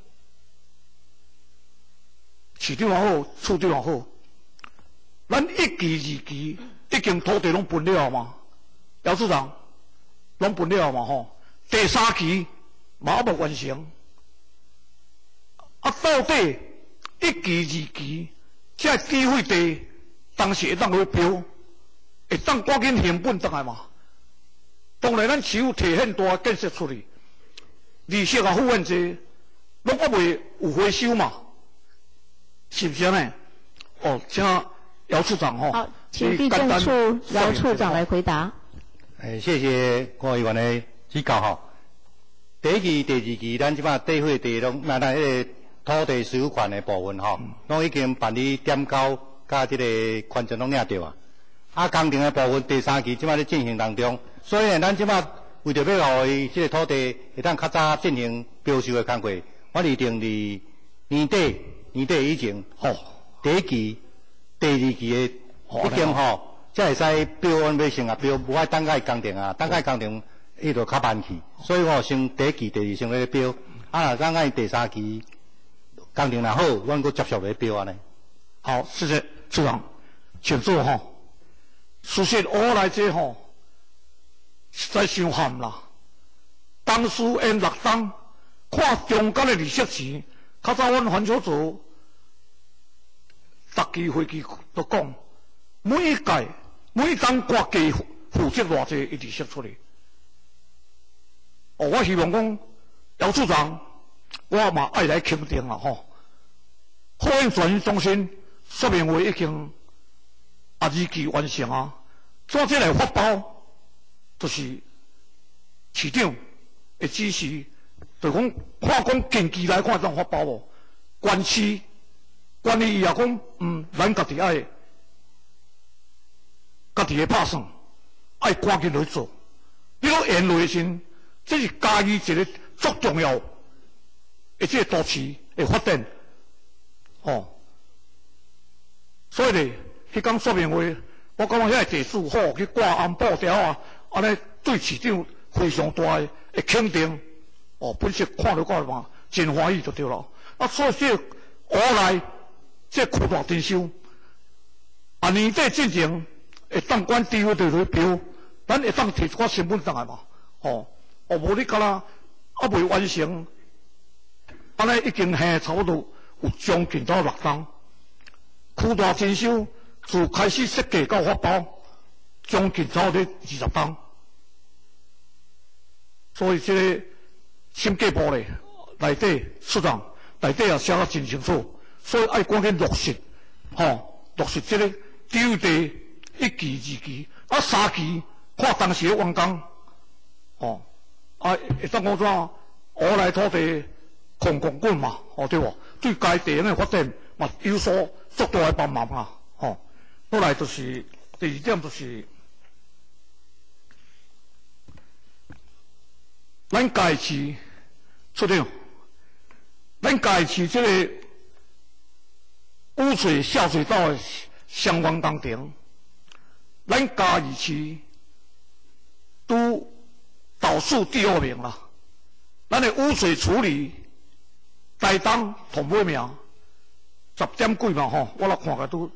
市长也好，处长也好，咱一期、二期已经土地拢分了嘛？姚处长，拢分了嘛吼？第三期嘛还无完成。啊，到底一期、二期，这机会地当时会当去标？会当赶紧成本倒来嘛？当然，咱市府提很大建设出去，利息也付很济，拢还未有回收嘛？是不是安尼？哦，请姚处长吼。 好，请地政处姚处长来回答。 诶，谢谢郭议员的指教吼。第一期、第二期，咱即摆地费地拢，那咱迄个土地所有权的部分吼，拢已经办理点交甲即个权证拢领到啊。啊，工程的部分第三期即摆咧进行当中，所以咱即摆为着要互伊即个土地会当较早进行标售的工作，我拟定伫年底年底以前，吼，第一期、第二期的已经吼，才会使标案要成啊标，无爱等甲伊工程啊，等甲伊工程伊就较慢去，所以我先第一期、第二先咧标，啊，若等甲伊第三期工程若好，阮阁接续咧标安尼。 好，谢谢处长，请坐吼。事实我来这吼，实在伤憾啦。当时因六档看中间的利息钱，较早阮环保组逐期会期都讲，每一届每一档挂加负责偌济的利息出来。哦，我希望讲姚处长，我嘛爱来肯定啦吼。后院转移中心说明会已经。啊，二期完成啊，怎这来发包？就是市长的指示，就讲看讲近期来看怎发包无？县市管理也讲，嗯，咱家己爱家己的拍算，爱赶紧来做。你讲沿路时，这是嘉义一个足重要，而且都市的发展，哦，所以咧。迄讲说明会，我感觉遐个地主好去挂红布条啊，安尼对市长非常大的肯定。哦，本身看到看嘛，真欢喜就对了。啊，所以这后来这区段征收，啊年底进行会当管地位就去标，咱会当提一寡成本上来嘛。哦，哦无你敢若还未完成，安尼已经下差不多有将近到六档区段征收。自开始设计到发包，将近差不多二十档，所以这个审计部咧内底处长内底也写得真清楚，所以爱赶紧落实，吼、哦、落实这个第二地一期、二期，啊三期看当时的完工，哦，啊会当讲怎？乌来土地空空滚嘛，哦对无？对该地方的发展嘛有所足大的帮忙啊，吼。后来就是第二点就是，咱家市处长，咱家市这个污水下水道的相关工程，咱嘉义市都倒数第二名啦。咱的污水处理台东同尾名十点几嘛吼，我来看下都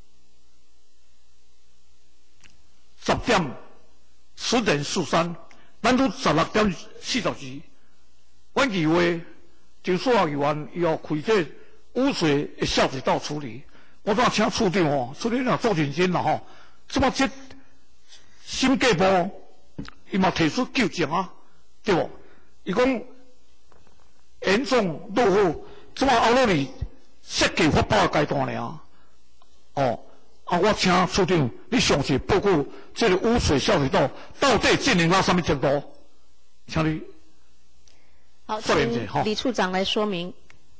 十点十点四三，咱都十六点四十二。阮以为就数学议员要开这污水的下水道处理，我怎请处长吼，处长若做认真啦吼，即马这审计部伊嘛提出纠正啊，对无？伊讲严重落后，即马后落哩设计发包的阶段尔。哦，啊，我请处长你详细报告这个污水下水道到底进行到什么程度，请你好， 说明一下。 请李处长来说明。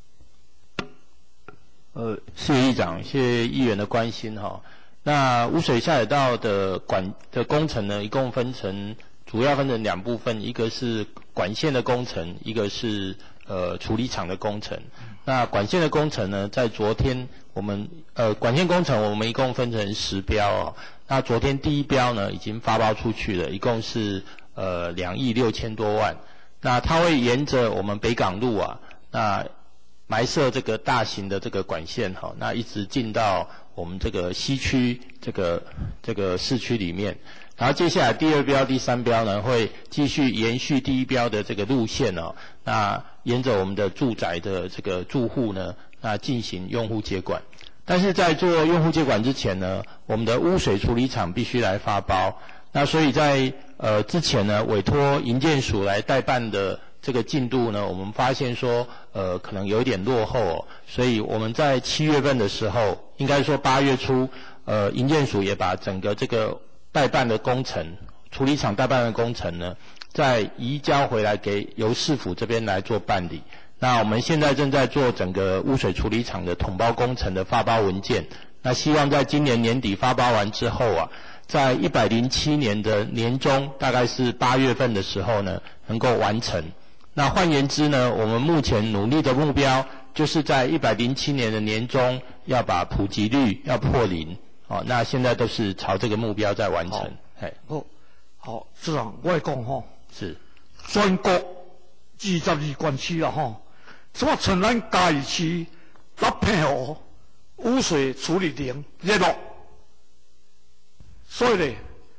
呃，谢谢议长，谢谢议员的关心哈。那污水下水道的管的工程呢，一共分成主要分成两部分，一个是管线的工程，一个是呃处理厂的工程。那管线的工程呢，在昨天我们呃管线工程我们一共分成十标哦。那昨天第一标呢已经发包出去了，一共是呃两亿六千多万。那它会沿着我们北港路啊，那埋设这个大型的这个管线哈，那一直进到我们这个西区这个这个市区里面。然后接下来第二标、第三标呢，会继续延续第一标的这个路线哦。那沿着我们的住宅的这个住户呢，那进行用户接管。但是在做用户接管之前呢，我们的污水处理厂必须来发包。那所以在呃之前呢，委托营建署来代办的这个进度呢，我们发现说呃可能有一点落后哦，所以我们在七月份的时候，应该说八月初，呃营建署也把整个这个代办的工程，处理厂代办的工程呢，再移交回来给由市府这边来做办理。那我们现在正在做整个污水处理厂的统包工程的发包文件，那希望在今年年底发包完之后啊，在一百零七年的年中，大概是八月份的时候呢，能够完成。那换言之呢，我们目前努力的目标，就是在一百零七年的年中要把普及率要破零。哦，那现在都是朝这个目标在完成。哎， 好，好，市长，我来讲吼， 是全国二十二县市啦吼，即马像咱嘉义市，咱配合污水处理零热络，所以咧，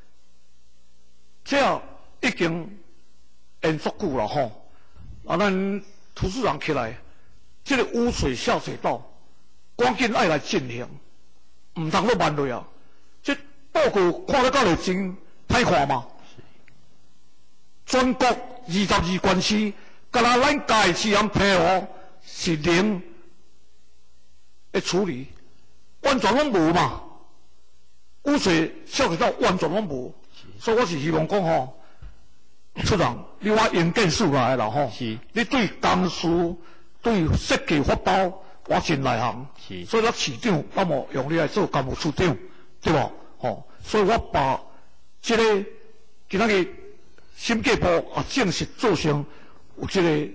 这已经延足久了吼。啊，咱图书长起来，这个污水下水道赶紧爱来进行。唔通都慢落啊！这报告看得到嚟真歹看嘛？全国二十二县市，甲咱咱嘉义市人配合是零的处理，完全拢无嘛。污水下水道完全拢无，所以我是希望讲吼，处长，你我营建署来啦吼，你对工事、对设计发包。我真内行，所以咱市长我无用你来做干部处长，对无？吼，所以我把这个今仔日审计部啊正式做成有这个，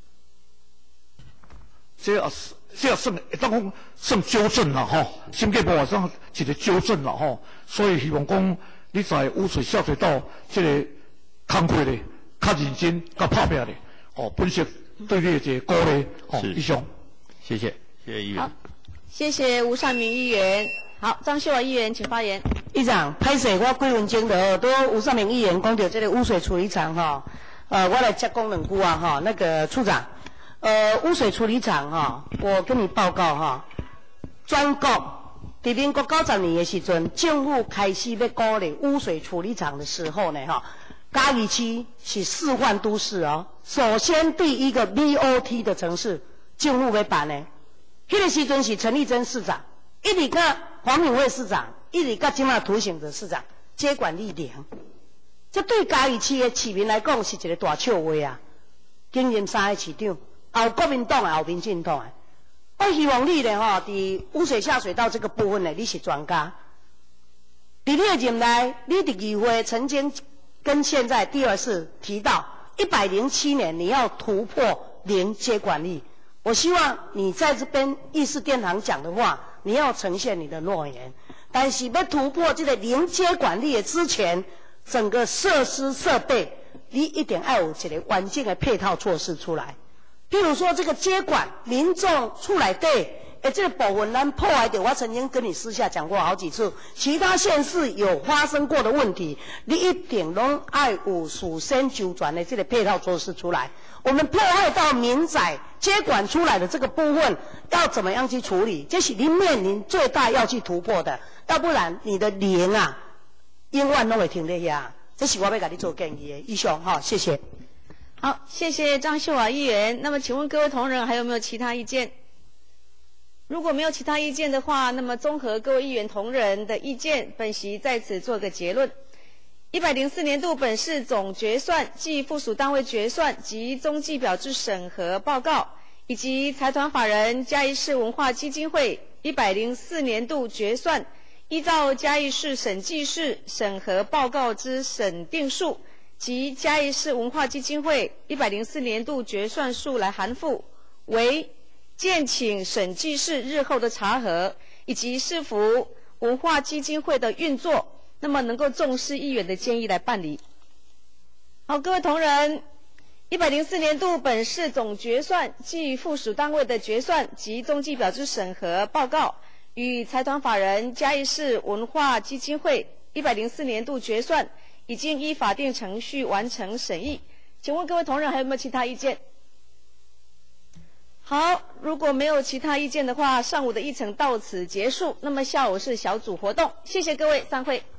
这啊这啊算会当讲算纠正啦吼，审计部啊算一个纠正啦吼，所以希望讲你在污水下水道这个工作咧较认真、较拍拼咧，哦，本身对你的一个鼓励，哦，以上。 谢谢，谢谢议员。 好，谢谢吴尚明议员。好，张秀华议员，请发言。 议长，歹势，我几分钟的都吴尚明议员讲到这个污水处理厂哈，呃，我来接讲两句啊哈。那个处长，呃，污水处理厂哈，我跟你报告哈，全国在民国九十年的时阵，政府开始要鼓励污水处理厂的时候呢哈，嘉义市是示范都市哦。首先第一个 B O T 的城市。政府要办的，迄个时阵是陈丽珍市长，一直到黄敏惠市长， 一直到今仔图形的市长接管率零，这对嘉义市的市民来讲是一个大笑话啊！经营三个市长，也有国民党的，也有民进党的。我希望你呢，吼，伫污水下水道这个部分呢，你是专家。伫你的任内，你伫议会曾经跟现在第二次提到，一百零七年你要突破零接管率。我希望你在这边议事殿堂讲的话，你要呈现你的诺言。但是要突破这个零接管率的之前，整个设施设备，你一定要有一个完整的配套措施出来。譬如说这个接管，民众出来对。哎，这个部分咱破坏掉，我曾经跟你私下讲过好几次，其他县市有发生过的问题，你一定拢爱有事先周全的这个配套措施出来。我们破坏到民宅接管出来的这个部分，要怎么样去处理？这是你面临最大要去突破的，要不然你的零啊，永远拢会停在遐。这是我要给你做建议的。以上哈，谢谢。 好，谢谢张秀华议员。那么，请问各位同仁还有没有其他意见？如果没有其他意见的话，那么综合各位议员同仁的意见，本席在此做个结论。一百零四年度本市总决算暨附属单位决算及踪迹表之审核报告，以及财团法人嘉义市文化基金会一百零四年度决算，依照嘉义市审计室审核报告之审定数及嘉义市文化基金会一百零四年度决算数来函复，为建请审计室日后的查核，以及市府文化基金会的运作，那么能够重视议员的建议来办理。好，各位同仁，一百零四年度本市总决算暨附属单位的决算及踪迹表之审核报告，与财团法人嘉义市文化基金会一百零四年度决算已经依法定程序完成审议。请问各位同仁还有没有其他意见？好，如果没有其他意见的话，上午的议程到此结束。那么下午是小组活动，谢谢各位，散会。